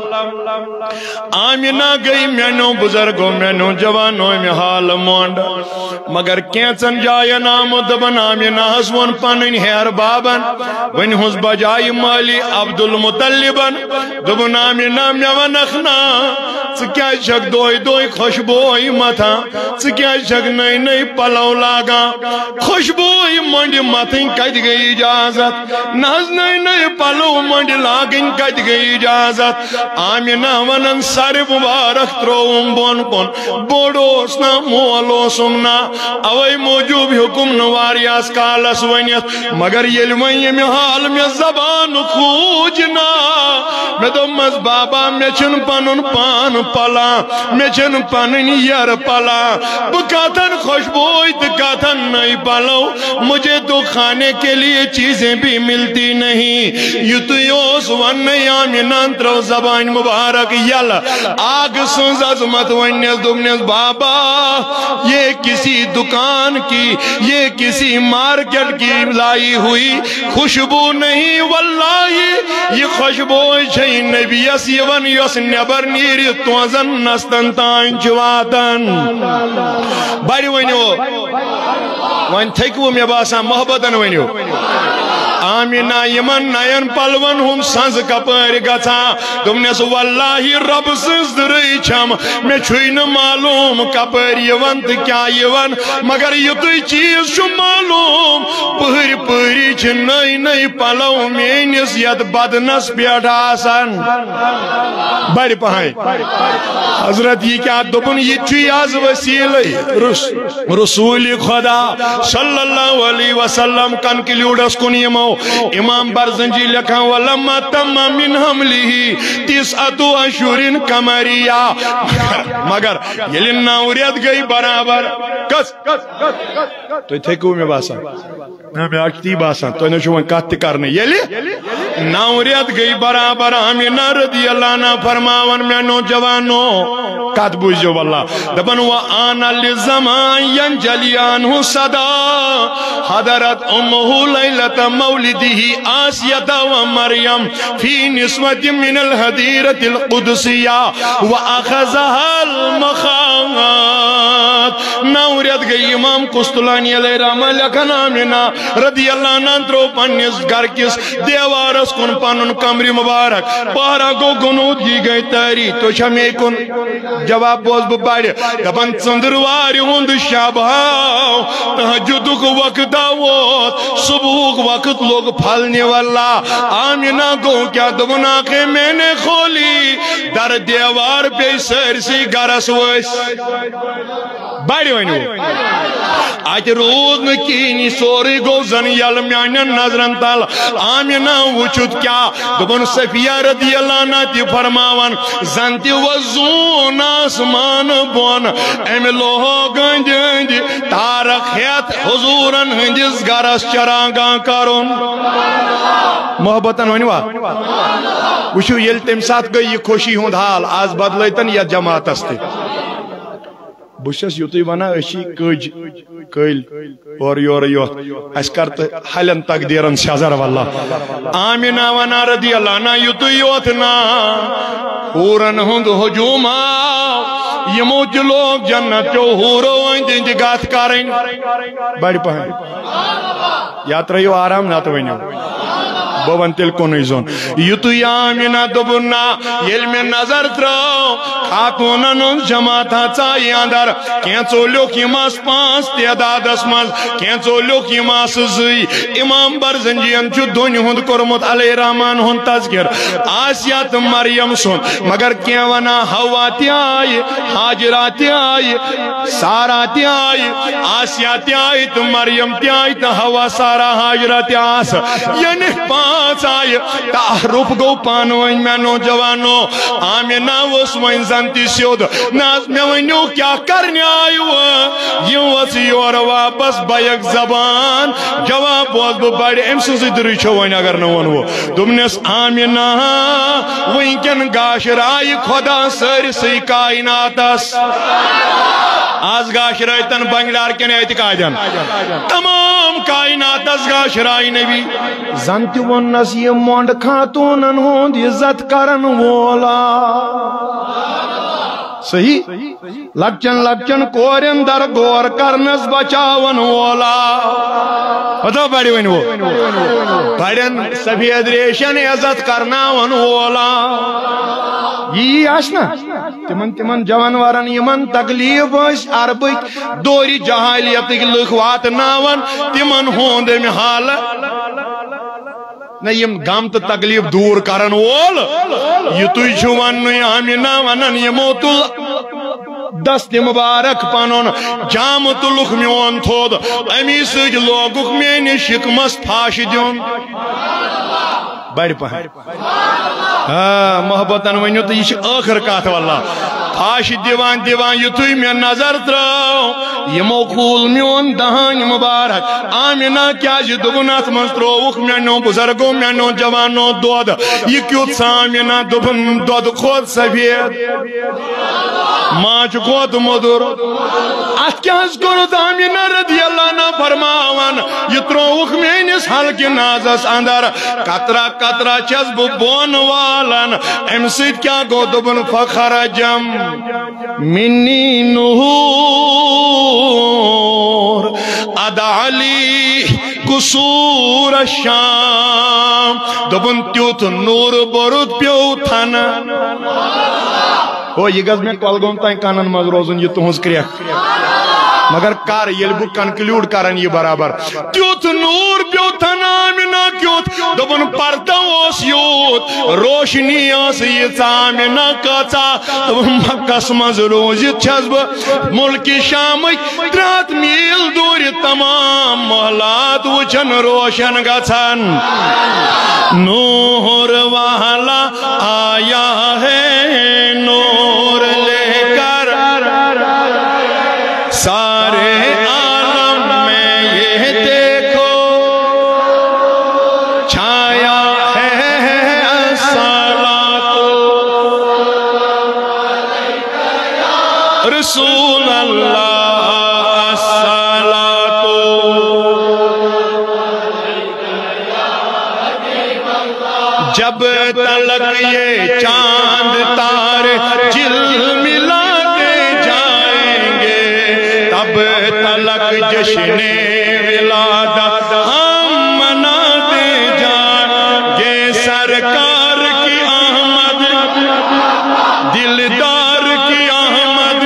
آمینہ گئی مینو بزرگو مینو جوانو میں حال مونڈ مگر کینچن جائے نام دبن آمینہ حسون پنن ہیر بابن ون حس بجائی مالی عبدالمطلبن دبن آمینہ میون اخنا چکیا شک دوئی دوئی خوشبوئی متھا چکیا شک نئی نئی پلو لاگا خوشبوئی منڈ متھیں کج گئی اجازت ناز نئی نئی پلو منڈ لاگن کج گئی اجازت آمینہ ونن سر مبارک تروم بون کن بوڑوسنا مولوسمنا اوئی موجوب حکم نواریاس کالس ونیت مگر یلوئی میں حال میں زبان خوجنا میں تو مز بابا میں چن پنن پان پلا میں چن پنن یر پلا بکاتن خوشبوئی دکاتن نئی پلو مجھے تو کھانے کے لیے چیزیں بھی ملتی نہیں یتیوس ون آمینہ ترو زبان مبارک یل آگ سنز عظمت ونیس دمنیس بابا یہ کسی دکان کی یہ کسی مارکیٹ کی لائی ہوئی خوشبو نہیں واللہ یہ خوشبو چھئی نبی یسیون یس نبر نیری توزن نستن تائن چواتن باری ونیو وان تھیکو میں باسا محبتن ونیو آمینہ یمن نین پلون ہم سنز کپر گتا دمنیس واللہ رب سنز درائی چھم میں چھوئی نہ معلوم کپر یون تو کیا یون مگر یہ تو چیز شو معلوم پہر پہری چھ نئی نئی پلو مینس ید بدنس بیٹھ آسان بڑی پہائیں حضرت یہ کیا دبن یہ چھوئی آز وسیل رسول خدا صلی اللہ علیہ وسلم کن کلیوڑس کنیمو امام برزنجی لکھا ولما تم من حملی تسعتو اشورین کمریا مگر یلی ناوریت گئی برابر کس تو تھیکو میں باسا میں آجتی باسا تو انہوں شوان کہتے کرنے یلی ناوریت گئی برابر آمینہ رضی اللہ عنہ فرماون میں نوجوانو کہت بوجھو واللہ دبن وآنا لزمان ینجلیان ہو صدا حضرت امہو لیلت مولدی آسیت و مریم فی نسوت من الحدیرت القدسیہ وآخذها المخاغات ناوریت گئی امام قسطلانی علیہ رحمہ لکھن آمینہ رضی اللہ عنہ درو پنیس گھر کس دیوارس کن پانن کمری مبارک پارا کو گنود کی گئی تاری تو شمی کن جواب بوز بباڑی دبن چندرواری ہند شابہاو تحجد کو وقت آوت صبح وقت لوگ پھلنے والا آمینہ کو کیا دبنا کے میں نے کھولی در دیوار پہ سرسی گرس ویس بڑی وینو آج روز نکینی سوری گو زن یل میانن نظرن تل آمینہ وچود کیا دبن صفیہ رضی اللہ عنہ تی فرماون زنتی وزون آسمان بون ایم لوہو گنجنج تارخیت حضورن ہندس گرس چرانگا کرون محبتن ونوا وشو یل تم ساتھ گئی یہ خوشی ہوں حال آز بدلیتن یا جماعت استے بشس یوتی ونا اشی کج کل اور یور یوت اس کرت حلن تقدیرن شازر واللہ آمینہ ونا رضی اللہ عنہ یوتی یوتنا پورن ہند حجوما یہ موج لوگ جنت جو ہورو اندین جگات کاریں بڑی پہن یات رہیو آرام نہ تو ونیو بون تیل کونی زون یتو یا آمینہ دبنا یل میں نظر تراؤ خاتونن جماعت چائی اندر کینچو لیوکیماس پانس تعداد اسماز کینچو لیوکیماس زی امام برزنجین جو دونی ہند کرمت علیہ رحمان ہند تذکر آسیات مریم سن مگر کیا ونا ہواتی آئی حاجراتی آئی ساراتی آئی آسیاتی آئی تو مریم تی آئی تو ہوا سارا حاجراتی آس یعنی پانچ آئی تحرف گو پانوین میں نوجوانو آمینہ وسوین زنتی سیود ناز میں ونیو کیا کرنے آئی وہ یوں وسی اور واپس بیک زبان جواب بوز بو بڑی امسو سی دری چھوائن اگر نوان وہ دمنیس آمینہ وینکن گاشر آئی خدا سر سی کائنات اس آز گاشر آئی تن بنگلار کے نیتی قائدن تمام کائنات اس گاشر آئی نبی زنتی ونس یہ مونڈ خاتونن ہوند عزت کرن وولا صحیح لکچن لکچن کورن در گور کرنس بچاون وولا پتہ بڑی ون وہ بڑن سفید ریشن عزت کرناون وولا یہ آشنا تمن تمن جوانوارن یمن تکلیف اس عربک دوری جہالیت لکھوات ناون تمن ہوند میں حال نیم غم تو تکلیف دور کرن وول یہ توی چھو وننی آمینہ ونن یمو تل دست مبارک پانون جام تلوخ میون تھود امی سج لوگوک میں شکمس پھاش دیون بڑھ پہن محبتن ونیو تو یہ آخر کات واللہ پھاش دیوان دیوان یتوی میں نظر تراؤ یہ موقول میون دہان مبارک آمینہ کیا جی دبنات منستروخ مینو بزرگو مینو جوانو دود یہ کیوت سامینہ دبن دود خود سفید ماچ خود مدر ات کیا اس کنو آمینہ رضی اللہ نا فرماوان یہ تروخ مینس حلق نازس اندر قطرہ قطرہ چسب بون والن امسید کیا گو دبن فخر جم منی نور ادعلی قصور الشام دبن تیوت نور برود پیو تھانا او یہ گز میں کولگوم تائیں کانن مز روزن یہ تہنز کریک مگر کار یل بو کنکلیوڈ کرن یہ برابر تیوت نور پیو تھانا آمینہ کیوت دبن پردہ اوس یوت روشنی آس یہ آمینہ کچا دبن مکس مز روزت چھس با ملکی شامک ترات میل دور تمام محلات وچن روشن گچن نور والا آیا ہے نور لے کر سارے عالم میں یہ دیکھو چھایا ہے الصلاۃ رسول اللہ الصلاۃ جب تلک یہ چاند تارے جل ملاتے جائیں گے تب تلک جشن ولادت ہم مناتے جائیں گے سرکار کی آمد دلدار کی آمد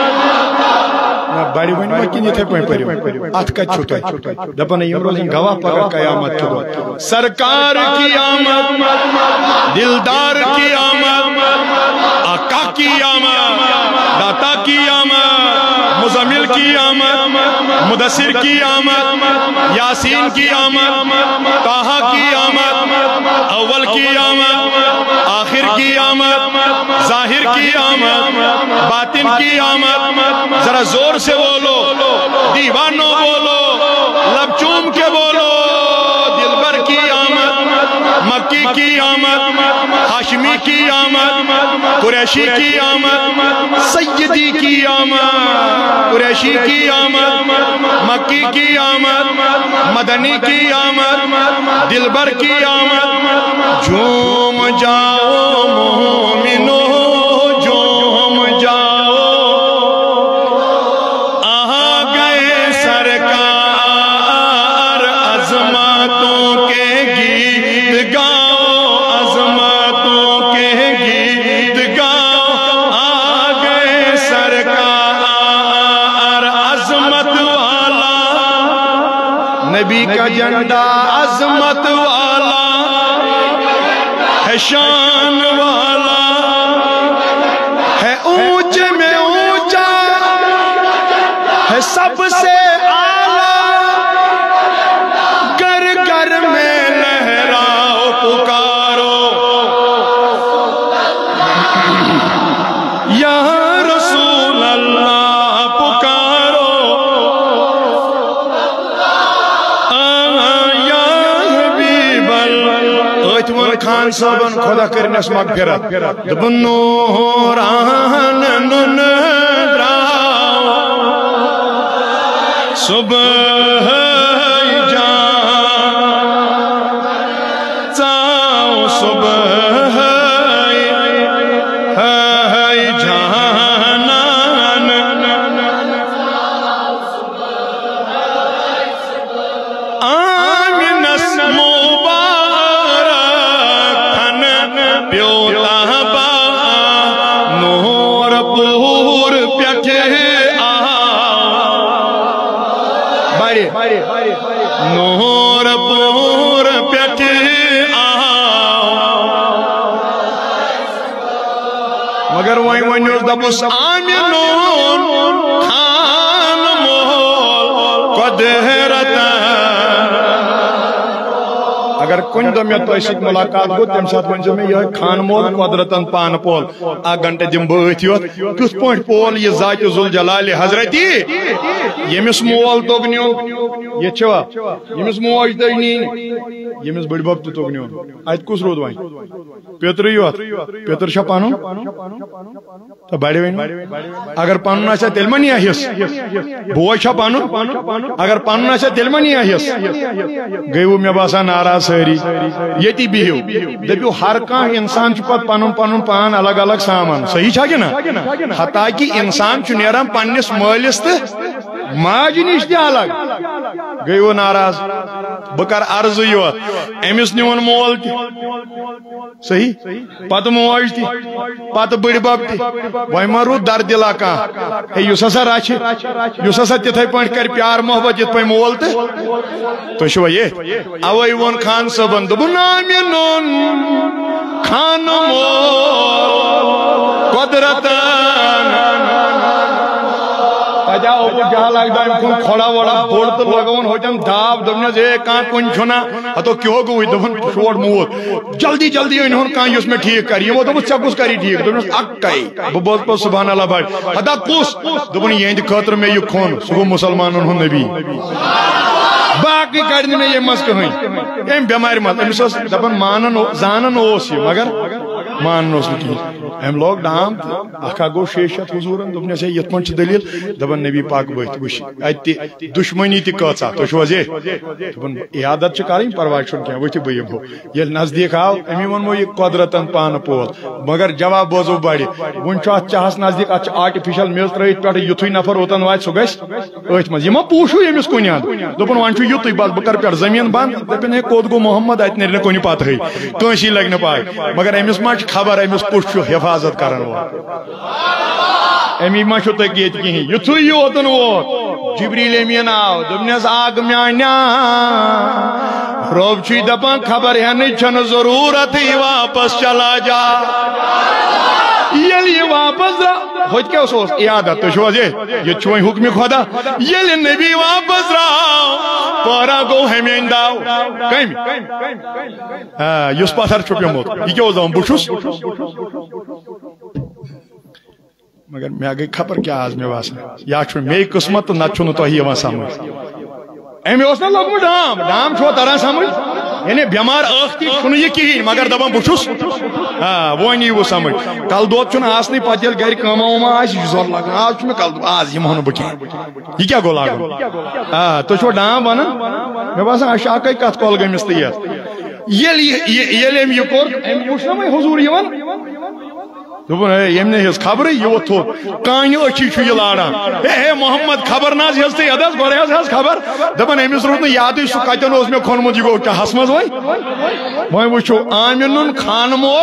بڑی بڑی مکین یہ تھے پوئیں پریو آتھ کا چھوٹا ہے دپنے یہ روزن گواہ پکر قیامت کے دو سرکار کی آمد دلدار کی آمد آقا کی آمد داتا کی آمد مزمل کی آمد مدثر کی آمد یاسین کی آمد طاہا کی آمد اول کی آمد آخر کی آمد ظاہر کی آمد باطن کی آمد ذرا زور سے بولو دیوانوں بولو لب چوم کے بولو دلبر کی آمد مکی کی آمد ہاشمی کی آمد قریشی کی آمد سیدی کی آمد قریشی کی آمد مکی کی آمد مدنی کی آمد دلبر کی آمد جھوم جاؤ مومنو جھوم جاؤ آ گئے سرکار عظمتوں کے گیت نبی کا جھنڈا عظمت والا ہے، شان والا ہے، اونچے میں اونچا ہے، سب سے اعلیٰ، گھر گھر میں لہراؤ پکارو یا رسول اللہ پکارو، یا حبیب اللہ۔ اتمن خان صاحبن خدا کرنس مغفرت دبن نوران نن دراو صبح جان ژاو صبح جانان آمنس مبارکن پیوتا با نور پور پیٹھے آؤ نور پور پیٹھے آؤ مگر وہیں ونیوز دبس آمنون خان مول قدرتا اگر کن دو میں تو ایسی ملاقات کو تم ساتھ ونجو میں یہ خان مول قدرتاً پان پول آ گھنٹے دم بہت یوت کس پوائنٹ پول یہ ذات ذوالجلال حضرتی یمس مول توگنیو یہ چھوا یمس موج دینین یمس بڑی باب تو توگنیو آیت کس رود وائن پیتر یوت پیتر شا پانو تو بڑی وین اگر پانو ناشا تلمنی آہیس بوئی شا پانو اگر پانو ناشا تلمنی آہیس گئیو میں باسا ناراض ساری یتی بیہو دبیو ہر کان انسان چپت پانون پانون پان الگ الگ سامان صحیح چھا گیا نا حتیٰ کہ انسان چنیران پاننس مالست ماج نش تہ الگ گئیو ناراض بکر عرض یوت امس نیون مول تہ صحیح پتہ موج تہ پتہ بڑ بب تہ وی ما رود در دلا کان ہے یس ہسا رچھ یس ہسا تتھے پٲٹھۍ کر پیار محبت یت پٲٹھۍ مول تہ تو چھوا یہ اوے وون خان صٲبن دوٚپُن آمِنُن خان مول قدرتن تجا ابو جہل اگدائم کن کھوڑا وڑا بوڑ تو لگون ہوجن دھاپ دبنیز ایک کان کن چھنا ہتو کیوں گوئی دبن شوڑ موت جلدی جلدی انہوں کان یس میں ٹھیک کری وہ دبن چکوس کری ٹھیک دبنیز اکائی ببوز پر سبحان اللہ بھائی ہدا کس دبن یہ اندی خطر میں یہ کھون سگو مسلمان انہوں نبی باقی کردی میں یہ مسک ہوئی ایم بیمار مات امسوس دبن مانن زانن اوسی مگر مانن اوسی کی ایم لوگ دام اکھا گو شیشت حضورن دبنی سے یتمن چھ دلیل دبن نبی پاک بہت وش ایتی دشمنی تی کچا تو شوزے دبن عیادت چکاریں پرواہ چھن کیا وچ بیم ہو یہ نزدیک آو امی ون مو یہ قدرتن پان پول مگر جواب بوزو بڑی ون چھ چاہس نزدیک اچ آرٹیفیشل میز ترایت پٹھ یتھوی نفر اوتن وات سو گس ایت مز یما پوشو یمس کنیاد دبن وان چھ یتھوی بس بکر پٹھ زمین بند دپن ہے کود گو محمد ات نیر کنی پات ہے کنسی لگن پائے مگر امس ما خبر امس پوش حفاظت کرن وول امی ما چھو تک یت کہیں یتھوی یوتن ووت جبریل امین آو دبنس آگ میانا روب چھی دپان خبر ہن چھن ضرورت ہی واپس چلا جا یلی واپس را ہوت کیا سوس عیادت تو شو جے یہ چھویں حکم خدا یلی نبی واپس را پارا گو ہمین داو کہیں یس پاتھر چھپی موت یہ کیا ہوتا ہوں بوشوس مگر میں آگئی خبر کیا آز میں واسا یا چھویں میں قسمت تو نہ چھوںو تو ہی وہاں سامنے ایمی اس نے لگو ڈام ڈام چھو ترہ سامنے یعنی بیمار آختی چھوںو یہ کی مگر دبان بوشوس ہاں وہ نہیں وہ سامنے کل دوت چھوںو آسنی پاتیل گھر کاما وما آج زور لگا آج چھویں کل دو آز یہ مہنو بکی یہ کیا گو لاغو ہاں تو چھو ڈام بنا میں واسا اشاکای کات کول گئی مستیت یہ لیم یہ کور ایم وشنا میں حضور یوان دوپن ہے یمنے ہز خبر یہ تھو کانی اچھی چھو یہ لاڑا اے محمد خبر ناز ہز تے ادس گڑے ہز خبر دپن امس روت یاد سو کتن اس میں کھون مجھ گو کیا ہس مز وئی وئی وچھو آمنن خان مول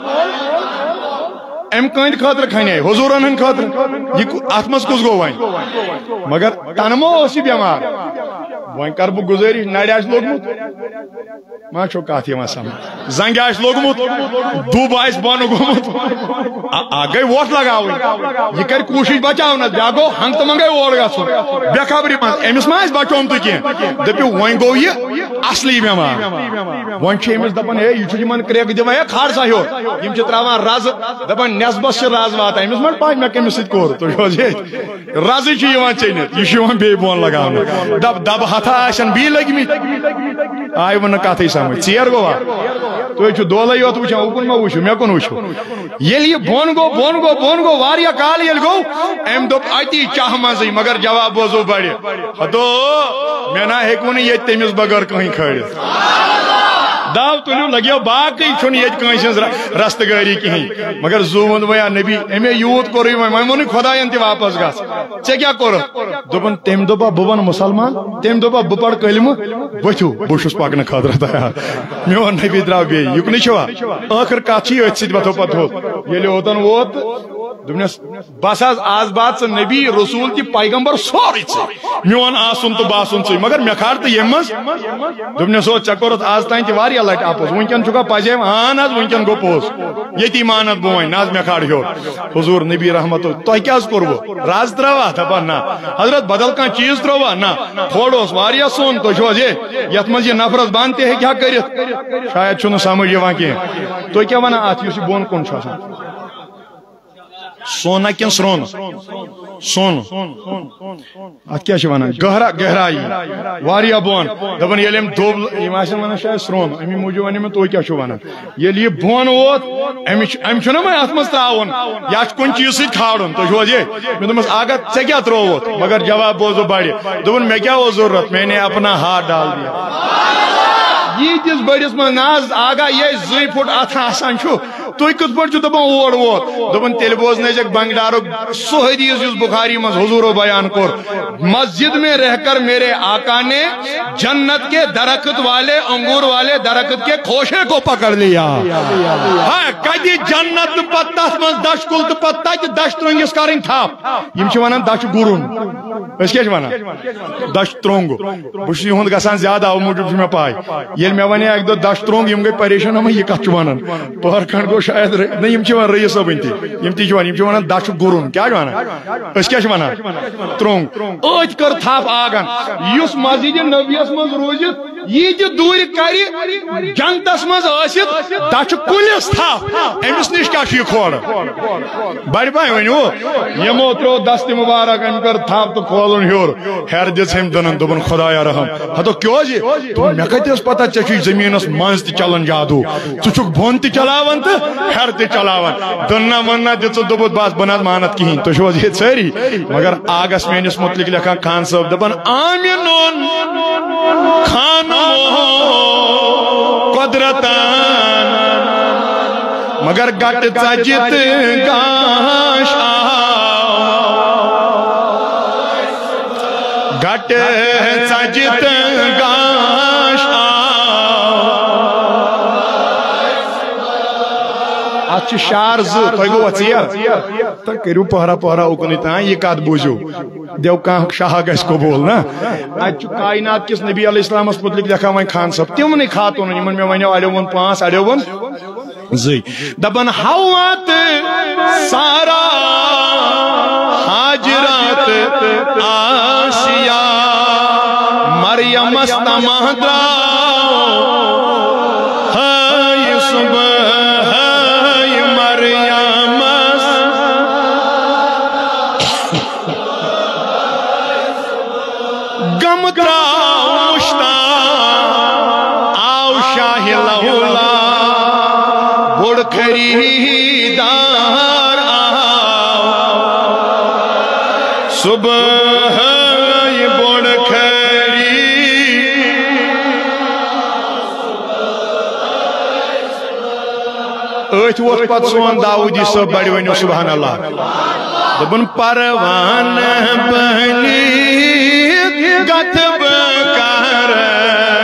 ام کند خاطر کھنے حضورن ہن خاطر یہ اتمس کس گو وئی مگر تنمو اسی بیمار وہیں کر بہ گزارش نڑ آس لوگمت ما چھو کات یوان سمجھ زنگ آس لوگمت دوب آس بن گومت آ گئی ووٹ لگاوٕنۍ یہ کر کوشش بچاونس بیا گو ہنگ تو منگے اور گژھُن بے خبری منٛز أمِس ما آسہِ بچومتُے کینٛہہ دٔپِو وۄنۍ گوٚو یہِ اصلی بٮ۪مار وۄنۍ چھِ أمِس دپان ہے یہِ چھُ یِمن کرٛیٚکہٕ دِوان ہے کھار سا ہیوٚر یِم چھِ تراوان رزٕ دپان نٮ۪صبس چھِ رز واتان أمِس ما پاے مےٚ کٔمِس سۭتۍ کوٚر تُہۍ چھِو حظ ییٚتہِ رزٕ چھِ یِوان ژٔنِتھ یہِ چھُ یِوان بیٚیہِ بۄن لگاونہٕ دب دبہٕ ہتھا آسن بیٚیہِ لٔگمٕتۍ آیہِ نہٕ کتھٕے سمجھ ژیر گوٚوا تُہۍ چھِو دولے یوت وٕچھان اوکُن ما وٕچھِو مےٚ کُن وٕچھِو ییٚلہِ یہِ بۄن گوٚو بۄن گوٚو بۄن گوٚو واریاہ کال ییٚلہِ گوٚو أمۍ دوٚپ اتی چاہ منٛزٕے مگر جواب بوزو بڑِ ہتو مےٚ نا ہیٚکوٕ نہٕ ییٚتہِ تٔمِس بغٲر کٕہٕنۍ کھٲلِتھ داو تُلِو لگیو باقٕے چھُنہٕ ییٚتہِ کٲنٛسہِ ہٕنٛز رستہٕ گٲری کِہیٖنۍ مگر زو ووٚن وۄنۍ نبی اَمے یوٗت کوٚرُے وۄنۍ وۄنۍ ووٚنُے خۄداین تہِ واپس گژھ ژےٚ کیٛاہ کوٚرُتھ دوٚپُن تٔمۍ دوٚپا بہٕ بنہٕ مُسلمان تٔمۍ دوٚپا بہٕ پرٕ کلمہٕ ؤتھِو بہٕ چھُس پکنہٕ خٲطرٕ تیار میون نبی درٛاو بیٚیہِ یُکنٕے چھُوا ٲخٕر کتھ چھِ أتھۍ سۭتۍ وۄتھو پتہٕ تھوٚد ییٚلہِ اوٚتن ووت دوٚپنس بس حظ آز بات ژٕ نبی رسوٗل تہِ پیغمبر سورُے ژٕ میون آسُن تہٕ باسُن ژٕے مگر مےٚ کھار تہٕ ییٚمہِ منٛز دوٚپنس او ژےٚ کوٚرُتھ آز تانۍ تہِ واریاہ لٹہِ اپُز وٕنکٮ۪ن چھُکھا پزیم اہن حظ وٕنکٮ۪ن گوٚو پوٚز ییٚتی مانتھ بہٕ وۄنۍ نہ حظ مےٚ کھار ہیوٚر حضوٗر نبی رحمتُ تۄہہِ کیٛاہ حظ کوٚروٕ رز ترٛاوا دپان نہ حضرت بدل کانٛہہ چیٖز ترٛووا نہ کھوڑ اوس واریاہ سوٚن تُہۍ چھِو حظ ہے یتھ منٛز یہِ نفرس بنٛد تہِ ہیٚکہِ ہا کٔرِتھ شاید چھُنہٕ سمجھ یِوان کینٛہہ تُہۍ کیٛاہ ونان اتھ یُس یہِ بۄن کُن چھُ آسان سونا کن سرون سون ات کیا ونان گہرا گہرائی واریاہ بون دپان ییٚلہِ أمۍ دوٚب یِم آسن ونان شاید سرون امی موٗجوٗب ونیو مےٚ تُہۍ کیٛاہ چھِو ونان ییٚلہِ یہِ بۄن ووت أمِس أمۍ چھُنہ وۄنۍ اتھ منٛز ترٛاوُن یا چھُ کُنہِ چیٖز سۭتۍ کھالُن تُہۍ چھِو حظ ہے مےٚ دوٚپمس آگا ژےٚ کیٛاہ ترٛووُتھ مگر جواب بوزو بڑِ دوٚپُن مےٚ کیٛاہ اوس ضروٗرت میں نے اپنا ہاتھ ڈال دیا ییٖتِس بٔڑِس منٛز نہ حظ آگا یہِ زٕے پھُٹ اتھ آسان چھُ تُہۍ کِتھ پٲٹھۍ چھِو دپان اور ووت دوٚپُن تیٚلہِ بوزنٲیزٮ۪کھ بنگڈارُک سُہ حدیث یُس بخاری منٛز حضوٗرو بیان کوٚر مسجد میں رہ کر میرے آقا نے جنت کے درخت والے انگور والے درخت کے خوشے کو پکڑ لیا کتہِ جنت تہٕ پتہٕ تتھ منٛز دچھ کُل تہٕ پتہٕ تتہِ دچھ ترٛۆنٛگِس کرٕنۍ تھپھ یِم چھِ ونان دچھ گُرُن أسۍ کیٛاہ چھِ ونان دچھ ترٛوٚنٛگ بہٕ چھُس یِہُنٛد گژھان زیادٕ اَوٕ موٗجوٗب چھُ مےٚ پاے ییٚلہِ مےٚ ونے اکہِ دۄہ دچھ ترٛوٚنٛگ یِم گٔے پریشان ہما یہِ کتھ چھُ ونان پہر کھنڈ گوٚو شاید نہ یِم چھِ ونان رئیٖس صٲبٕنۍ تہِ یِم تہِ چھِ ونان یِم چھِ ونان دچھ گُرُن کیٛاہ چھِ ونان أسۍ کیٛاہ چھِ ونان ترٛوٚنٛگ أتھۍ کٔر تھپھ آگن یُس مسجد نبیَس منٛز روٗزِتھ ییٖتہِ دوٗرِ کرِ جنتس منٛز ٲسِتھ دچھ کُلِس تھپھ أمِس نِش کیٛاہ چھُ یہِ کھوڑ بڑِ پاے ؤنِو یِمو ترٛوو دستہِ مُبارک أمۍ کٔر تھپھ تہٕ کھولُن ہیوٚر ہیٚر دِژ أمۍ دٕنن دوٚپُن خۄدایا رحم ہتو کیٛاہ حظ یہِ مےٚ کتہِ ٲس پتہ ژےٚ چھُے زٔمیٖنس منٛز تہِ چلان جادوٗ ژٕ چھُکھ بۄن تہِ چلاوان تہٕ ہیٚر تہِ چلاوان دٕننا وننا دِژٕس دوٚپُس بس بہٕ نہ حظ مانتھ کِہیٖنۍ تُہۍ چھِو حظ ییٚتہِ سٲری مگر آگس میٲنِس متعلق لیکھان خان صٲب دپان آمِنُن خانو قدرتن مگر گٹ ژجِت گاش گٹ ژجِت گاش ات شار زٕ تۄہہِ گوٚوا ژیر تُہۍ کٔرِو پہرا پہرا اوکُنٕے تام یہِ کتھ بوٗزِو دیو کانٛہہ شاہ گژھِ قبوٗل نا اتہِ چھُ کائنات کِس نبی علیہ السلامس متعلق لیکھان وۄنۍ خان صٲب تِمنٕے خاتوٗنن یِمن مےٚ ونیو اڑیو ووٚن پانٛژھ اڑیو ووٚن زٕے دپان ہوا تہٕ سارا حاجرات آسیا مریم تمہ درٛاو ہاے صبح ہاے مریمس غم ترٛاو مشتاق آو شاہ لولا بوڑ خریدار آو صبح بوڑ خری ٲتھۍ ووت پتہٕ سون داؤدی صٲب بڑِ ؤنِو سبحان اللہ دوٚپُن پروان بٔنِتھ گژھٕ بہٕ کرٕ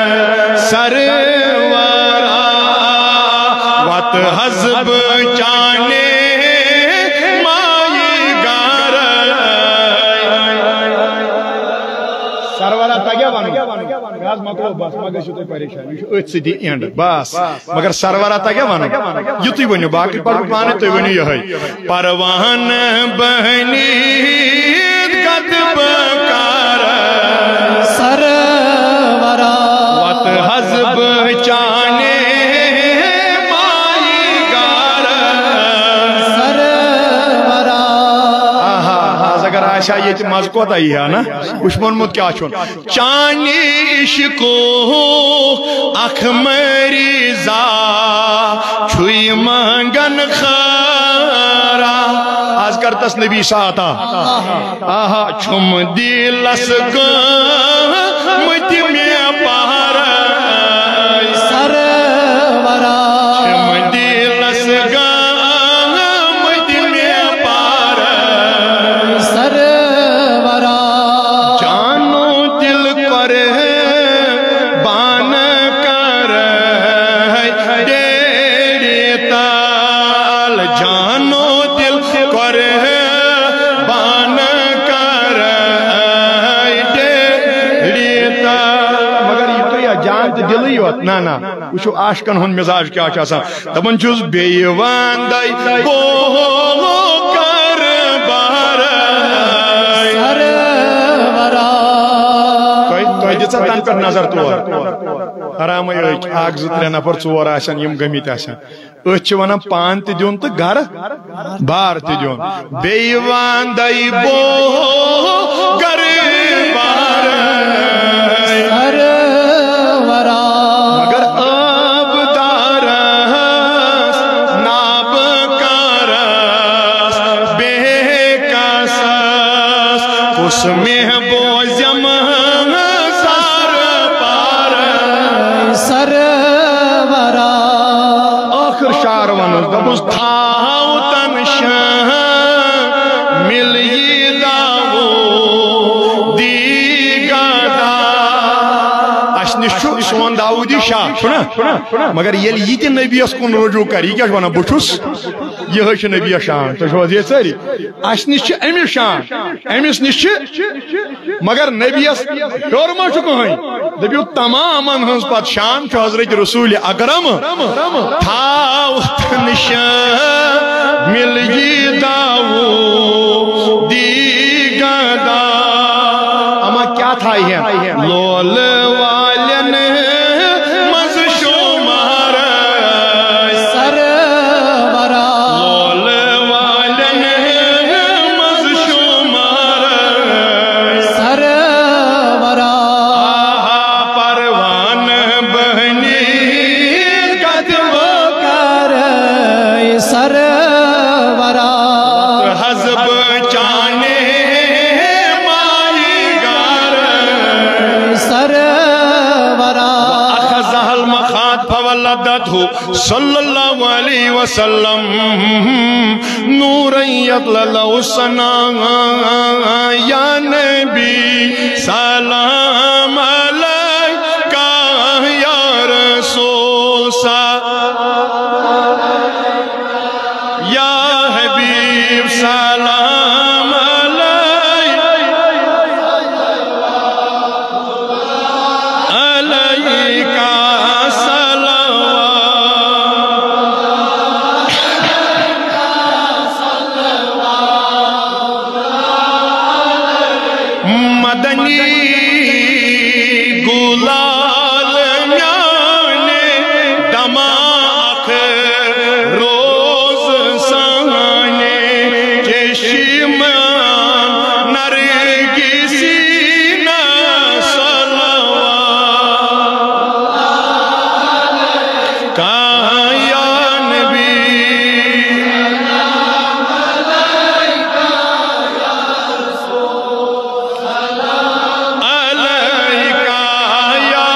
سرورا وت حزب چانے مائی گار سرورا تگیا ونُن مکلو بس ما گژھو تُہۍ پریشان یہ ات سۭتی اینڈ بس مگر سرورا تگیا ونُن یُتُے ؤنِو باقٕے پرو پانے تُہۍ ؤنِو یِہوٚے پروان بہنی قد بکار سرورا وت حزب چانے مائی گار سرورا آہا اگر آشا یہ مز کوتا ہی ہے نا کچھ مونمت کیا چھون چانی عشقو اخ مریضا چھوئی منگن خارا آج کرتس نبی ساتا آہا چھم دیلس گمت میں پارا سرورا چھم دیلس گمت میں پارا سرورا جانو دل کر بان کر ڈیڑی تال جانو دل کر بان کر ڈیڑی تال مگر یہ تو یا جان تو دل ہی ہوت نا نا وچھو عاشقن ہن مزاج کیا چھ دپان چھس بیوان دائی بو کر بار سرورا تہ دژا تن پہ نظر تور آرام اک زٕ ترٛےٚ نفر ژور آسن یم گٔمٕتۍ آسن أسۍ چھِ ونان پان تہِ دیُن تہٕ گرٕ بار تہِ دیُن بیٚیہِ وندے بو گرٕ بار سرورا مگر آب دارس ناب کرس بے کسس کس میں بوزم سر پار سرورا آخر شعر ونس دپس تھاو تن شاہ مل یہ داو دی گدا اس نش سون داودی شاہ چھنا مگر یل یہ تہ نبیس کن رجوع کر یہ کیا ونان بچھس یہ چھ نبی شان تو چھو یہ ساری اس نش امس شان امس نش مگر نبیس ہیور ما چھ کہین دپیو تمامن ہنز پت شان چھ حضرت رسول اکرم تھاو تن شاہ مل یہ داو دی گدا اما کیا تھا یہ لول والن مز شمار سرورا لول والن مز شمار سرورا آہا پروان بہنی قدم کر سرورا حزب چانے مائی گار سرورا اخذها المخاط فولدته صلی اللہ علیہ وسلم نورا یطلل سنا یا نبی سلام علیکہ یا رسول سا یا حبیب سلام علیکہ مدنی گلال میانے دماغ روز سانے چشمان نرگسی نسلوات کہاں یا نبی علیکہ یا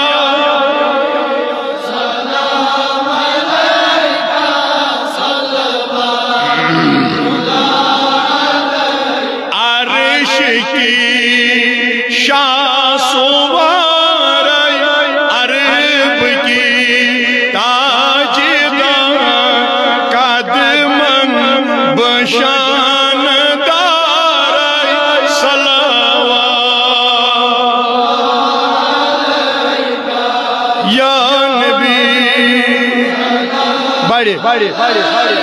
بڑی بڑی بڑی بڑی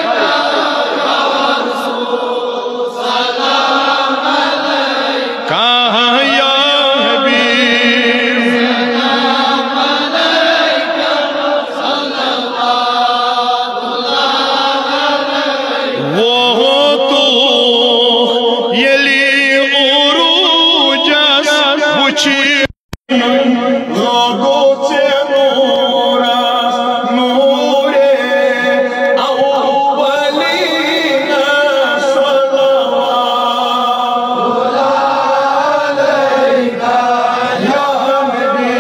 کہاں یا حبیب وہ تو یلی عروجس بچی لوگوں سے نورا نور اولین صلوات علیکہ یا نبی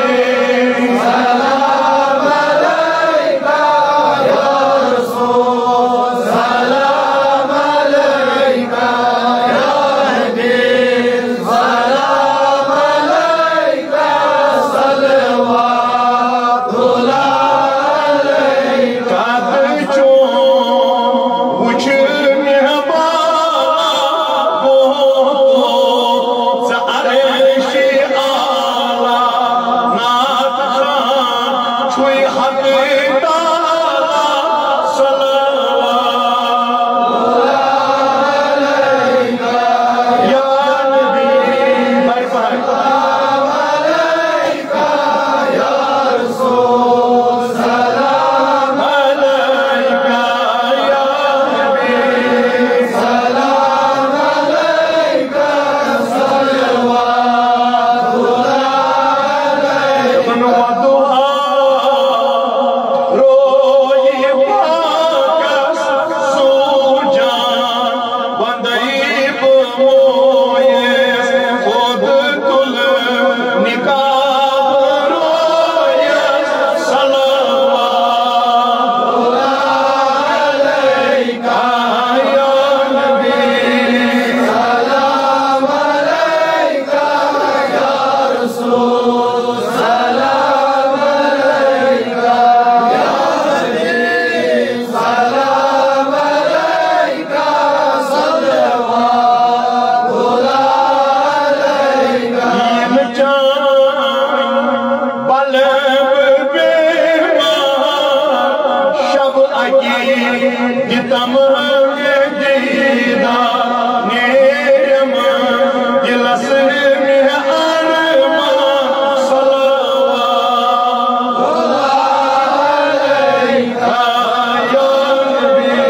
سلام علیکہ یا رسول سلام علیکہ یا حبیب سلام علیکہ صلوات علیکہ بچوں وچھ مہمان بہت عرش اعلیٰ نات خان چھوئی حق تعالیٰ صلوات علیکہ یا نبی بھائی بھائی سلام علیکہ یا رسول سلام علیکہ یا حبیب سلام علیکہ صلوات علیکہ ودعا روئی پاکس سو جان بندیب مویس خود تل نکاب رویس صلوات علیکہ یا نبی سلام علیکہ یا رسول سلام علیکہ یا حبیب سلام علیکہ صلوات علیکہ یم جان بلب بیمار شب اکی دتم دیدہ نیرم دلس میں ارمان صلوات علیکہ یا نبی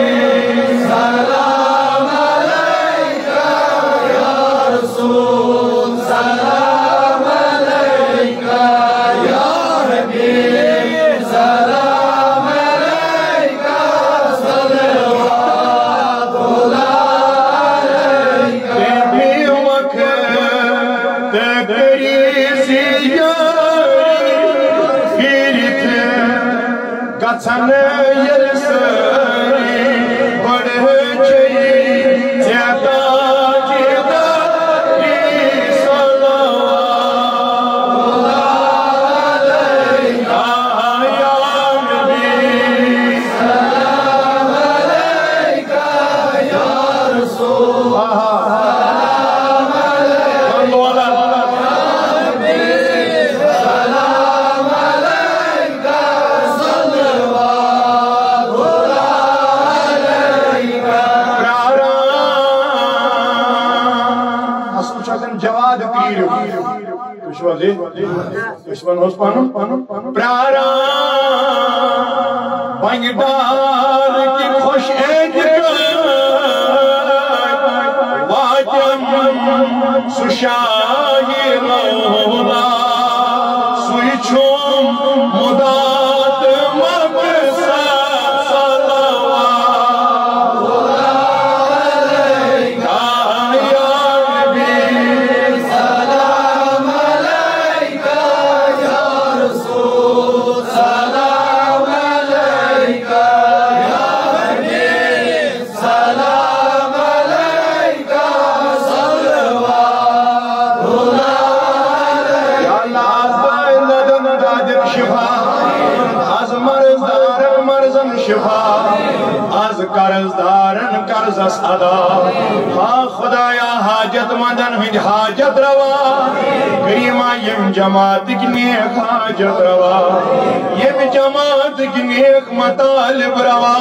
سلام علیکہ یا رسول سلام علیکہ یا حبیب سلام علیکہ صلوات علیکہ بی وقت تکری سی یاری پیرت گژھن ییٚلہِ سٲری بڑٕ چیٚیہِ ژےٚ تاجداری صلوات علیکہ یا نبی سلام علیکہ یا رسول سلام علیکہ سلام علیکہ صلوات علیکہ پراران اصل چھکن جواد پیرو کشوا دے کشوا نوز پانو پراران بنگدار کی خوش ایج واجم سشاہی رولا سوئی چھوم مدات مقصد صلوات علیکہ یا نبی سلام علیکہ یا رسول سلام علیکہ یا حبیب سلام علیکہ صلوات علیکہ یا اللہ شفا از مرزدارن مرزن شفا از قرضدارن قرض ادا ہاں خدایا حاجت مندن ہند حاجت روا کریمہ یم جماعت کی نیک حاجت روا یم جماعت کی نیک مطالب روا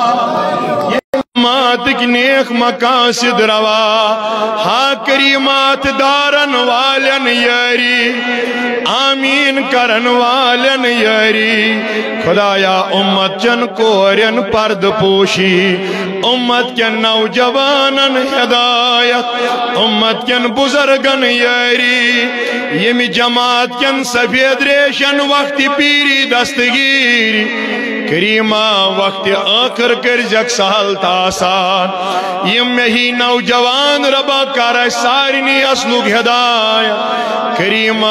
جماعت کی نیک مقاصد روا ہا کریمات دارن والن یاری آمین کرن والن یاری خدایا امت چن کورین پرد پوشی امت کن نوجوانن ہدایت امت کن بزرگن یاری یمی جماعت کن سفید ریشن وقت پیری دستگیری کریمہ وقت آخر کر جگ سہل تاسان یم میں ہی نوجوان ربا کر سارنی اسلوک ہدایت کریمہ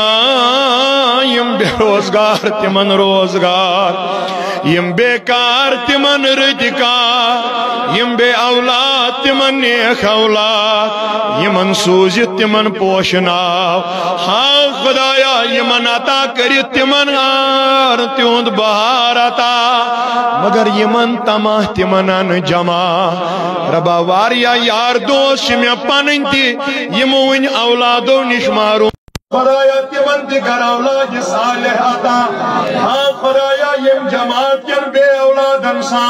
یم بے روزگار تمن روزگار یم بیکار تمن رجکار یم بے اولاد تمن نیک اولاد یمن سوزت تمن پوشناو ہاں خدایا یمن عطا کرت تمن آر تیوند بہار عطا مگر یمن تمہ تمنن جمع ربا واریا یار دوست شمی پنن تی یمون اولادو نشمارو خدایا تمن تی گر اولاد صالح عطا ہاں خدایا یم جماعت ین بے اولاد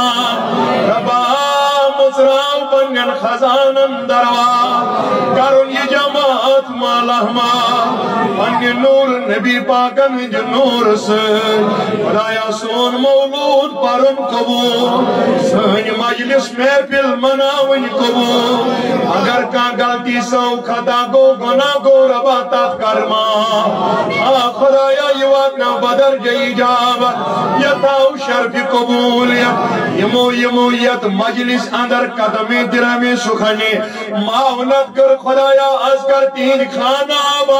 انسان ربا مزرام پنگن خزانن دروا کرن یہ جماعت مالہما پنگن نور نبی پاکن جو نور سے خدایا سون مولود پرن قبول سن مجلس محفل مناون قبول اگر کان غلطی سو خطا گو گناہ گو ربا تات کرما ہاں خدایا یہ واتنا بدر جئی جابت یتاو شرف قبول یمو یمو یت مجلس اندر قدمی درمی سکھنی معاونت کر خدایا از کر تین خان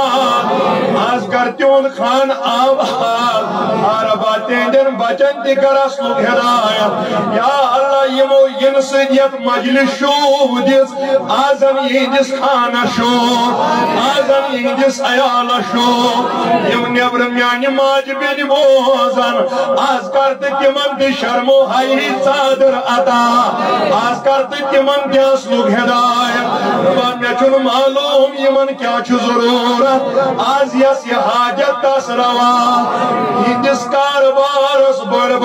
آباد از کر تین خان آباد عربا تین دن بچن تی کر اسلوک ہدایا یا اللہ یمو ینسیت مجلس شوب دیس آزن یندس خان شوب آزن یندس ایال شوب یم نیبر میانی ماج بین موزن از کر تکمن دی شرم و حیی صادر عطا آز کرتے تمن کیا سلوک ہدایت ربا میں چون معلوم یمن کیا چھو ضرورت آز یس یہ حاجت تس روا یندس کاربار اس بڑ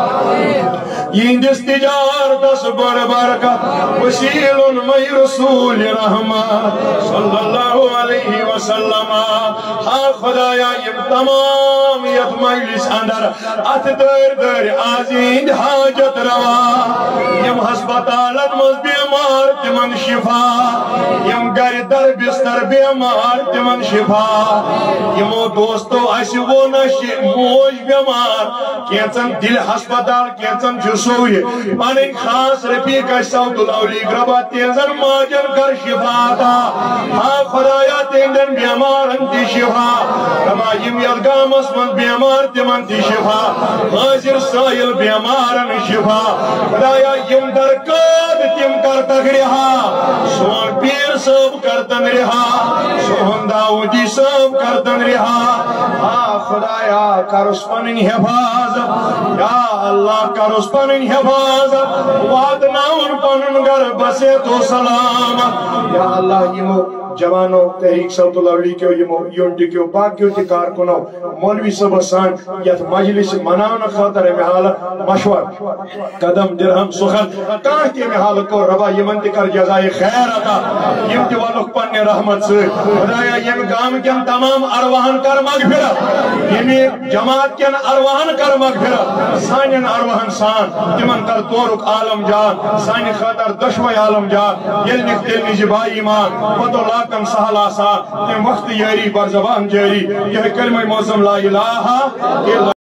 برکت یندس تجارت اس بڑ برکت وسیل می رسول رحمت صلی اللہ علیہ وسلم ہاں خدایا یم تمام یت مجلس اندر ات در در آزین حاجت روا یم ہسپتالت مز بیمار تمن شفا یم گر در بستر بیمار تمن شفا یمو دوستو اس وہ نشی موج بیمار کینچن دل ہسپتال کینچن جسوی پنن خاص رفیق سعود الاولی گربا تیزن ماجن کر شفا تا ہاں خدایا تیندن بیمار انتی شفا ربا یم یلگامس من بیمار تمن تی شفا حاضر سائل بیمارن شفا خدایا یم در کاد تم کرتگ رہا سون پیر سب کرتن رہا سون داودی سب کرتن رہا ہاں خدایا کرس پنن حفاظت یا اللہ کرس پنن حفاظت وادناون پنن گر بسے تو سلامت یا اللہ یمو جوانو تحریک سعود الاولی کیو یمو یونٹی کیو باقیو تی کارکنو مولوی صبح سان یت مجلس مناون خاطر محال مشور قدم درہم سخن کان کی محال کو ربا یمن تی کر جزائے خیر عطا یم تی والک پن رحمت سے خدایا یم گام کن تمام ارواحن کر مغفرت یمی جماعت کن ارواحن کر مغفرت سانین ارواحن سان تمن کر تورک عالم جان سانی خاطر دشوی عالم جان یل نک دل نجی بائی ایمان پتو لاکن سہل آسان تم وقت یاری بر زبان جاری یہ کلمہ معظم لا الہ الا